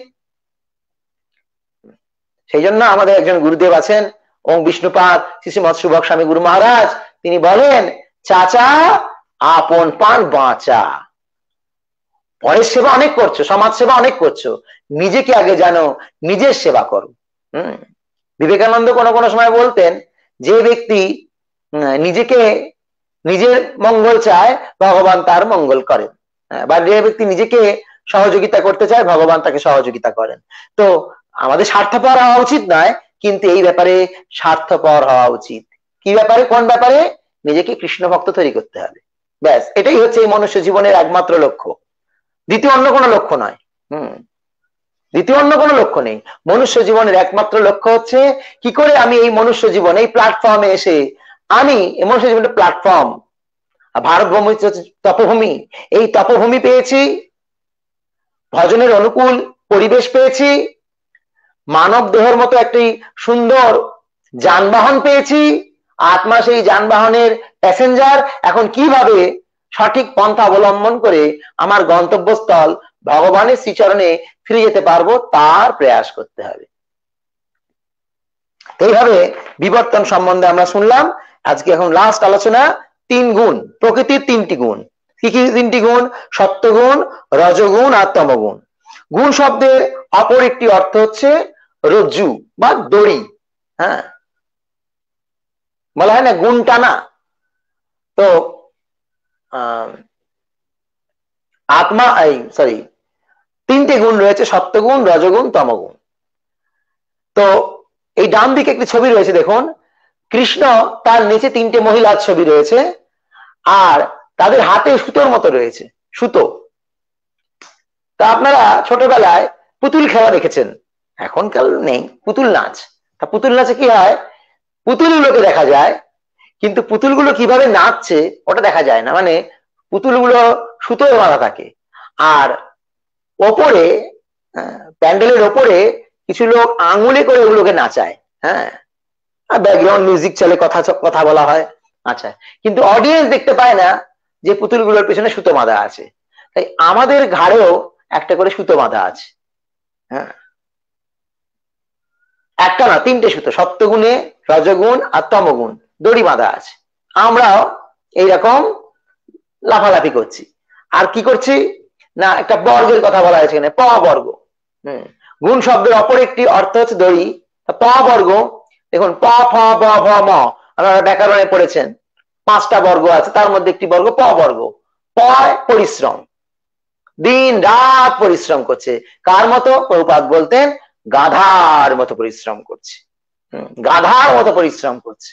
সেই জন্য আমাদের একজন গুরুদেব আছেন, ওম বিষ্ণুপাদ শ্রী শ্রী মৎস্যভক্ত স্বামী গুরু মহারাজ, তিনি বলেন, চাচা আপন পান বাঁচা। পরের সেবা অনেক করছো, সমাজ সেবা অনেক করছো, নিজেকে আগে জানো, নিজের সেবা করো। হম বিবেকানন্দ কোনো কোনো সময় বলতেন, যে ব্যক্তি নিজেকে নিজের মঙ্গল চায়, ভগবান তার মঙ্গল করেন। বা যে ব্যক্তি নিজেকে সহযোগিতা করতে চায় ভগবান তাকে সহযোগিতা করেন। তো আমাদের স্বার্থপর হওয়া উচিত নয়, কিন্তু এই ব্যাপারে স্বার্থপর হওয়া উচিত। কি ব্যাপারে? কোন ব্যাপারে? নিজেকে কৃষ্ণ ভক্ত তৈরি করতে হবে, ব্যাস। এটাই হচ্ছে এই মনুষ্য জীবনের একমাত্র লক্ষ্য, দ্বিতীয় অন্য কোনো লক্ষ্য নয়। হম দ্বিতীয় অন্য কোনো লক্ষ্য নেই। মনুষ্য জীবনের একমাত্র লক্ষ্য হচ্ছে কি করে আমি এই মনুষ্য জীবন, এই প্ল্যাটফর্মে এসে আমি এই মনুষ্য জীবনের প্ল্যাটফর্ম, ভারতভূমি হচ্ছে তপভূমি, এই তপভূমি পেয়েছি, ভজনের অনুকূল পরিবেশ পেয়েছি, মানব দেহের মতো একটি সুন্দর যানবাহন পেয়েছি, আত্মা সেই যানবাহনের প্যাসেঞ্জার। এখন কিভাবে সঠিক পন্থা অবলম্বন করে আমার গন্তব্যস্থল ভগবানের শ্রীচরণে ফিরে যেতে পারবো তার প্রয়াস করতে হবে। এইভাবে বিবর্তন সম্বন্ধে আমরা শুনলাম। আজকে এখন লাস্ট আলোচনা, তিন গুণ, প্রকৃতির তিনটি গুণ। কি কি তিনটি গুণ? সত্যগুণ, রজগুণ আর তমগুণ। গুণ শব্দের অপর একটি অর্থ হচ্ছে রজ্জু বা দড়ি। হ্যাঁ, বলা হয় না গুণ টানা। তো আত্মা এই সরি তিনটে গুণ রয়েছে, সত্যগুণ, রজগুণ, তমগুণ। তো এই ডান দিকে একটি ছবি রয়েছে দেখুন, কৃষ্ণ, তার নিচে তিনটে মহিলার ছবি রয়েছে, আর তাদের হাতে সুতোর মতো রয়েছে, সুতো। তা আপনারা ছোটবেলায় পুতুল খেলা দেখেছেন, এখনকাল নেই, পুতুল নাচ। তা পুতুল নাচে কি হয়, পুতুলগুলোকে দেখা যায়, কিন্তু পুতুলগুলো কিভাবে নাচছে ওটা দেখা যায় না। মানে পুতুলগুলো সুতোয় বাঁধা থাকে, আর ওপরে প্যান্ডেলের ওপরে কিছু লোক আঙুলে করে ওগুলোকে নাচায়। হ্যাঁ, ব্যাকগ্রাউন্ড মিউজিক চলে, কথা কথা বলা হয়। আচ্ছা, কিন্তু অডিয়েন্স দেখতে পায় না যে পুতুলগুলোর পেছনে সুতো বাঁধা আছে। তাই আমাদের ঘাড়েও একটা করে সুতো বাঁধা আছে। হ্যাঁ, একটা না, তিনটে সুতো, সত্যগুণে, রজগুণ আর তমগুণ দড়ি বাঁধা আছে। আমরাও এইরকম লাফালাফি করছি। আর কি করছি না, একটা বর্গের কথা বলা হয়েছে এখানে, প বর্গ। হম গুণ শব্দের অপর একটি অর্থ হচ্ছে দড়ি। প বর্গ দেখুন, প ফ ব ভ ম, আপনারা ব্যাকরণে পড়েছেন, পাঁচটা বর্গ আছে, তার মধ্যে একটি বর্গ প বর্গ। প পরিশ্রম, দিন রাত পরিশ্রম করছে। কার মতো? প্রভুপাদ বলতেন গাধার মতো পরিশ্রম করছে। গাধার মতো পরিশ্রম করছে।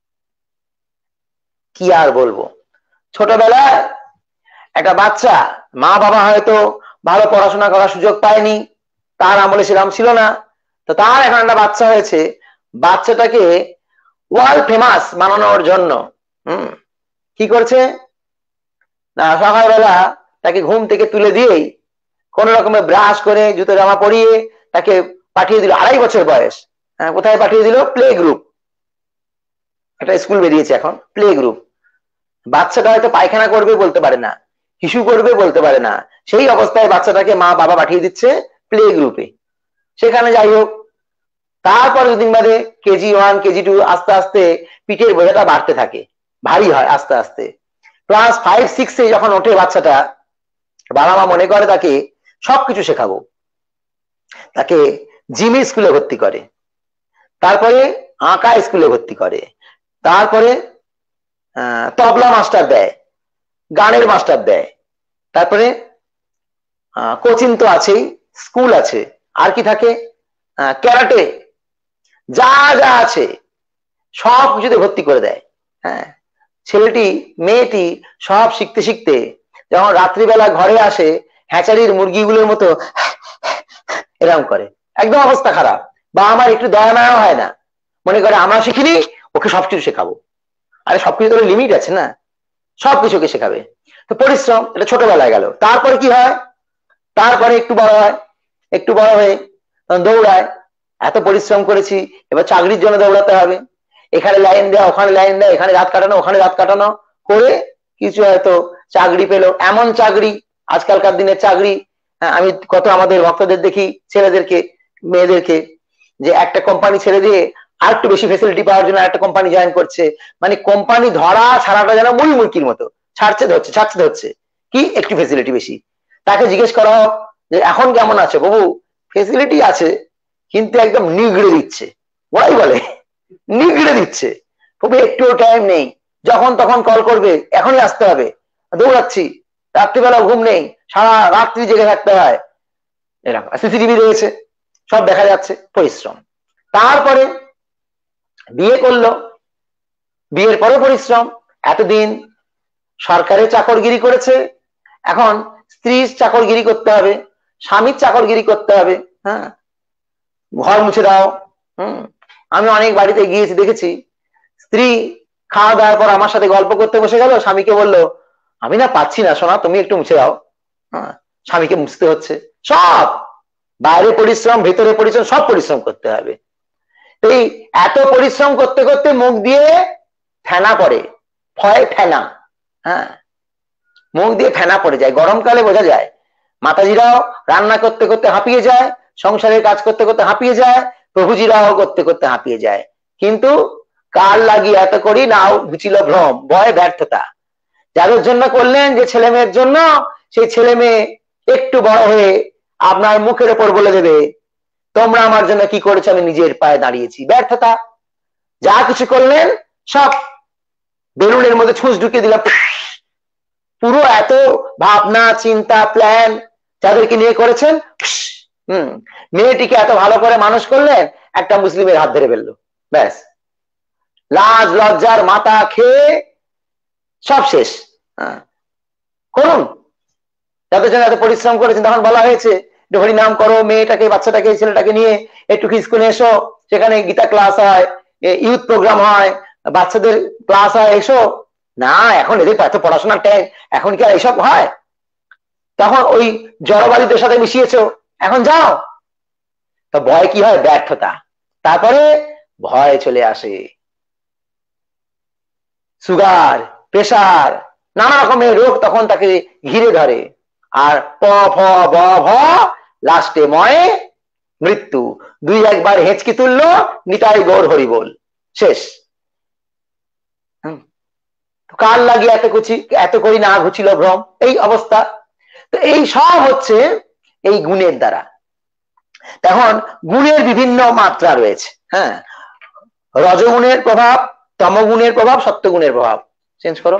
কি আর বলবো, ছোটবেলায় একটা বাচ্চা, মা বাবা হয়তো ভালো পড়াশোনা করার সুযোগ পায়নি, তার আমলে সেরকম ছিল না। তো তার এখন একটা বাচ্চা হয়েছে, বাচ্চাটাকে ওয়ার্ল্ড ফেমাস বানানোর জন্য হম কি করছে না, সকালবেলা তাকে ঘুম থেকে তুলে দিয়েই কোন রকমের ব্রাশ করে জুতো জামা পরিয়ে তাকে পাঠিয়ে দিল, আড়াই বছর বয়স। হ্যাঁ, কোথায় পাঠিয়ে দিল? Play group. একটা স্কুল বেরিয়েছে এখন, প্লে গ্রুপ। বাচ্চাটা হয়তো পায়খানা করবে বলতে পারে না, হিসু করবে বলতে পারে না, সেই অবস্থায় বাচ্চাটাকে মা বাবা পাঠিয়ে দিচ্ছে প্লে গ্রুপে। সেখানে যাই হোক, তারপর দুদিন বাদে কেজি ওয়ান কেজি টু, আস্তে আস্তে পিঠের বোঝাটা বাড়তে থাকে, ভারী হয় আস্তে আস্তে। ক্লাস ফাইভ সিক্সে যখন ওঠে বাচ্চাটা, বাবা মা মনে করে তাকে সবকিছু শেখাবো, তাকে জিমি স্কুলে ভর্তি করে, তারপরে আঁকা স্কুলে ভর্তি করে, তারপরে আহ তবলা মাস্টার দেয়, গানের মাস্টার দেয়, তারপরে কোচিং তো আছেই, স্কুল আছে, আর কি থাকে, ক্যারাটে, যা যা আছে সব কিছুতে ভর্তি করে দেয়। হ্যাঁ, ছেলেটি মেয়েটি সব শিখতে শিখতে যখন রাত্রিবেলা ঘরে আসে, হ্যাচারির মুরগিগুলোর মতো এরকম করে, একদম অবস্থা খারাপ। বা আমার একটু দয়া মায়া হয় না, মনে করে আমরা শিখিনি, ওকে সবকিছু শেখাবো। আরে সবকিছু তো লিমিট আছে না, সবকিছুকে শেখাবে। তো পরিশ্রম, এটা ছোটবেলায় গেল। তারপরে কি হয়, তারপরে একটু বড় হয়, একটু বড় হয়ে দৌড়ায়, এত পরিশ্রম করেছি, এবার চাকরির জন্য দৌড়াতে হবে, এখানে লাইন দেয়া, ওখানে লাইন দেয়া, এখানে রাত কাটানো, ওখানে রাত কাটানো করে কিছু হয়তো চাকরি পেলো। এমন চাকরি, আজকালকার দিনের চাকরি, আমি কত আমাদের ভক্তদের দেখি, ছেলেদেরকে মেয়েদেরকে, যে একটা কোম্পানি ছেড়ে দিয়ে আর একটু বেশি ফেসিলিটি পাওয়ার জন্য একটা কোম্পানি জয়েন করছে। মানে কোম্পানি ধরা ছাড়াটা যেন মুড়ি মুরকির মতো, ছাড়ছে ধরছে ছাড়ছে ধরছে, কি একটু ফেসিলিটি বেশি। তাকে জিজ্ঞেস করা হোক যে এখন কেমন আছে বাবু, ফেসিলিটি আছে কিন্তু একদম নিগড়ে দিচ্ছে, ওরাই বলে নিগড়ে দিচ্ছে, খুবই একটুও টাইম নেই, যখন তখন কল করবে, এখনই আসতে হবে, দৌড়াচ্ছি। রাত্রিবেলা ঘুম নেই, সারা রাত্রি জেগে থাকতে হয়, এরকম সিসিটিভি রয়েছে, সব দেখা যাচ্ছে, পরিশ্রম। তারপরে বিয়ে করলো, বিয়ের পরে পরিশ্রম, এতদিন সরকারের চাকরগিরি করেছে, এখন স্ত্রীর চাকরগিরি করতে হবে, স্বামীর চাকরগিরি করতে হবে। হ্যাঁ, ঘর মুছে দাও। হম আমি অনেক বাড়িতে গিয়েছি, দেখেছি স্ত্রী খাওয়া দাওয়ার পর আমার সাথে গল্প করতে বসে গেল, স্বামীকে বললো আমি না পাচ্ছি না সোনা, তুমি একটু মুছে দাও। হ্যাঁ, স্বামীকে মুছতে হচ্ছে, সব বাইরে পরিশ্রম, ভেতরে পরিশ্রম, সব পরিশ্রম করতে হবে। এই এত পরিশ্রম করতে করতে মুখ দিয়ে ফেনা পড়ে, ভয় ফেনা। হ্যাঁ, মুখ দিয়ে ফেনা পড়ে যায়, গরমকালে বোঝা যায়। মাতাজিরাও রান্না করতে করতে হাঁপিয়ে যায়, সংসারের কাজ করতে করতে হাঁপিয়ে যায়, প্রভুজিরাও করতে করতে হাঁপিয়ে যায়, কিন্তু কার লাগি এত করি নাও ঘুচিল ভ্রম, ভয় ব্যর্থতা। যাদের জন্য করলেন, যে ছেলে মেয়ের জন্য, সেই ছেলে মেয়ে একটু বড় হয়ে আপনার মুখের ওপর বলে দেবে তোমরা আমার জন্য কি করেছো, আমি নিজের পায়ে দাঁড়িয়েছি। ব্যর্থতা। যা কিছু করলেন সব বেলুনের মধ্যে ছুঁচ ঢুকিয়ে দিলাম, পুরো এত ভাবনা চিন্তা প্ল্যান যাদেরকে নিয়ে করেছেন, হম মেয়েটিকে এত ভালো করে মানুষ করলেন, একটা মুসলিমের হাত ধরে ফেললো, ব্যাস লাজ লজ্জার মাথা খেয়ে সব শেষ। করুন, যাদের জন্য এত পরিশ্রম করেছেন, তখন বলা হয়েছে হরি নাম করো, মেয়েটাকে বাচ্চাটাকে ছেলেটাকে নিয়ে একটু স্কুলে এসো, সেখানে গীতা ক্লাস হয়, ইউথ প্রোগ্রাম হয়, বাচ্চাদের ক্লাস হয়, এসো না। এখন এদের এত পড়াশোনার টাইম, এখন কি আর এইসব হয়? তখন ওই জড়বাদীদের সাথে মিশিয়েছো, এখন যাও। তো ভয় কি হয়? ব্যর্থতা। তারপরে ভয় চলে আসে, সুগার, প্রেসার, নানা রকমের রোগ তখন তাকে ঘিরে ধরে। আর প ফ ব ভ লাস্টে ময়ে মৃত্যু। দুই একবার হেঁচকি তুললো, নিতাই গৌর হরি বল, শেষ। কার লাগি এত কুচি এত করি না ঘুচিল ভ্রম, এই অবস্থা। তো এই সব হচ্ছে এই গুণের দ্বারা। এখন গুণের বিভিন্ন মাত্রা রয়েছে। হ্যাঁ, রজগুণের প্রভাব, তমগুণের প্রভাব, সত্যগুণের প্রভাব। চেঞ্জ করো।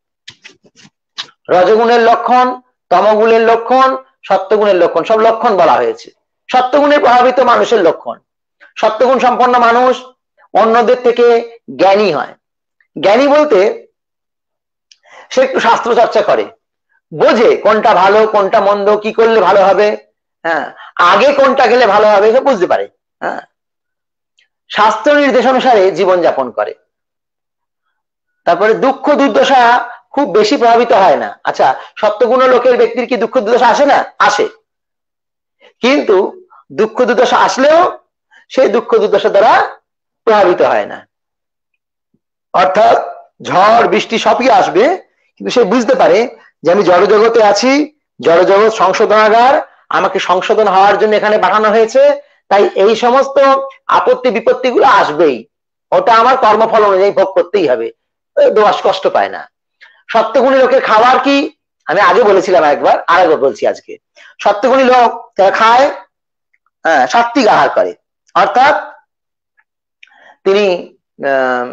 রজগুণের লক্ষণ, তমগুণের লক্ষণ, সত্যগুণের লক্ষণ, সব লক্ষণ বলা হয়েছে। সত্যগুণের প্রভাবিত মানুষের লক্ষণ। সত্যগুণ সম্পন্ন মানুষ অন্যদের থেকে জ্ঞানী হয়। জ্ঞানী বলতে সে একটু শাস্ত্র চর্চা করে, বোঝে কোনটা ভালো কোনটা মন্দ, কি করলে ভালো হবে, হ্যাঁ আগে কোনটা গেলে ভালো হবে, সে বুঝতে পারে। হ্যাঁ, শাস্ত্র নির্দেশ অনুসারে জীবন যাপন করে। তারপরে দুঃখ দুর্দশা খুব বেশি প্রভাবিত হয় না। আচ্ছা, সত্যগুণ লোকের ব্যক্তির কি দুঃখ দুর্দশা আসে না? আসে, কিন্তু দুঃখ দুর্দশা আসলেও সেই দুঃখ দুর্দশা দ্বারা প্রভাবিত হয় না। অর্থাৎ ঝড় বৃষ্টি সবই আসবে, কিন্তু সে বুঝতে পারে যে আমি জড় জগতে আছি, জড় জগৎ সংশোধনাগার, আমাকে সংশোধন হওয়ার জন্য এখানে পাঠানো হয়েছে, তাই এই সমস্ত আপত্তি বিপত্তি গুলো আসবেই, ওটা আমার কর্মফল অনুযায়ী ভোগ করতেই হবে, দোষ কষ্ট পায় না। সত্যগুণী লোকের খাবার কি? আমি আগে বলেছিলাম একবার, আর একবার বলছি আজকে। সত্যগুণী লোক যারা খায়, হ্যাঁ সাত্বিক আহার করে, অর্থাৎ তিনি আহ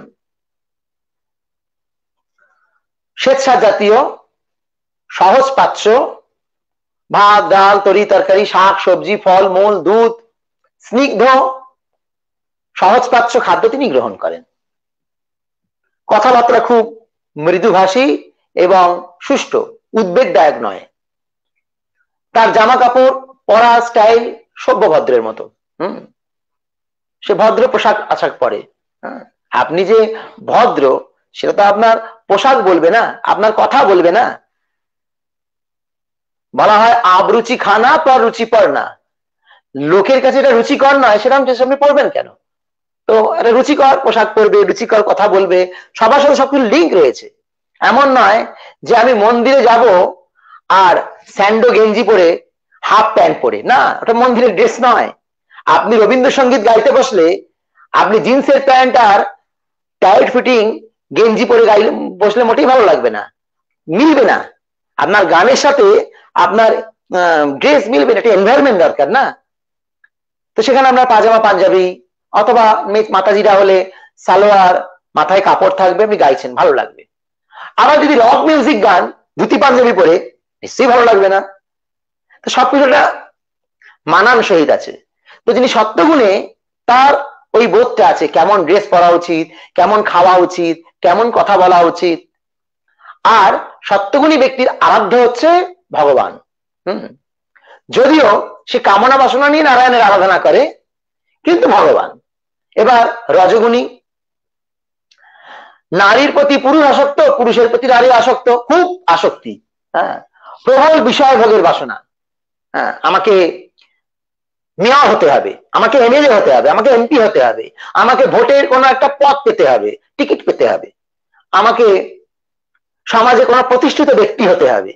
স্বেচ্ছা জাতীয়, সহজ পাচ্য, ভাত ডাল তরি তরকারি, শাক সবজি, ফল মূল, দুধ, স্নিগ্ধ সহজ পাচ্য খাদ্য তিনি গ্রহণ করেন। কথাবার্তা খুব মৃদুভাষী এবং সুষ্ঠু, উদ্বেগদায়ক নয়। তার জামা কাপড় পরা স্টাইল সভ্য ভদ্রের মতো। হম সে ভদ্র পোশাক আশাক পরে। হ্যাঁ, আপনি যে ভদ্র সেটা তো আপনার পোশাক বলবে না, আপনার কথা বলবে না। বলা হয় আবরুচি খানা পর রুচি পর না। লোকের কাছে এটা রুচিকর নয়, সেটা আপনি পড়বেন কেন? তো এটা রুচিকর পোশাক পরবে, রুচিকর কথা বলবে, সবার সাথে সবকিছু লিঙ্ক রয়েছে। এমন নয় যে আমি মন্দিরে যাব আর স্যান্ডো গেঞ্জি পরে হাফ প্যান্ট পরে, না, ওটা মন্দিরের ড্রেস নয়। আপনি রবীন্দ্রসঙ্গীত গাইতে বসলে আপনি জিন্সের প্যান্ট আর টাইট ফিটিং গেঞ্জি পরে গাইলে বসলে মোটেই ভালো লাগবে না, মিলবে না। আপনার গানের সাথে আপনার ড্রেস মিলবে না, একটা এনভায়রনমেন্ট দরকার না। তো সেখানে আমরা পাজামা পাঞ্জাবি, অথবা মাতাজিরা হলে সালোয়ার, মাথায় কাপড় থাকবে, আপনি গাইছেন, ভালো লাগবে। আবার যদি রক মিউজিক গান, ধুতি পাঞ্জাবি পরে, নিশ্চয়ই ভালো লাগবে না। তো সবকিছুটা মানান সহিত আছে। তো যিনি সত্যগুণে তার ওই বোধটা আছে, কেমন ড্রেস পরা উচিত, কেমন খাওয়া উচিত, কেমন কথা বলা উচিত। আর সত্যগুণী ব্যক্তির আরাধ্য হচ্ছে ভগবান। হম যদিও সে কামনা বাসনা নিয়ে নারায়ণের আরাধনা করে, কিন্তু ভগবান। এবার রজগুণী, নারীর প্রতি পুরুষ আসক্ত, পুরুষের প্রতি নারী আসক্ত, খুব আসক্তি, হ্যাঁ, প্রবল বিষয় ভোগের বাসনা। হ্যাঁ, আমাকে মেয়র হতে হবে, আমাকে এমএলএ হতে হবে, আমাকে এমপি হতে হবে, আমাকে ভোটের কোনো একটা পদ পেতে হবে, টিকিট পেতে হবে, আমাকে সমাজে কোনো প্রতিষ্ঠিত ব্যক্তি হতে হবে।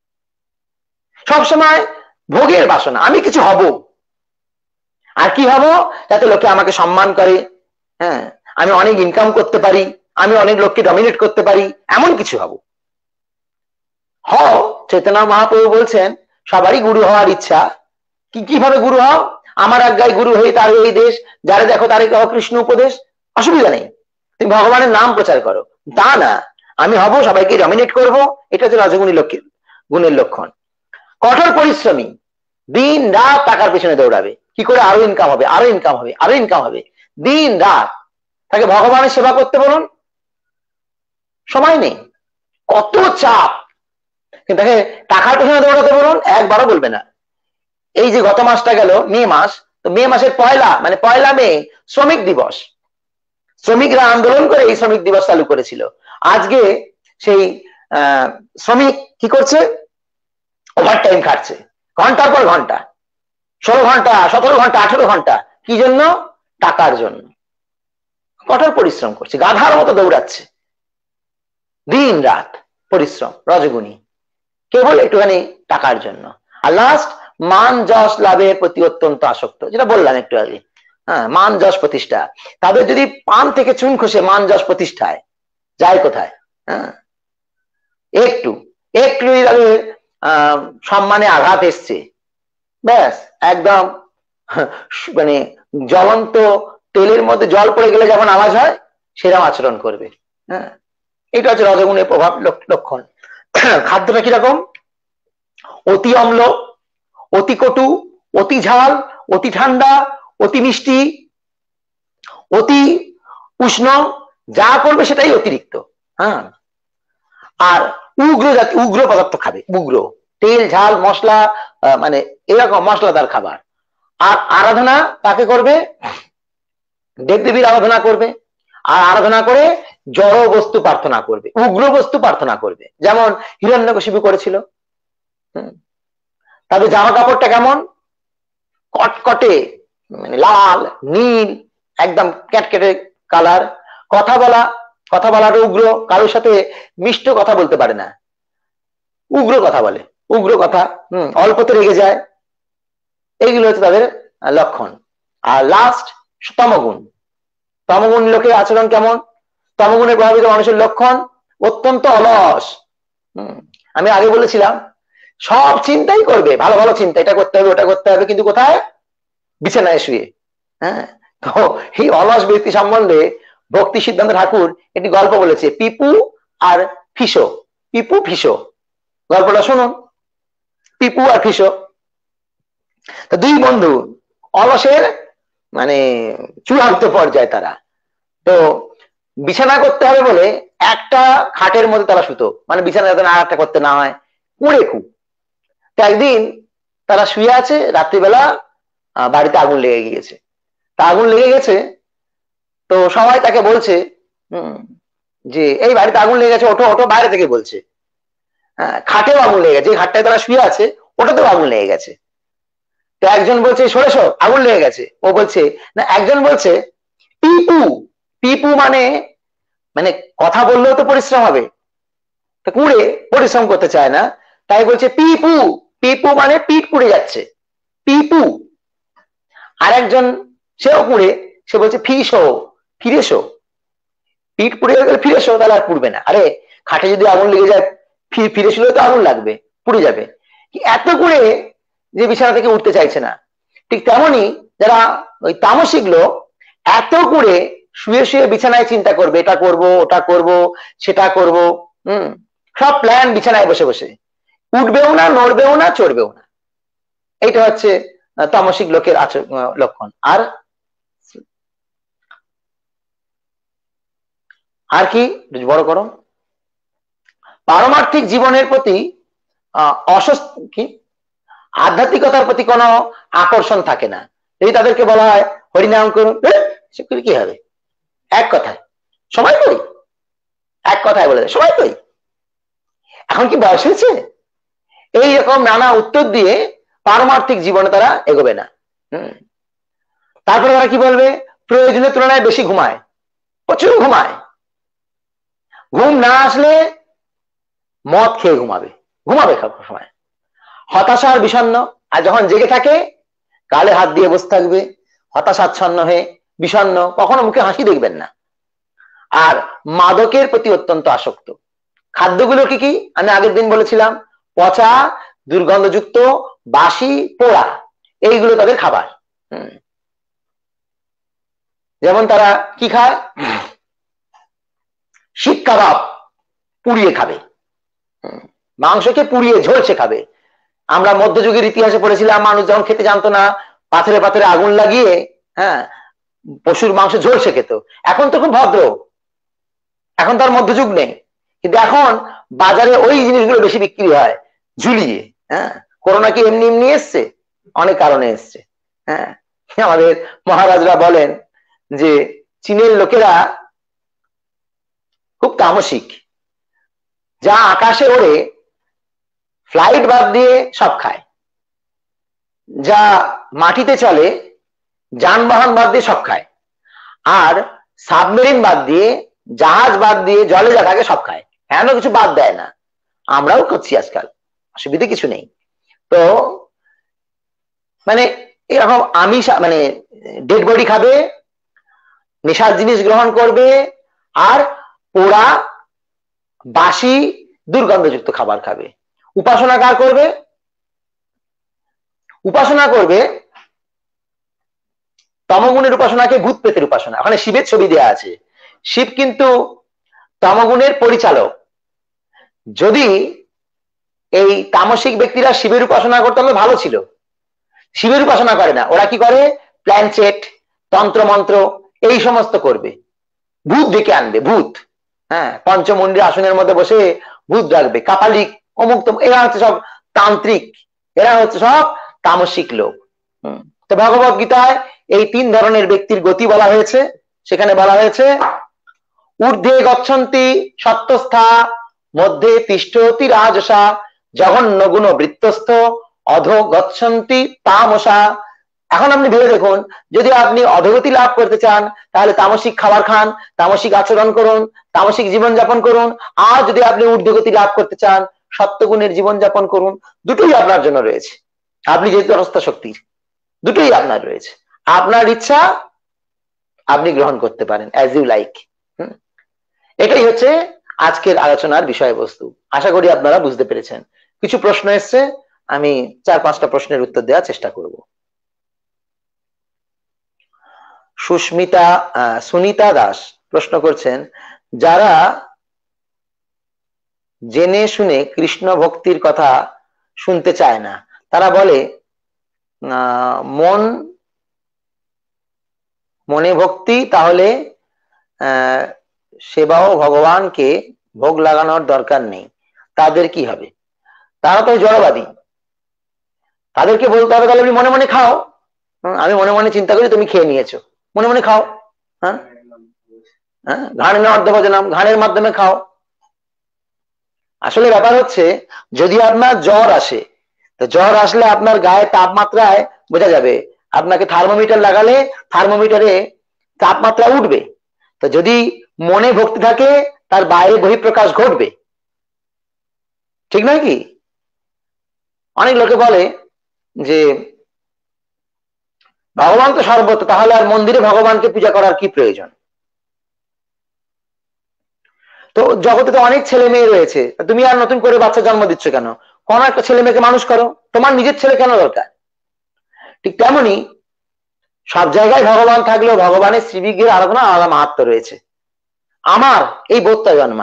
সবসময় ভোগের বাসনা, আমি কিছু হব, আর কি হব, যাতে লোকে আমাকে সম্মান করে, হ্যাঁ, আমি অনেক ইনকাম করতে পারি, আমি অনেক লোককে ডমিনেট করতে পারি, এমন কিছু হব। হ চৈতন্য মহাপ্রভু বলছেন সবারই গুরু হওয়ার ইচ্ছা, কি কিভাবে গুরু হও, আমার আজ্ঞায় গুরু হয়ে তার এই দেশ, যারা দেখো তারে কহ কৃষ্ণ উপদেশ, অসুবিধা নেই, তুমি ভগবানের নাম প্রচার করো। তা না, আমি হব, সবাইকে ডমিনেট করব, এটা হচ্ছে রজগুণী লক্ষ্যের গুণের লক্ষণ। কঠোর পরিশ্রমী, দিন রাত টাকার পেছনে দৌড়াবে, কি করে আরো ইনকাম হবে, আরো ইনকাম হবে, আরো ইনকাম হবে, দিন রাত। তাকে ভগবানের সেবা করতে বলুন, সময় নেই, কত চাপ, কিন্তু তাকে টাকার পেছনে দৌড়াতে বলুন, একবারও বলবে না। এই যে গত মাসটা গেল মে মাস, তো মে মাসের পয়লা মানে পয়লা মে শ্রমিক দিবস, শ্রমিকরা আন্দোলন করে এই শ্রমিক দিবস চালু করেছিল। আজকে সেই আহ শ্রমিক কি করছে, ওভার টাইম খাটছে, ঘন্টার পর ঘন্টা, ষোলো ঘন্টা, সতেরো ঘন্টা, আঠেরো ঘন্টা, কি জন্য, টাকার জন্য। কঠোর পরিশ্রম করছে, গাধার মতো দৌড়াচ্ছে, দিন রাত পরিশ্রম, রজগুণী, কেবল একটুখানি টাকার জন্য। আর লাস্ট, মান যশ লাভের প্রতি অত্যন্ত আসক্ত, যেটা বললাম একটু আগে, হ্যাঁ, মান যশ প্রতিষ্ঠা, তাদের যদি পান থেকে চুন খসে মান যশ প্রতিষ্ঠায় যায় কোথায়, হ্যাঁ, একটু একটু তাদের আহ সম্মানে আঘাত এসছে, ব্যাস একদম মানে জ্বলন্ত তেলের মধ্যে জল পড়ে গেলে যেমন আওয়াজ হয়, সেরকম আচরণ করবে। হ্যাঁ, এটা হচ্ছে রজগুণের প্রভাব লক্ষণ। খাদ্যটা কিরকম, অতি অম্ল, অতি কটু, অতি ঝাল, অতি ঠান্ডা, অতি মিষ্টি, অতি উষ্ণ, যা করবে সেটাই অতিরিক্ত। হ্যাঁ, আর উগ্র জাতি, উগ্র পদার্থ খাবে, উগ্র তেল ঝাল মশলা, মানে এরকম মশলাদার খাবার। আর আরাধনা তাকে করবে, দেবদেবীর আরাধনা করবে, আর আরাধনা করে জড় বস্তু প্রার্থনা করবে, উগ্র বস্তু প্রার্থনা করবে, যেমন হিরণ্যকশিপু করেছিল। হম তাদের জামা কাপড়টা কেমন, কটকটে মানে লাল নীল, একদম ক্যাটকেটে কালার। কথা বলা, কথা বলাটা উগ্র, কারোর সাথে মিষ্ট কথা বলতে পারে না, উগ্র কথা বলে, উগ্র কথা, হম অল্পতে রেগে যায়, এইগুলো হচ্ছে তাদের লক্ষণ। আর লাস্ট তমগুণ, তমগুণ লোকের আচরণ কেমন, তমগুণের প্রভাবিত মানুষের লক্ষণ অত্যন্ত অলস। হম আমি আগে বলেছিলাম সব চিন্তাই করবে, ভালো ভালো চিন্তা, এটা করতে হবে ওটা করতে হবে, কিন্তু কোথায়, বিছানায় শুয়ে। হ্যাঁ, তো এই অলস ব্যক্তি সম্বন্ধে ভক্তি সিদ্ধান্ত ঠাকুর একটি গল্প বলেছে, পিপু আর ফিসো, পিপু ফিসো, গল্পটা শুনুন। পিপু আর ফিসো, তো দুই বন্ধু, অলসের মানে চূড়ান্ত পর্যায়ে তারা। তো বিছানা করতে হবে বলে একটা খাটের মধ্যে তারা শুতো, মানে বিছানা যাতে আর একটা করতে না হয়, কুড়ে খুব। তো একদিন তারা শুয়ে আছে, রাত্রিবেলা বাড়িতে আগুন লেগে গিয়েছে। তা আগুন লেগে গেছে, তো সবাই তাকে বলছে হম যে এই বাড়িতে আগুন লেগে গেছে, ওঠো ওঠো, বাইরে থেকে বলছে। হ্যাঁ, খাটেও আগুন লেগে গেছে, খাটটায় তারা শুয়ে আছে ওটাতেও আগুন লেগে গেছে। তো একজন বলছে সরে সর, আগুন লেগে গেছে, ও বলছে না, একজন বলছে পিপু, পিপু মানে মানে কথা বললেও তো পরিশ্রম হবে, তো কুড়ে পরিশ্রম করতে চায় না, তাই বলছে পিপু, পিপু মানে পিঠ পুড়ে যাচ্ছে, পিপু। আর একজন সেও পুড়ে, সে বলছে ফিসো, ফিরেসো, পিঠ পুড়ে গেলে ফিরেসো, তাহলে আর পুড়বে না। আরে খাটে যদি আগুন লেগে যায়, ফিরে শুলে তো আগুন লাগবে, পুড়ে যাবে। এত করে যে বিছানা থেকে উঠতে চাইছে না, ঠিক তেমনি যারা ওই তামসিক লোক, এত করে শুয়ে শুয়ে বিছানায় চিন্তা করবে, এটা করব ওটা করব সেটা করব, হম সব প্ল্যান বিছানায় বসে বসে, উঠবেও না, নড়বেও না, চড়বেও না। এটা হচ্ছে তামসিক লোকের আচরণ লক্ষণ। আর আর কি বড় করো, পারমার্থিক জীবনের প্রতি আহ অসুস্থ কি আধ্যাত্মিকতার প্রতি কোনো আকর্ষণ থাকে না। যদি তাদেরকে বলা হয় হরিনাম করুন, সে করে কি হবে? এক কথায় সবাই করি, এক কথায় বলে সবাই করি। এখন কি বয়স হয়েছে? এইরকম নানা উত্তর দিয়ে পারমার্থিক জীবনে তারা এগোবে না। হম তারপরে তারা কি বলবে? প্রয়োজনের তুলনায় বেশি ঘুমায়, প্রচুর ঘুমায়। ঘুম না আসলে মদ খেয়ে ঘুমাবে, ঘুমাবে সব সময়। হতাশার বিষণ্ণ, আর যখন জেগে থাকে গালে হাত দিয়ে বসে থাকবে, হতাশাচ্ছন্ন হয়ে বিষণ্ণ, কখনো মুখে হাসি দেখবেন না। আর মাদকের প্রতি অত্যন্ত আসক্ত। খাদ্যগুলো কি কি আমি আগের দিন বলেছিলাম, পচা, দুর্গন্ধযুক্ত, বাসি, পোড়া, এইগুলো তাদের খাবার। হম যেমন তারা কি খায়? শিক কাবাব পুড়িয়ে খাবে, মাংসকে পুড়িয়ে ঝলসে খাবে। আমরা মধ্যযুগের ইতিহাসে পড়েছিলাম, মানুষ যখন খেতে জানতো না পাথরে পাথরে আগুন লাগিয়ে হ্যাঁ পশুর মাংস ঝলসে খেত। এখন তো খুব ভদ্র, এখন তার মধ্যযুগ নেই, কিন্তু এখন বাজারে ওই জিনিসগুলো বেশি বিক্রি হয় ঝুলিয়ে। হ্যাঁ করোনা কি এমনি এমনি এসছে? অনেক কারণে এসছে। হ্যাঁ আমাদের মহারাজরা বলেন যে চীনের লোকেরা খুব তামসিক, যা আকাশে ওড়ে ফ্লাইট বাদ দিয়ে সব খায়, যা মাটিতে চলে যানবাহন বাদ দিয়ে সব খায়, আর সাবমেরিন বাদ দিয়ে, জাহাজ বাদ দিয়ে, জলে যা থাকে সব খায়, কেন কিছু বাদ দেয় না। আমরাও করছি আজকাল, অসুবিধা কিছু নেই। তো মানে এরকম আমিষ মানে ডেড বডি খাবে, নেশার জিনিস গ্রহণ করবে, আর পোড়া বাসি দুর্গন্ধযুক্ত খাবার খাবে। উপাসনা কার করবে? উপাসনা করবে তমগুণের উপাসনাকে ভূত প্রেতের উপাসনা। ওখানে শিবের ছবি দেয়া আছে, শিব কিন্তু তমগুণের পরিচালক। যদি এই তামসিক ব্যক্তিরা শিবের উপাসনা করতে হলে ভালো ছিল, শিবের উপাসনা করে না, ওরা কি করে? প্ল্যানচেট, তন্ত্রমন্ত্র এই সমস্ত করবে, ভূত ডেকে আনবে, ভূত। হ্যাঁ পঞ্চমুণ্ডী আসনের মধ্যে বসে ভূত ডাকবে, কাপালিক, অমুক, এরা হচ্ছে সব তান্ত্রিক, এরা হচ্ছে সব তামসিক লোক। হম তো ভগবত গীতায় এই তিন ধরনের ব্যক্তির গতি বলা হয়েছে। সেখানে বলা হয়েছে ঊর্ধ্বে গচ্ছন্তি সত্যস্থা, মধ্যে তিষ্ঠতি রাজসা, জঘন্য গুণ বৃত্তস্থ, অধো গচ্ছন্তি তামসা। এখন আপনি ভেবে দেখুন, যদি আপনি অধোগতি লাভ করতে চান তাহলে তামসিক খাবার খান, তামসিক আচরণ করুন, তামসিক জীবনযাপন করুন। আর যদি আপনি ঊর্ধ্বগতি লাভ করতে চান, সত্যগুণের জীবনযাপন করুন। দুটোই আপনার জন্য রয়েছে, আপনি যেহেতু অনস্ত শক্তির, দুটোই আপনার রয়েছে। আপনার ইচ্ছা আপনি গ্রহণ করতে পারেন, অ্যাজ ইউ লাইক। এটাই হচ্ছে আজকের আলোচনার বিষয়বস্তু। আশা করি আপনারা বুঝতে পেরেছেন। কিছু প্রশ্ন এসছে, আমি চার পাঁচটা প্রশ্নের উত্তর দেওয়ার চেষ্টা করব। সুস্মিতা সুনিতা দাস প্রশ্ন করছেন, যারা জেনে শুনে কৃষ্ণ ভক্তির কথা শুনতে চায় না, তারা বলে মন মনে ভক্তি, তাহলে আহ সেবাও ভগবানকে ভোগ লাগানোর দরকার নেই, তাদের কি হবে? তারা তো জড়বাদী, তাদেরকে বলতে হবে তাহলে মনে মনে খাও। আমি মনে মনে চিন্তা করি তুমি খেয়ে নিয়েছো, মনে মনে খাও। হ্যাঁ হ্যাঁ ঘাড়ের অর্ধভোজনম, ঘাড়ের মাধ্যমে খাও। আসলে ব্যাপার হচ্ছে, যদি আপনার জ্বর আসে, তো জ্বর আসলে আপনার গায়ে তাপমাত্রায় বোঝা যাবে। আপনাকে থার্মোমিটার লাগালে থার্মোমিটারে তাপমাত্রা উঠবে। তো যদি মনে ভক্তি থাকে, তার বাইরে বহিঃপ্রকাশ ঘটবে, ঠিক নয় কি? অনেক লোকে বলে যে ভগবান তো সর্বত্র, তাহলে আর মন্দিরে ভগবানকে পূজা করার কি প্রয়োজন? তো জগতে তো অনেক ছেলে মেয়ে রয়েছে, তুমি আর নতুন করে বাচ্চা জন্ম দিচ্ছ কেন? কোন একটা ছেলে মেয়েকে মানুষ করো, তোমার নিজের ছেলে কেন দরকার? ঠিক তেমনি সব জায়গায় ভগবান থাকলেও ভগবানের শ্রীবিগ্রহের আরাধনা আলাদা মাহাত্ম্য রয়েছে। আমার এই বোধটা জন্মায়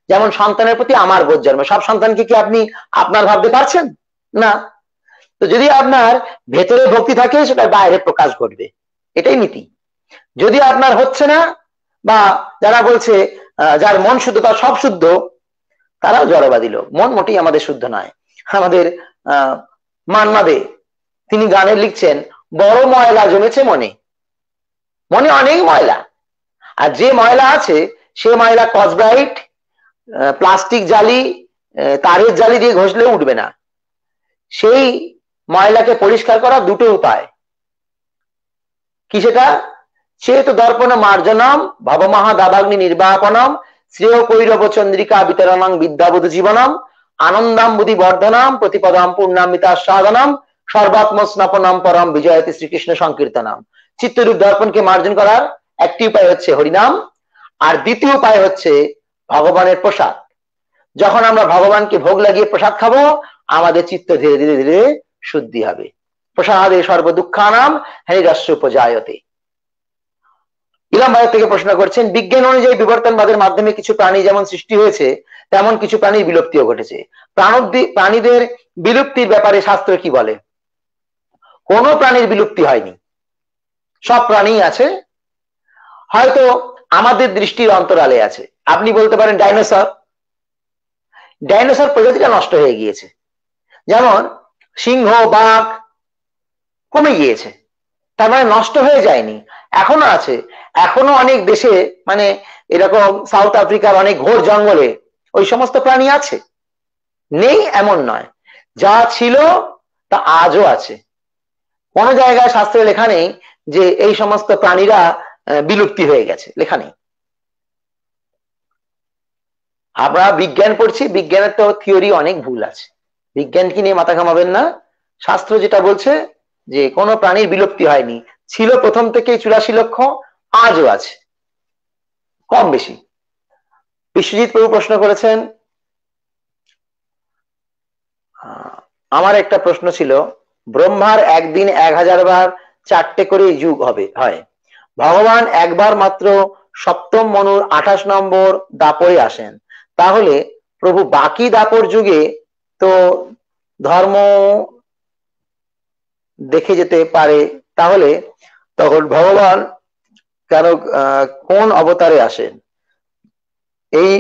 যেমন সন্তানের প্রতি আমার বোধ জন্মে, সব সন্তানকে কি আপনি আপনার ভাবতে পারছেন না? তো যদি আপনার ভেতরে ভক্তি থাকে সেটা বাইরে প্রকাশ ঘটবে, এটাই নীতি। যদি আপনার হচ্ছে না, বা যারা বলছে যার মন শুদ্ধ তার সব শুদ্ধ, তারাও জড়বাদী লোক। মন মোটেই আমাদের শুদ্ধ নয়। আমাদের আহ মান্না দে তিনি গানে লিখছেন, বড় ময়লা জমেছে মনে, মনে অনেক ময়লা, আর যে ময়লা আছে সে ময়লা কসব্রাইট, প্লাস্টিক জালি, তারের জালি দিয়ে ঘষলে উঠবে না। সেই ময়লাকে পরিষ্কার করার দুটো উপায় কি, সেটা চেত দর্পণ মার্জনম ভবমহা দাবাগ্নি নির্বাপনম শ্রেয় কৈরব চন্দ্রিকা বিতরণং বিদ্যাবোধ জীবনম আনন্দাম বুদ্ধি বর্ধনম প্রতিপদাম পূর্ণামিতা সাধনম সর্বাত্ম স্নাপনম পরম বিজয়তি শ্রীকৃষ্ণ সংকীর্তনম। চিত্তরূপ দর্পণকে মার্জন করার একটি উপায় হচ্ছে হরিনাম, আর দ্বিতীয় উপায় হচ্ছে ভগবানের প্রসাদ। যখন আমরা ভগবানকে ভোগ লাগিয়ে প্রসাদ খাবো, আমাদের চিত্ত ধীরে ধীরে ধীরে শুদ্ধি হবে। প্রসাদে সর্ব দুঃখানাম হরিরস্য উপজায়তে। ইলাম ভারত থেকে প্রশ্ন করছেন, বিজ্ঞান অনুযায়ী বিবর্তনবাদের মাধ্যমে কিছু প্রাণী যেমন সৃষ্টি হয়েছে, তেমন কিছু প্রাণীর বিলুপ্তিও ঘটেছে। প্রাণীদের বিলুপ্তির ব্যাপারে শাস্ত্র কি বলে? কোন প্রাণীর বিলুপ্তি হয়নি, সব প্রাণী আছে, হয়তো আমাদের দৃষ্টির অন্তরালে আছে। আপনি বলতে পারেন ডাইনোসর, ডাইনোসর প্রজাতিটা নষ্ট হয়ে গিয়েছে, যেমন সিংহ বাঘ কমে গিয়েছে, তার মানে নষ্ট হয়ে যায়নি, এখনো আছে। এখনো অনেক দেশে, মানে এরকম সাউথ আফ্রিকার অনেক ঘোর জঙ্গলে ওই সমস্ত প্রাণী আছে, নেই এমন নয়, যা ছিল তা আজও আছে। কোন জায়গায় শাস্ত্রে লেখা নেই যে এই সমস্ত প্রাণীরা বিলুপ্তি হয়ে গেছে, লেখা নেই। আমরা বিজ্ঞান পড়ছি, বিজ্ঞানের তো থিওরি অনেক ভুল আছে, বিজ্ঞানকে নিয়ে মাথা ঘামাবেন না। শাস্ত্র যেটা বলছে যে কোন প্রাণীর বিলুপ্তি হয়নি, ছিল প্রথম থেকেই চুরাশি লক্ষ, আজও আছে, কম বেশি। বিশ্বজিৎ প্রভু প্রশ্ন করেছেন, আমার একটা প্রশ্ন ছিল, ব্রহ্মার একদিন এক হাজার বার চারটে করে যুগ হবে হয়, ভগবান একবার মাত্র সপ্তম মনুর আঠাশ নম্বর দাপরে আসেন, তাহলে প্রভু বাকি দাপর যুগে তো ধর্ম দেখে যেতে পারে, তাহলে তখন ভগবান কেন কোন অবতারে আসেন? এই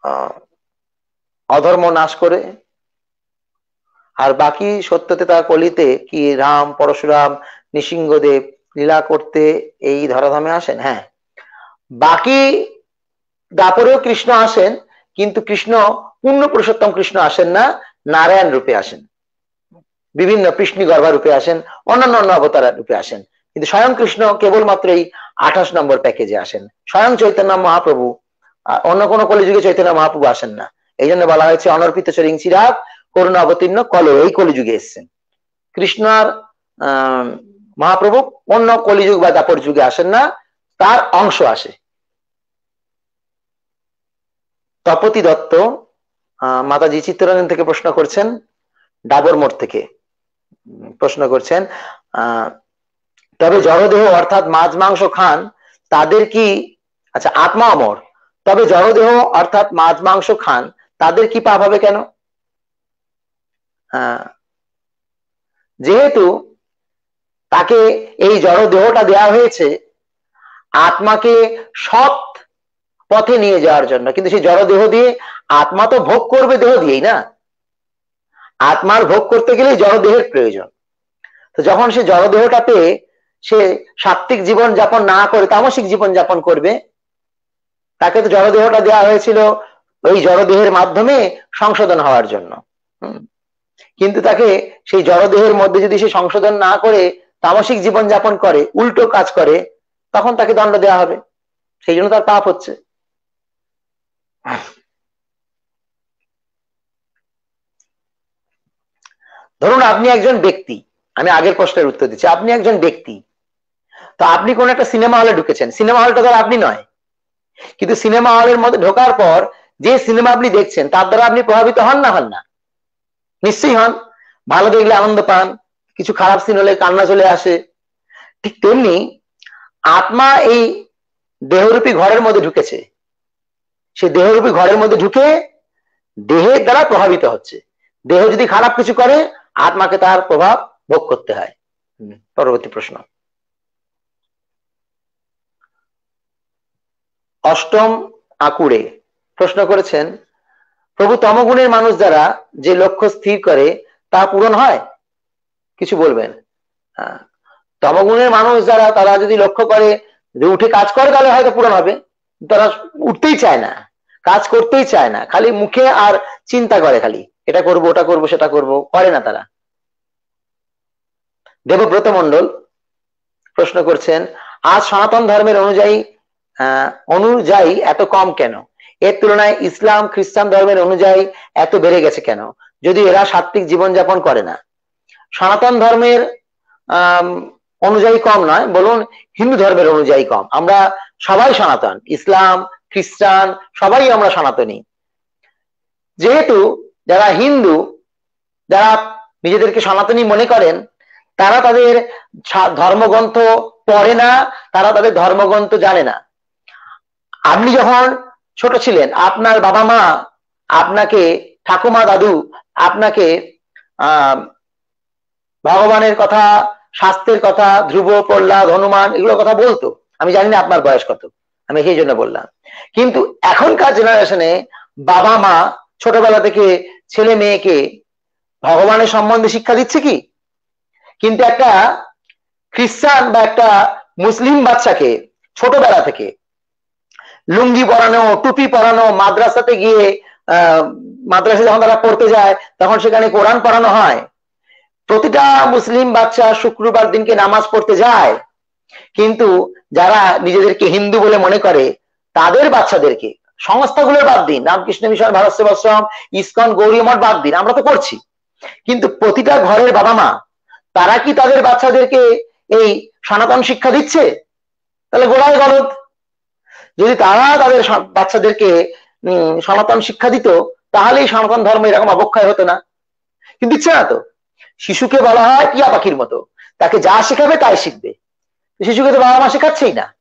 অধর্ম নাশ করে, আর বাকি সত্যতে তার কলিতে কি রাম পরশুরাম নৃসিংহদেব লীলা করতে এই ধরাধামে আসেন? হ্যাঁ, বাকি দাপরেও কৃষ্ণ আসেন, কিন্তু কৃষ্ণ পূর্ণ পুরুষোত্তম কৃষ্ণ আসেন না, নারায়ণ রূপে আসেন, বিভিন্ন কৃষ্ণী গর্ভা রূপে আসেন, অন্যান্য অন্য অবতার রূপে আসেন, কিন্তু স্বয়ং কৃষ্ণ কেবলমাত্র এই আঠাশ নম্বর প্যাকেজে আসেন। স্বয়ং চৈতন্য মহাপ্রভু অন্য কোনো কলিযুগে চৈতন্য মহাপ্রভু আসেন না, এই জন্য বলা হয়েছে অনর্পিত চরিং চিরাগ করুণা অবতীর্ণ কল, এই কলিযুগে এসছেন। কৃষ্ণ আর আহ মহাপ্রভু অন্য কলিযুগ বা দাপর যুগে আসেন না, তার অংশ আসে। তপতি দত্ত আহ মাতাজি চিত্তরঞ্জন থেকে প্রশ্ন করছেন, ডাবর মোড় থেকে প্রশ্ন করছেন, আহ তবে জড়দেহ অর্থাৎ মাছ মাংস খান তাদের কি, আচ্ছা আত্মা অমর, তবে জড়দেহ অর্থাৎ মাছ মাংস খান তাদের কি পাপ হবে কেন? যেহেতু তাকে এই জড় দেহটা দেওয়া হয়েছে আত্মাকে সৎ পথে নিয়ে যাওয়ার জন্য, কিন্তু সেই জড় দেহ দিয়ে আত্মা তো ভোগ করবে দেহ দিয়েই না, আত্মার ভোগ করতে গেলে জড় দেহের প্রয়োজন। তো যখন সে জড় দেহটা পেয়ে সে সাত্ত্বিক জীবন যাপন না করে তামসিক জীবন যাপন করবে, তাকে তো জড় দেহটা দেওয়া হয়েছিল ওই জড় দেহের মাধ্যমে সংশোধন হওয়ার জন্য। হম কিন্তু তাকে সেই জড়দেহের মধ্যে যদি সে সংশোধন না করে তামসিক জীবন যাপন করে, উল্টো কাজ করে, তখন তাকে দণ্ড দেওয়া হবে, সেই জন্য তার পাপ হচ্ছে। ধরুন আপনি একজন ব্যক্তি, আমি আগের প্রশ্নের উত্তর দিচ্ছি, আপনি একজন ব্যক্তি, তো আপনি কোন একটা সিনেমা হলে ঢুকেছেন, সিনেমা হলটা ধর আপনি নয়, কিন্তু সিনেমা হলের মধ্যে ঢোকার পর যে সিনেমা আপনি দেখছেন তার দ্বারা আপনি প্রভাবিত হন না হন না? নিশ্চয়ই হন। ভালো দেখলে আনন্দ পান, কিছু খারাপ সিন হলে কান্না চলে আসে। ঠিক তেমনি আত্মা এই দেহরূপী ঘরের মধ্যে ঢুকেছে, সে দেহরূপী ঘরের মধ্যে ঢুকে দেহের দ্বারা প্রভাবিত হচ্ছে। দেহ যদি খারাপ কিছু করে আত্মাকে তার প্রভাব ভোগ করতে হয়। পরবর্তী প্রশ্ন, অষ্টম আকুড়ে প্রশ্ন করেছেন, প্রভু তমগুণের মানুষ যারা যে লক্ষ্য স্থির করে তা পূরণ হয়? কিছু বলবেন? হ্যাঁ, তমগুণের মানুষ যারা তারা যদি লক্ষ্য করে যে উঠে কাজ করে তাহলে হয়তো পূরণ হবে। তারা উঠতেই চায় না, কাজ করতেই চায় না, খালি মুখে আর চিন্তা করে, খালি এটা করব ওটা করব সেটা করব, করে না তারা। দেবব্রত মন্ডল প্রশ্ন করছেন, আজ সনাতন ধর্মের অনুযায়ী আহ অনুযায়ী এত কম কেন? এর তুলনায় ইসলাম খ্রিস্টান ধর্মের অনুযায়ী এত বেড়ে গেছে কেন, যদি এরা সাত্বিক জীবনযাপন করে না? সনাতন ধর্মের আহ অনুযায়ী কম নয়, বলুন হিন্দু ধর্মের অনুযায়ী কম। আমরা সবাই সনাতন, ইসলাম খ্রিস্টান সবাই আমরা সনাতনী। যেহেতু যারা হিন্দু, যারা নিজেদেরকে সনাতনী মনে করেন, তারা তাদের ধর্মগ্রন্থ পড়ে না, তারা তাদের ধর্মগ্রন্থ জানে না। আপনি যখন ছোট ছিলেন, আপনার বাবা মা আপনাকে, ঠাকুমা দাদু আপনাকে আহ ভগবানের কথা, শাস্ত্রের কথা, ধ্রুব, প্রহ্লাদ, হনুমান এগুলোর কথা বলতো। আমি জানি না আপনার বয়স কত, আমি সেই জন্য বললাম। কিন্তু এখনকার জেনারেশনে বাবা মা ছোটবেলা থেকে ছেলে মেয়েকে ভগবানের সম্বন্ধে শিক্ষা দিচ্ছে কি? কিন্তু একটা খ্রিস্টান বা একটা মুসলিম বাচ্চাকে ছোটবেলা থেকে লুঙ্গি পরানো, টুপি পরানো, মাদ্রাসাতে গিয়ে আহ মাদ্রাসা যখন তারা পড়তে যায় তখন সেখানে কোরআন পড়ানো হয়। প্রতিটা মুসলিম বাচ্চা শুক্রবার দিনকে নামাজ পড়তে যায়, কিন্তু যারা নিজেদেরকে হিন্দু বলে মনে করে তাদের বাচ্চাদেরকে, সংস্থাগুলোর বাদ দিন, রামকৃষ্ণ মিশন, ভারত সেবাশ্রম, ইসকন, গৌরী মঠ বাদ দিন, আমরা তো করছি, কিন্তু প্রতিটা ঘরের বাবা মা তারা কি তাদের বাচ্চাদেরকে এই সনাতন শিক্ষা দিচ্ছে? তাহলে গোড়ায় গলদ। যদি তারা তাদের বাচ্চাদেরকে উম সনাতন শিক্ষা দিত তাহলে এই সনাতন ধর্ম এরকম অবক্ষয় হতো না, কিন্তু দিচ্ছে না তো। শিশুকে বলা হয় টিয়া পাখির মতো, তাকে যা শেখাবে তাই শিখবে। শিশুকে তো বাবা মা শেখাচ্ছেই না।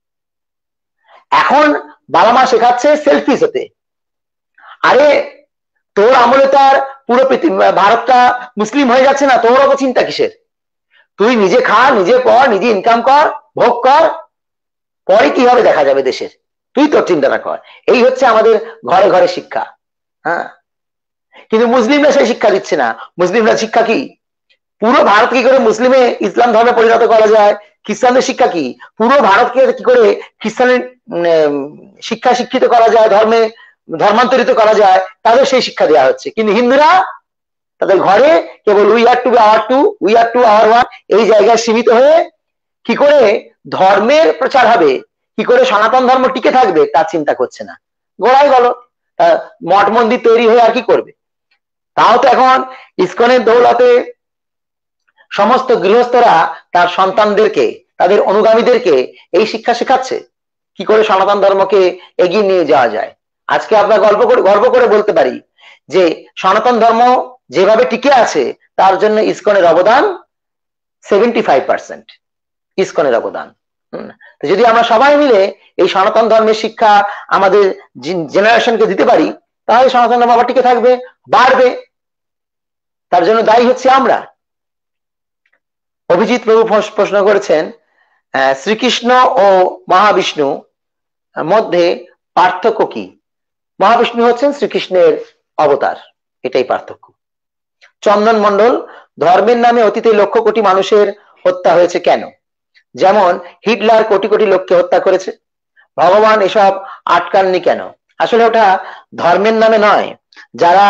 এখন বাবা মা শেখাচ্ছে সেলফিশ হতে। আরে তোর আমলে তার পুরো পৃথিবী, ভারতটা মুসলিম হয়ে যাচ্ছে না, তোর অত চিন্তা কিসের? তুই নিজে খা, নিজে পড়, নিজে ইনকাম কর, ভোগ কর, পরে কি হবে দেখা যাবে দেশের, তুই তোর চিন্তাটা কর। এই হচ্ছে আমাদের ঘরে ঘরে শিক্ষা। হ্যাঁ, কিন্তু মুসলিমরা সেই শিক্ষা দিচ্ছে না। মুসলিমরা শিক্ষা কি? পুরো ভারত কি করে মুসলিমে ইসলাম ধর্মে পরিণত করা যায়? খ্রিস্টানদের শিক্ষা কি? পুরো ভারতকে কি করে খ্রিস্টানের শিক্ষা শিক্ষিত করা যায়, ধর্মে ধর্মান্তরিত করা যায়, তাদের সেই শিক্ষা দেওয়া হচ্ছে। কিন্তু হিন্দুরা তাদের ঘরে কেবল we are two be our two, we are two our one, এই জায়গায় সীমিত হয়ে কি করে ধর্মের প্রচার হবে, কি করে সনাতন ধর্ম টিকে থাকবে তার চিন্তা করছে না। গোড়ায় গেল, মঠ মন্দির তৈরি হয়ে আর কি করবে? তাও তো এখন ইসকনের দৌলতে সমস্ত গৃহস্থরা তার সন্তানদেরকে, তাদের অনুগামীদেরকে এই শিক্ষা শেখাচ্ছে কি করে সনাতন ধর্মকে এগিয়ে নিয়ে যাওয়া যায়। আজকে আমরা গল্প করে গর্ব করে বলতে পারি যে সনাতন ধর্ম যেভাবে টিকে আছে তার জন্য ইসকনের অবদান সেভেন্টি ফাইভ পার্সেন্ট, ইসকনের অবদান। তো যদি আমরা সবাই মিলে এই সনাতন ধর্মের শিক্ষা আমাদের জেনারেশনকে দিতে পারি তাহলে সনাতন ধর্ম আবার টিকে থাকবে, বাড়বে। তার জন্য দায়ী হচ্ছে আমরা। অভিজিৎ প্রভু প্রশ্ন করেছেন, শ্রীকৃষ্ণ ও মহাবিষ্ণু মধ্যে পার্থক্য কি? মহাবিষ্ণু হচ্ছেন শ্রীকৃষ্ণের অবতার, এটাই পার্থক্য। চন্দন মন্ডল, ধর্মের নামে অতীতে লক্ষ কোটি মানুষের হত্যা হয়েছে কেন? যেমন হিটলার কোটি কোটি লোককে হত্যা করেছে, ভগবান এসব আটকাননি কেন? আসলে ওটা ধর্মের নামে নয়, যারা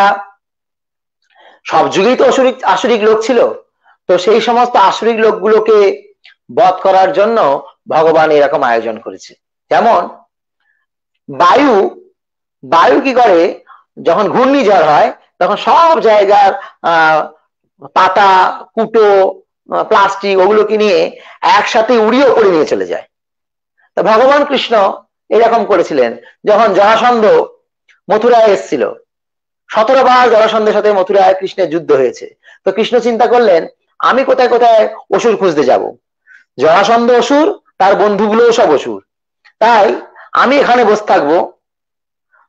সব যুগেই তো আসরিক আসরিক লোক ছিল, তো সেই সমস্ত আসরিক লোকগুলোকে বধ করার জন্য ভগবান এরকম আয়োজন করেছে। যেমন বায়ু, বায়ু কি করে যখন ঘূর্ণিঝড় হয় তখন সব জায়গার আহ পাতা, কুটো, প্লাস্টিক ওগুলোকে নিয়ে একসাথে উড়িয়ে উপরে নিয়ে চলে যায়। তো ভগবান কৃষ্ণ এরকম করেছিলেন। যখন জরাসন্ধ মথুরায় এসেছিল, সতেরো বার জরাসন্ধের সাথে মথুরায় কৃষ্ণের যুদ্ধ হয়েছে, তো কৃষ্ণ চিন্তা করলেন আমি কোথায় কোথায় অসুর খুঁজতে যাব, জরাসন্ধ অসুর, তার বন্ধুগুলোও সব অসুর, তাই আমি এখানে বসে থাকবো,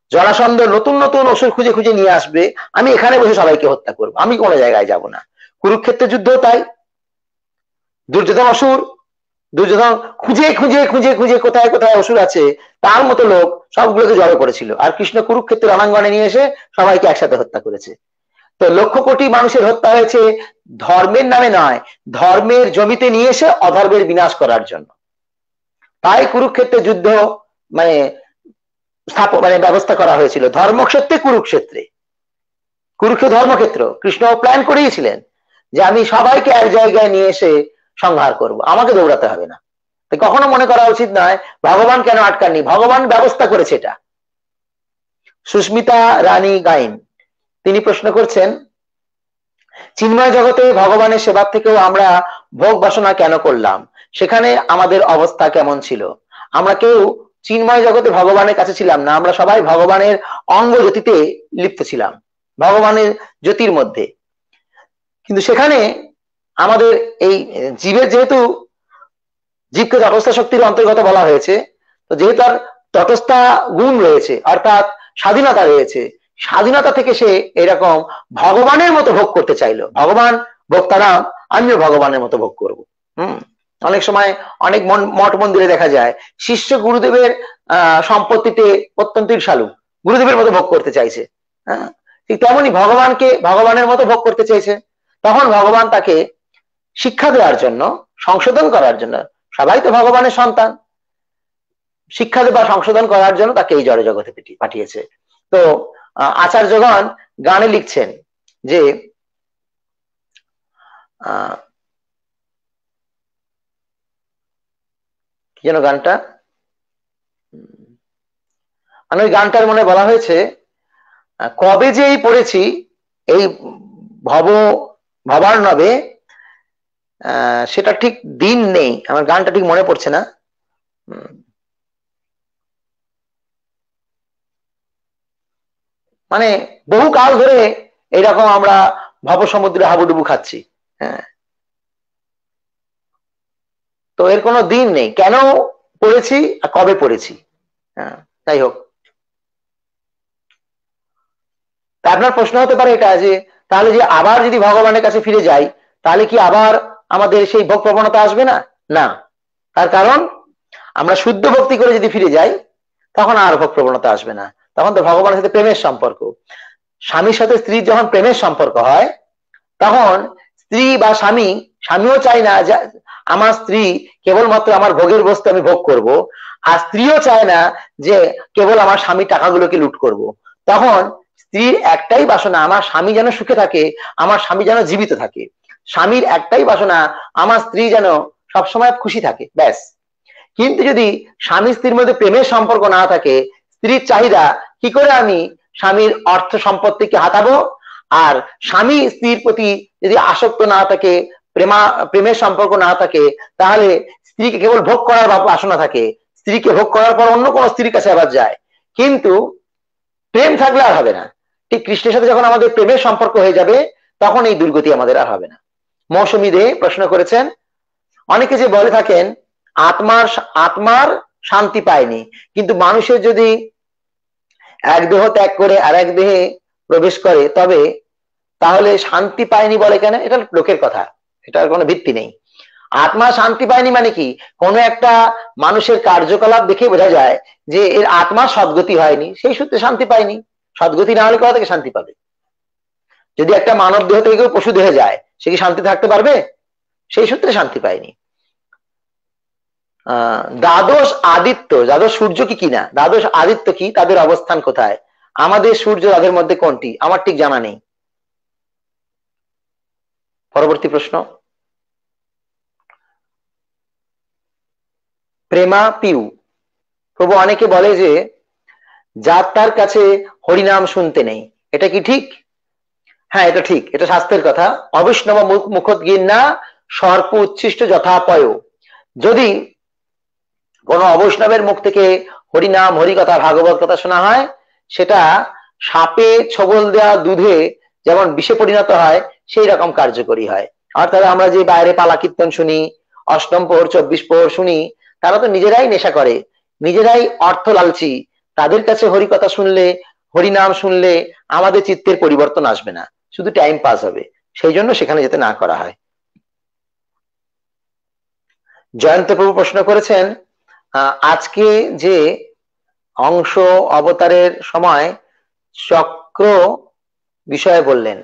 জরাসন্ধ নতুন নতুন অসুর খুঁজে খুঁজে নিয়ে আসবে, আমি এখানে বসে সবাইকে হত্যা করব, আমি কোনো জায়গায় যাব না। কুরুক্ষেত্রের যুদ্ধ তাই, দুর্যোধন অসুর, দুর্যোধন খুঁজে খুঁজে খুঁজে খুঁজে কোথায় কোথায় অসুর আছে তার মতো লোক সবগুলোকে জড়ো করেছিল, আর কৃষ্ণ কুরুক্ষেত্রের রণাঙ্গনে নিয়ে এসে সবাইকে একসাথে হত্যা করেছে। তো লক্ষ কোটি মানুষের হত্যা হয়েছে ধর্মের নামে নয়, ধর্মের জমিতে নিয়ে এসে অধর্মের বিনাশ করার জন্য। তাই কুরুক্ষেত্রের যুদ্ধ মানে স্থাপন মানে ব্যবস্থা করা হয়েছিল ধর্মক্ষেত্রে, কুরুক্ষেত্রে। কুরুক্ষেত্র ধর্মক্ষেত্র, কৃষ্ণ প্ল্যান করেছিলেন যে আমি সবাইকে এক জায়গায় নিয়ে এসে সংহার করব, আমাকে দৌড়াতে হবে না। কখনো মনে করা উচিত নয় ভগবান কেন আটকাননি, ভগবান ব্যবস্থা করেছে এটা। সুস্মিতা রানী গাইন তিনি প্রশ্ন করছেন, চিন্ময় জগতে ভগবানের সেবা থেকেও আমরা ভোগ বাসনা কেন করলাম, সেখানে আমাদের অবস্থা কেমন ছিল? আমরা কেউ চিন্ময় জগতে ভগবানের কাছে ছিলাম না, আমরা সবাই ভগবানের অঙ্গ জ্যোতিতে লিপ্ত ছিলাম, ভগবানের জ্যোতির মধ্যে। কিন্তু সেখানে আমাদের এই জীবের যেহেতু জীবকে তটস্থ শক্তির অন্তর্গত বলা হয়েছে, তো যেহেতু তার তটস্থা গুণ রয়েছে অর্থাৎ স্বাধীনতা রয়েছে, স্বাধীনতা থেকে সে এরকম ভগবানের মতো ভোগ করতে চাইলো। ভগবান ভোক্তারাম, আমিও ভগবানের মতো ভোগ করব। হম অনেক সময় অনেক মঠ মন্দিরে দেখা যায় শিষ্য গুরুদেবের আহ সম্পত্তিতে অত্যন্ত ঈর্ষালু, গুরুদেবের মতো ভোগ করতে চাইছে। হ্যাঁ, ঠিক তেমনি ভগবানকে ভগবানের মতো ভোগ করতে চাইছে। তখন ভগবান তাকে শিক্ষা দেওয়ার জন্য, সংশোধন করার জন্য, সবাই তো ভগবানের সন্তান, শিক্ষা দেওয়া সংশোধন করার জন্য তাকে এই জড় জগতে পাঠিয়েছে। তো আচার্যগণ গানে লিখছেন যে আহ কি যেন গানটা, মানে ওই গানটার মনে বলা হয়েছে, কবে যে এই পড়েছি এই ভব ভবার্ণবে, আহ সেটা ঠিক দিন নেই, আমার গানটা ঠিক মনে পড়ছে না। মানে বহু কাল ধরে এরকম আমরা ভব সমুদ্রে হাবুডুবু খাচ্ছি। হ্যাঁ, তো এর কোনো দিন নেই, কেন পড়েছি আর কবে পড়েছি। হ্যাঁ, যাই হোক, তা আপনার প্রশ্ন হতে পারে এটা যে তাহলে যে আবার যদি ভগবানের কাছে ফিরে যাই তাহলে কি আবার আমাদের সেই ভোগ প্রবণতা আসবে না? না, তার কারণ আমরা শুদ্ধ ভক্তি করে যদি ফিরে যাই তখন আর ভোগ প্রবণতা আসবে না, তখন তো ভগবানের সাথে প্রেমের সম্পর্ক। স্বামীর সাথে স্ত্রীর যখন প্রেমের সম্পর্ক হয় তখন স্ত্রী বা স্বামী, স্বামীও চায় না যে আমার স্ত্রী কেবলমাত্র আমার ভোগের বস্তু আমি ভোগ করব, আর স্ত্রীও চায় না যে কেবল আমার স্বামীর টাকাগুলোকে লুট করব। তখন স্ত্রীর একটাই বাসনা আমার স্বামী যেন সুখে থাকে, আমার স্বামী যেন জীবিত থাকে। স্বামীর একটাই বাসনা আমার স্ত্রী যেন সবসময় খুশি থাকে, ব্যাস। কিন্তু যদি স্বামী স্ত্রীর মধ্যে প্রেমের সম্পর্ক না থাকে, স্ত্রীর চাহিদা কি করে আমি স্বামীর অর্থ সম্পত্তিকে হাতাবো, আর স্বামী স্ত্রীর প্রতি যদি আসক্ত না থাকে, প্রেমা প্রেমের সম্পর্ক না থাকে, তাহলে স্ত্রীকে কেবল ভোগ করার বাসনা থাকে, স্ত্রীকে ভোগ করার পর অন্য কোনো স্ত্রীর কাছে আবার যায়, কিন্তু প্রেম থাকলে আর হবে না। ঠিক কৃষ্ণের সাথে যখন আমাদের প্রেমের সম্পর্ক হয়ে যাবে তখন এই দুর্গতি আমাদের আর হবে না। মৌসুমী দে প্রশ্ন করেছেন, অনেকে যে বলে থাকেন আত্মার আত্মার শান্তি পায়নি, কিন্তু মানুষের যদি এক দেহ ত্যাগ করে আর এক দেহে প্রবেশ করে তবে তাহলে শান্তি পায়নি বলে কেন? এটা লোকের কথা, এটার কোনো ভিত্তি নেই। আত্মা শান্তি পায়নি মানে কি, কোনো একটা মানুষের কার্যকলাপ দেখে বোঝা যায় যে এর আত্মা সদ্গতি হয়নি, সেই সূত্রে শান্তি পায়নি। সদ্গতি না হলে কোথা থেকে শান্তি পাবে? যদি একটা মানব দেহ থেকে কেউ পশু দেহে যায়, সে কি শান্তি থাকতে পারবে? সেই সূত্রে শান্তি পায়নি। আহ দ্বাদশ আদিত্য, দ্বাদশ সূর্য কি কিনা, দ্বাদশ আদিত্য কি, তাদের অবস্থান কোথায়, আমাদের সূর্য তাদের মধ্যে কোনটি, আমার ঠিক জানা নেই। পরবর্তী প্রশ্ন, প্রেমা পিউ, প্রভু অনেকে বলে যে যার তার কাছে হরিনাম শুনতে নেই, এটা কি ঠিক? হ্যাঁ, এটা ঠিক, এটা শাস্ত্রের কথা। অবৈষ্ণব মুখোদ্গিন্না সর্প উচ্ছিষ্ট যথাপয়, যদি কোন অবৈষ্ণবের মুখ থেকে হরিনাম হরিকথা ভাগবত কথা শোনা হয়, সেটা সাপে ছবল দেওয়া দুধে যেমন বিষে পরিণত হয় সেই রকম কার্যকরী হয়। অর্থাৎ আমরা যে বাইরে পালা কীর্তন শুনি, অষ্টম প্রহর চব্বিশ প্রহর শুনি, তারা তো নিজেরাই নেশা করে, নিজেরাই অর্থ লালচি, তাদের কাছে হরি কথা শুনলে, হরি নাম শুনলে আমাদের চিত্তের পরিবর্তন আসবে না, শুধু টাইম পাস হবে, সেই জন্য সেখানে যেতে না করা হয়। জয়ন্ত প্রভু প্রশ্ন করেছেন, আজকে যে অংশ অবতারের সময় চক্র বিষয়ে বললেন,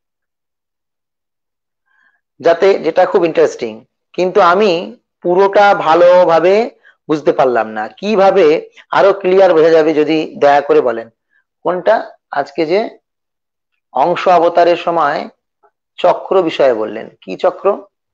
যাতে যেটা খুব ইন্টারেস্টিং, কিন্তু আমি পুরোটা ভালোভাবে বুঝতে পারলাম না, কিভাবে আরো ক্লিয়ার বোঝা যাবে যদি দয়া করে বলেন। কোনটা? আজকে যে অংশ অবতারের সময় চক্র বিষয়ে বললেন, কি চক্র?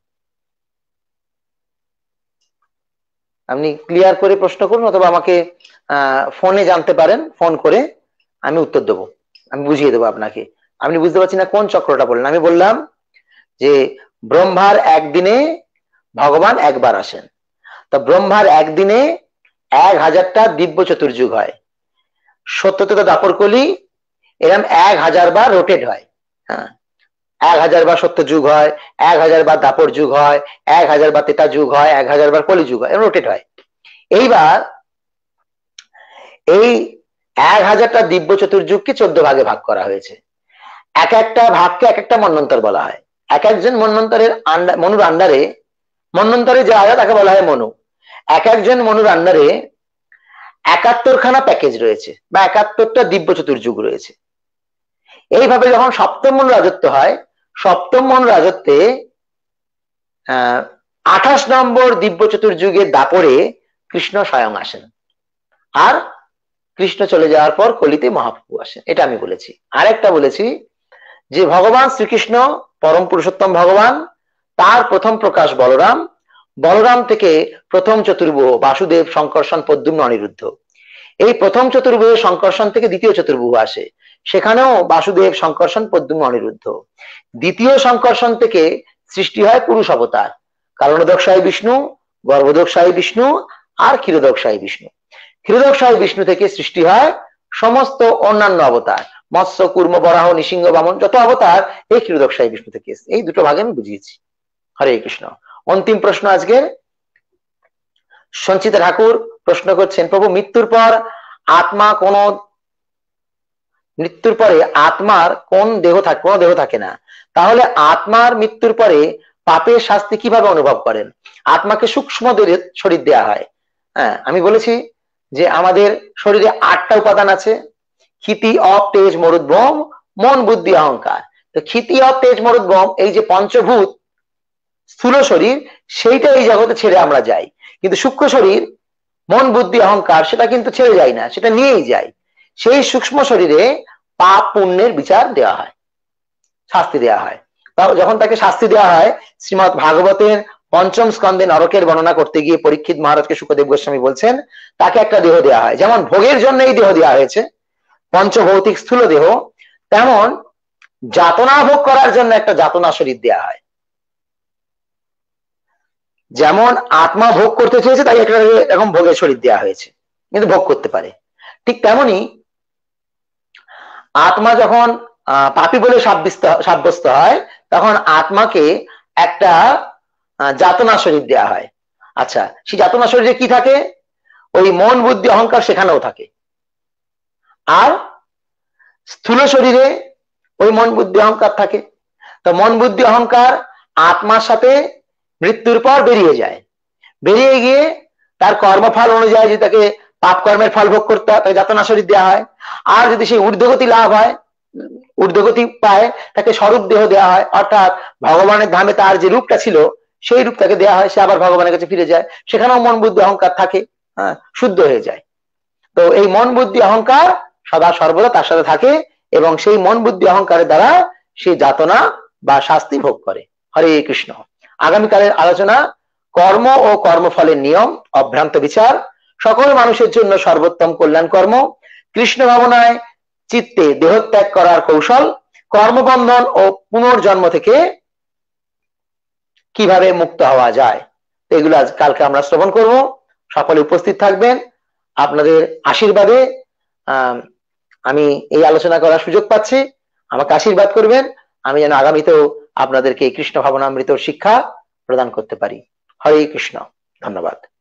আপনি ক্লিয়ার করে প্রশ্ন করুন, অথবা আমাকে আহ ফোনে জানতে পারেন, ফোন করে আমি উত্তর দেবো, আমি বুঝিয়ে দেবো আপনাকে। আপনি বুঝতে পারছি না কোন চক্রটা বললেন। আমি বললাম যে ব্রহ্মার একদিনে ভগবান একবার আসেন, তো ব্রহ্মার একদিনে এক হাজারটা দিব্য চতুর্যুগ হয়, সত্যতে তো দাপর কলি এরকম এক হাজার বার রোটেট হয়। হ্যাঁ, এক হাজার বার সত্য যুগ হয়, এক হাজার বার দাপর যুগ হয়, এক হাজার বার তেতা যুগ হয়, এক হাজার বার কলি যুগ হয়, রোটেট হয়। এইবার এই এক হাজারটা দিব্য চতুর্যুগকে চোদ্দ ভাগে ভাগ করা হয়েছে। এক একটা ভাগকে এক একটা মন্বন্তর বলা হয়। এক একজন মন্বন্তরের আন্ডার, মনুর আন্ডারে, মন্বন্তরে যে আয়া তাকে বলা হয় মনু। এক একজন মনুর আন্ডারে একাত্তর খানা প্যাকেজ রয়েছে, বা একাত্তরটা দিব্য চতুর্যুগ রয়েছে। এইভাবে যখন সপ্তম মনু রাজত্ব হয়, সপ্তম মনু রাজত্বে আহ আঠাশ নম্বর দিব্য চতুর্যুগের দাপরে কৃষ্ণ স্বয়ং আসেন, আর কৃষ্ণ চলে যাওয়ার পর কলিতে মহাপ্রভু আসেন। এটা আমি বলেছি। আরেকটা বলেছি যে ভগবান শ্রীকৃষ্ণ পরম পুরুষোত্তম ভগবান, তার প্রথম প্রকাশ বলরাম, বলরাম থেকে প্রথম চতুর্ভুজ বাসুদেব, শঙ্কর্ষণ, প্রদ্যুম্ন, অনিরুদ্ধ। এই প্রথম চতুর্ভুজ শঙ্কর্ষণ থেকে দ্বিতীয় চতুর্ভুজ আসে, সেখানেও বাসুদেব, শঙ্কর্ষণ, প্রদ্যুম্ন, অনিরুদ্ধ। দ্বিতীয় শঙ্কর্ষণ থেকে সৃষ্টি হয় পুরুষ অবতার, কারণোদকশায়ী বিষ্ণু, গর্ভোদকশায়ী বিষ্ণু আর ক্ষীরোদকশায়ী বিষ্ণু। ক্ষীরোদকশায়ী বিষ্ণু থেকে সৃষ্টি হয় সমস্ত অন্যান্য অবতার, মৎস্য, কুর্ম, বরাহ, নৃসিংহ, বামন, যত অবতার এই ক্ষীরোদকশায়ী বিষ্ণু থেকে। এই দুটো ভাগে আমি বুঝিয়েছি। হরে কৃষ্ণ। অন্তিম প্রশ্ন আজকে সঞ্চিতা ঠাকুর প্রশ্ন করছেন, প্রভু মৃত্যুর পর আত্মা কোন, মৃত্যুর পরে আত্মার কোন দেহ থাকে? কোন দেহ থাকে না, তাহলে আত্মার মৃত্যুর পরে পাপের শাস্তি কিভাবে অনুভব করেন? আত্মাকে সূক্ষ্ম শরীর দেয়া হয়। হ্যাঁ, আমি বলেছি যে আমাদের শরীরে আটটা উপাদান আছে, ক্ষিতি, অপ, তেজ, মরুদ্ভম, মন, বুদ্ধি, অহংকার। তো ক্ষিতি, অপ, তেজ, মরুদ্ভম এই যে পঞ্চভূত স্থূল শরীর, সেইটা এই জগতে ছেড়ে আমরা যাই, কিন্তু সূক্ষ্ম শরীর মন, বুদ্ধি, অহংকার সেটা কিন্তু ছেড়ে যায় না, সেটা নিয়েই যায়। সেই সূক্ষ্ম শরীরে পাপ পুণ্যের বিচার দেওয়া হয়, শাস্তি দেওয়া হয়। যখন তাকে শাস্তি দেওয়া হয়, শ্রীমৎ ভাগবতের পঞ্চম স্কন্ধে নরকের বর্ণনা করতে গিয়ে পরীক্ষিত মহারাজকে শুকদেব গোস্বামী বলছেন, তাকে একটা দেহ দেওয়া হয়। যেমন ভোগের জন্য এই দেহ দেওয়া হয়েছে, পঞ্চভৌতিক স্থূল দেহ, তেমন যাতনা ভোগ করার জন্য একটা যাতনা শরীর দেওয়া হয়। যেমন আত্মা ভোগ করতে চেয়েছে, তাই একটা এরকম ভোগের শরীর দেওয়া হয়েছে, কিন্তু ভোগ করতে পারে। ঠিক তেমনি আত্মা যখন আহ পাপী বলে সাব্যস্ত হয়, তখন আত্মাকে একটা যাতনা শরীর দেওয়া হয়। আচ্ছা, সেই যাতনা শরীরে কি থাকে? ওই মন, বুদ্ধি, অহংকার সেখানেও থাকে। আর স্থূল শরীরে ওই মন, বুদ্ধি, অহংকার থাকে। তো মন, বুদ্ধি, অহংকার আত্মার সাথে মৃত্যুর পর বেরিয়ে যায়। বেরিয়ে গিয়ে তার কর্মফল অনুযায়ী যদি তাকে পাপ কর্মের ফল ভোগ করতে হয়, তাকে যাতনা শরীর দেওয়া হয়। আর যদি সেই ঊর্ধ্বগতি লাভ হয়, ঊর্ধ্বগতি পায়, তাকে স্বরূপ দেহ দেওয়া হয়, অর্থাৎ ভগবানের ধামে তার যে রূপটা ছিল সেই রূপ তাকে দেওয়া হয়, সে আবার ভগবানের কাছে ফিরে যায়, সেখানেও মন, বুদ্ধি, অহংকার থাকে, হ্যাঁ, শুদ্ধ হয়ে যায়। তো এই মন, বুদ্ধি, অহংকার সদা সর্বদা তার সাথে থাকে, এবং সেই মন, বুদ্ধি, অহংকারের দ্বারা সে যাতনা বা শাস্তি ভোগ করে। হরে কৃষ্ণ। আগামীকালের আলোচনা কর্ম ও কর্মফলের নিয়ম, অভ্রান্ত বিচার, সকল মানুষের জন্য সর্বোত্তম কল্যাণ কর্ম, কৃষ্ণ ভাবনায় চিত্তে দেহত্যাগ করার কৌশল, কর্মবন্ধন ও পুনর্জন্ম থেকে কিভাবে মুক্ত হওয়া যায়, এগুলো আজ কালকে আমরা শ্রবণ করব। সকলে উপস্থিত থাকবেন। আপনাদের আশীর্বাদে আহ আমি এই আলোচনা করার সুযোগ পাচ্ছি, আমাকে আশীর্বাদ করবেন, আমি যেন আগামীতেও আপনাদেরকে কৃষ্ণ ভাবনামৃত শিক্ষা প্রদান করতে পারি। হরে কৃষ্ণ। ধন্যবাদ।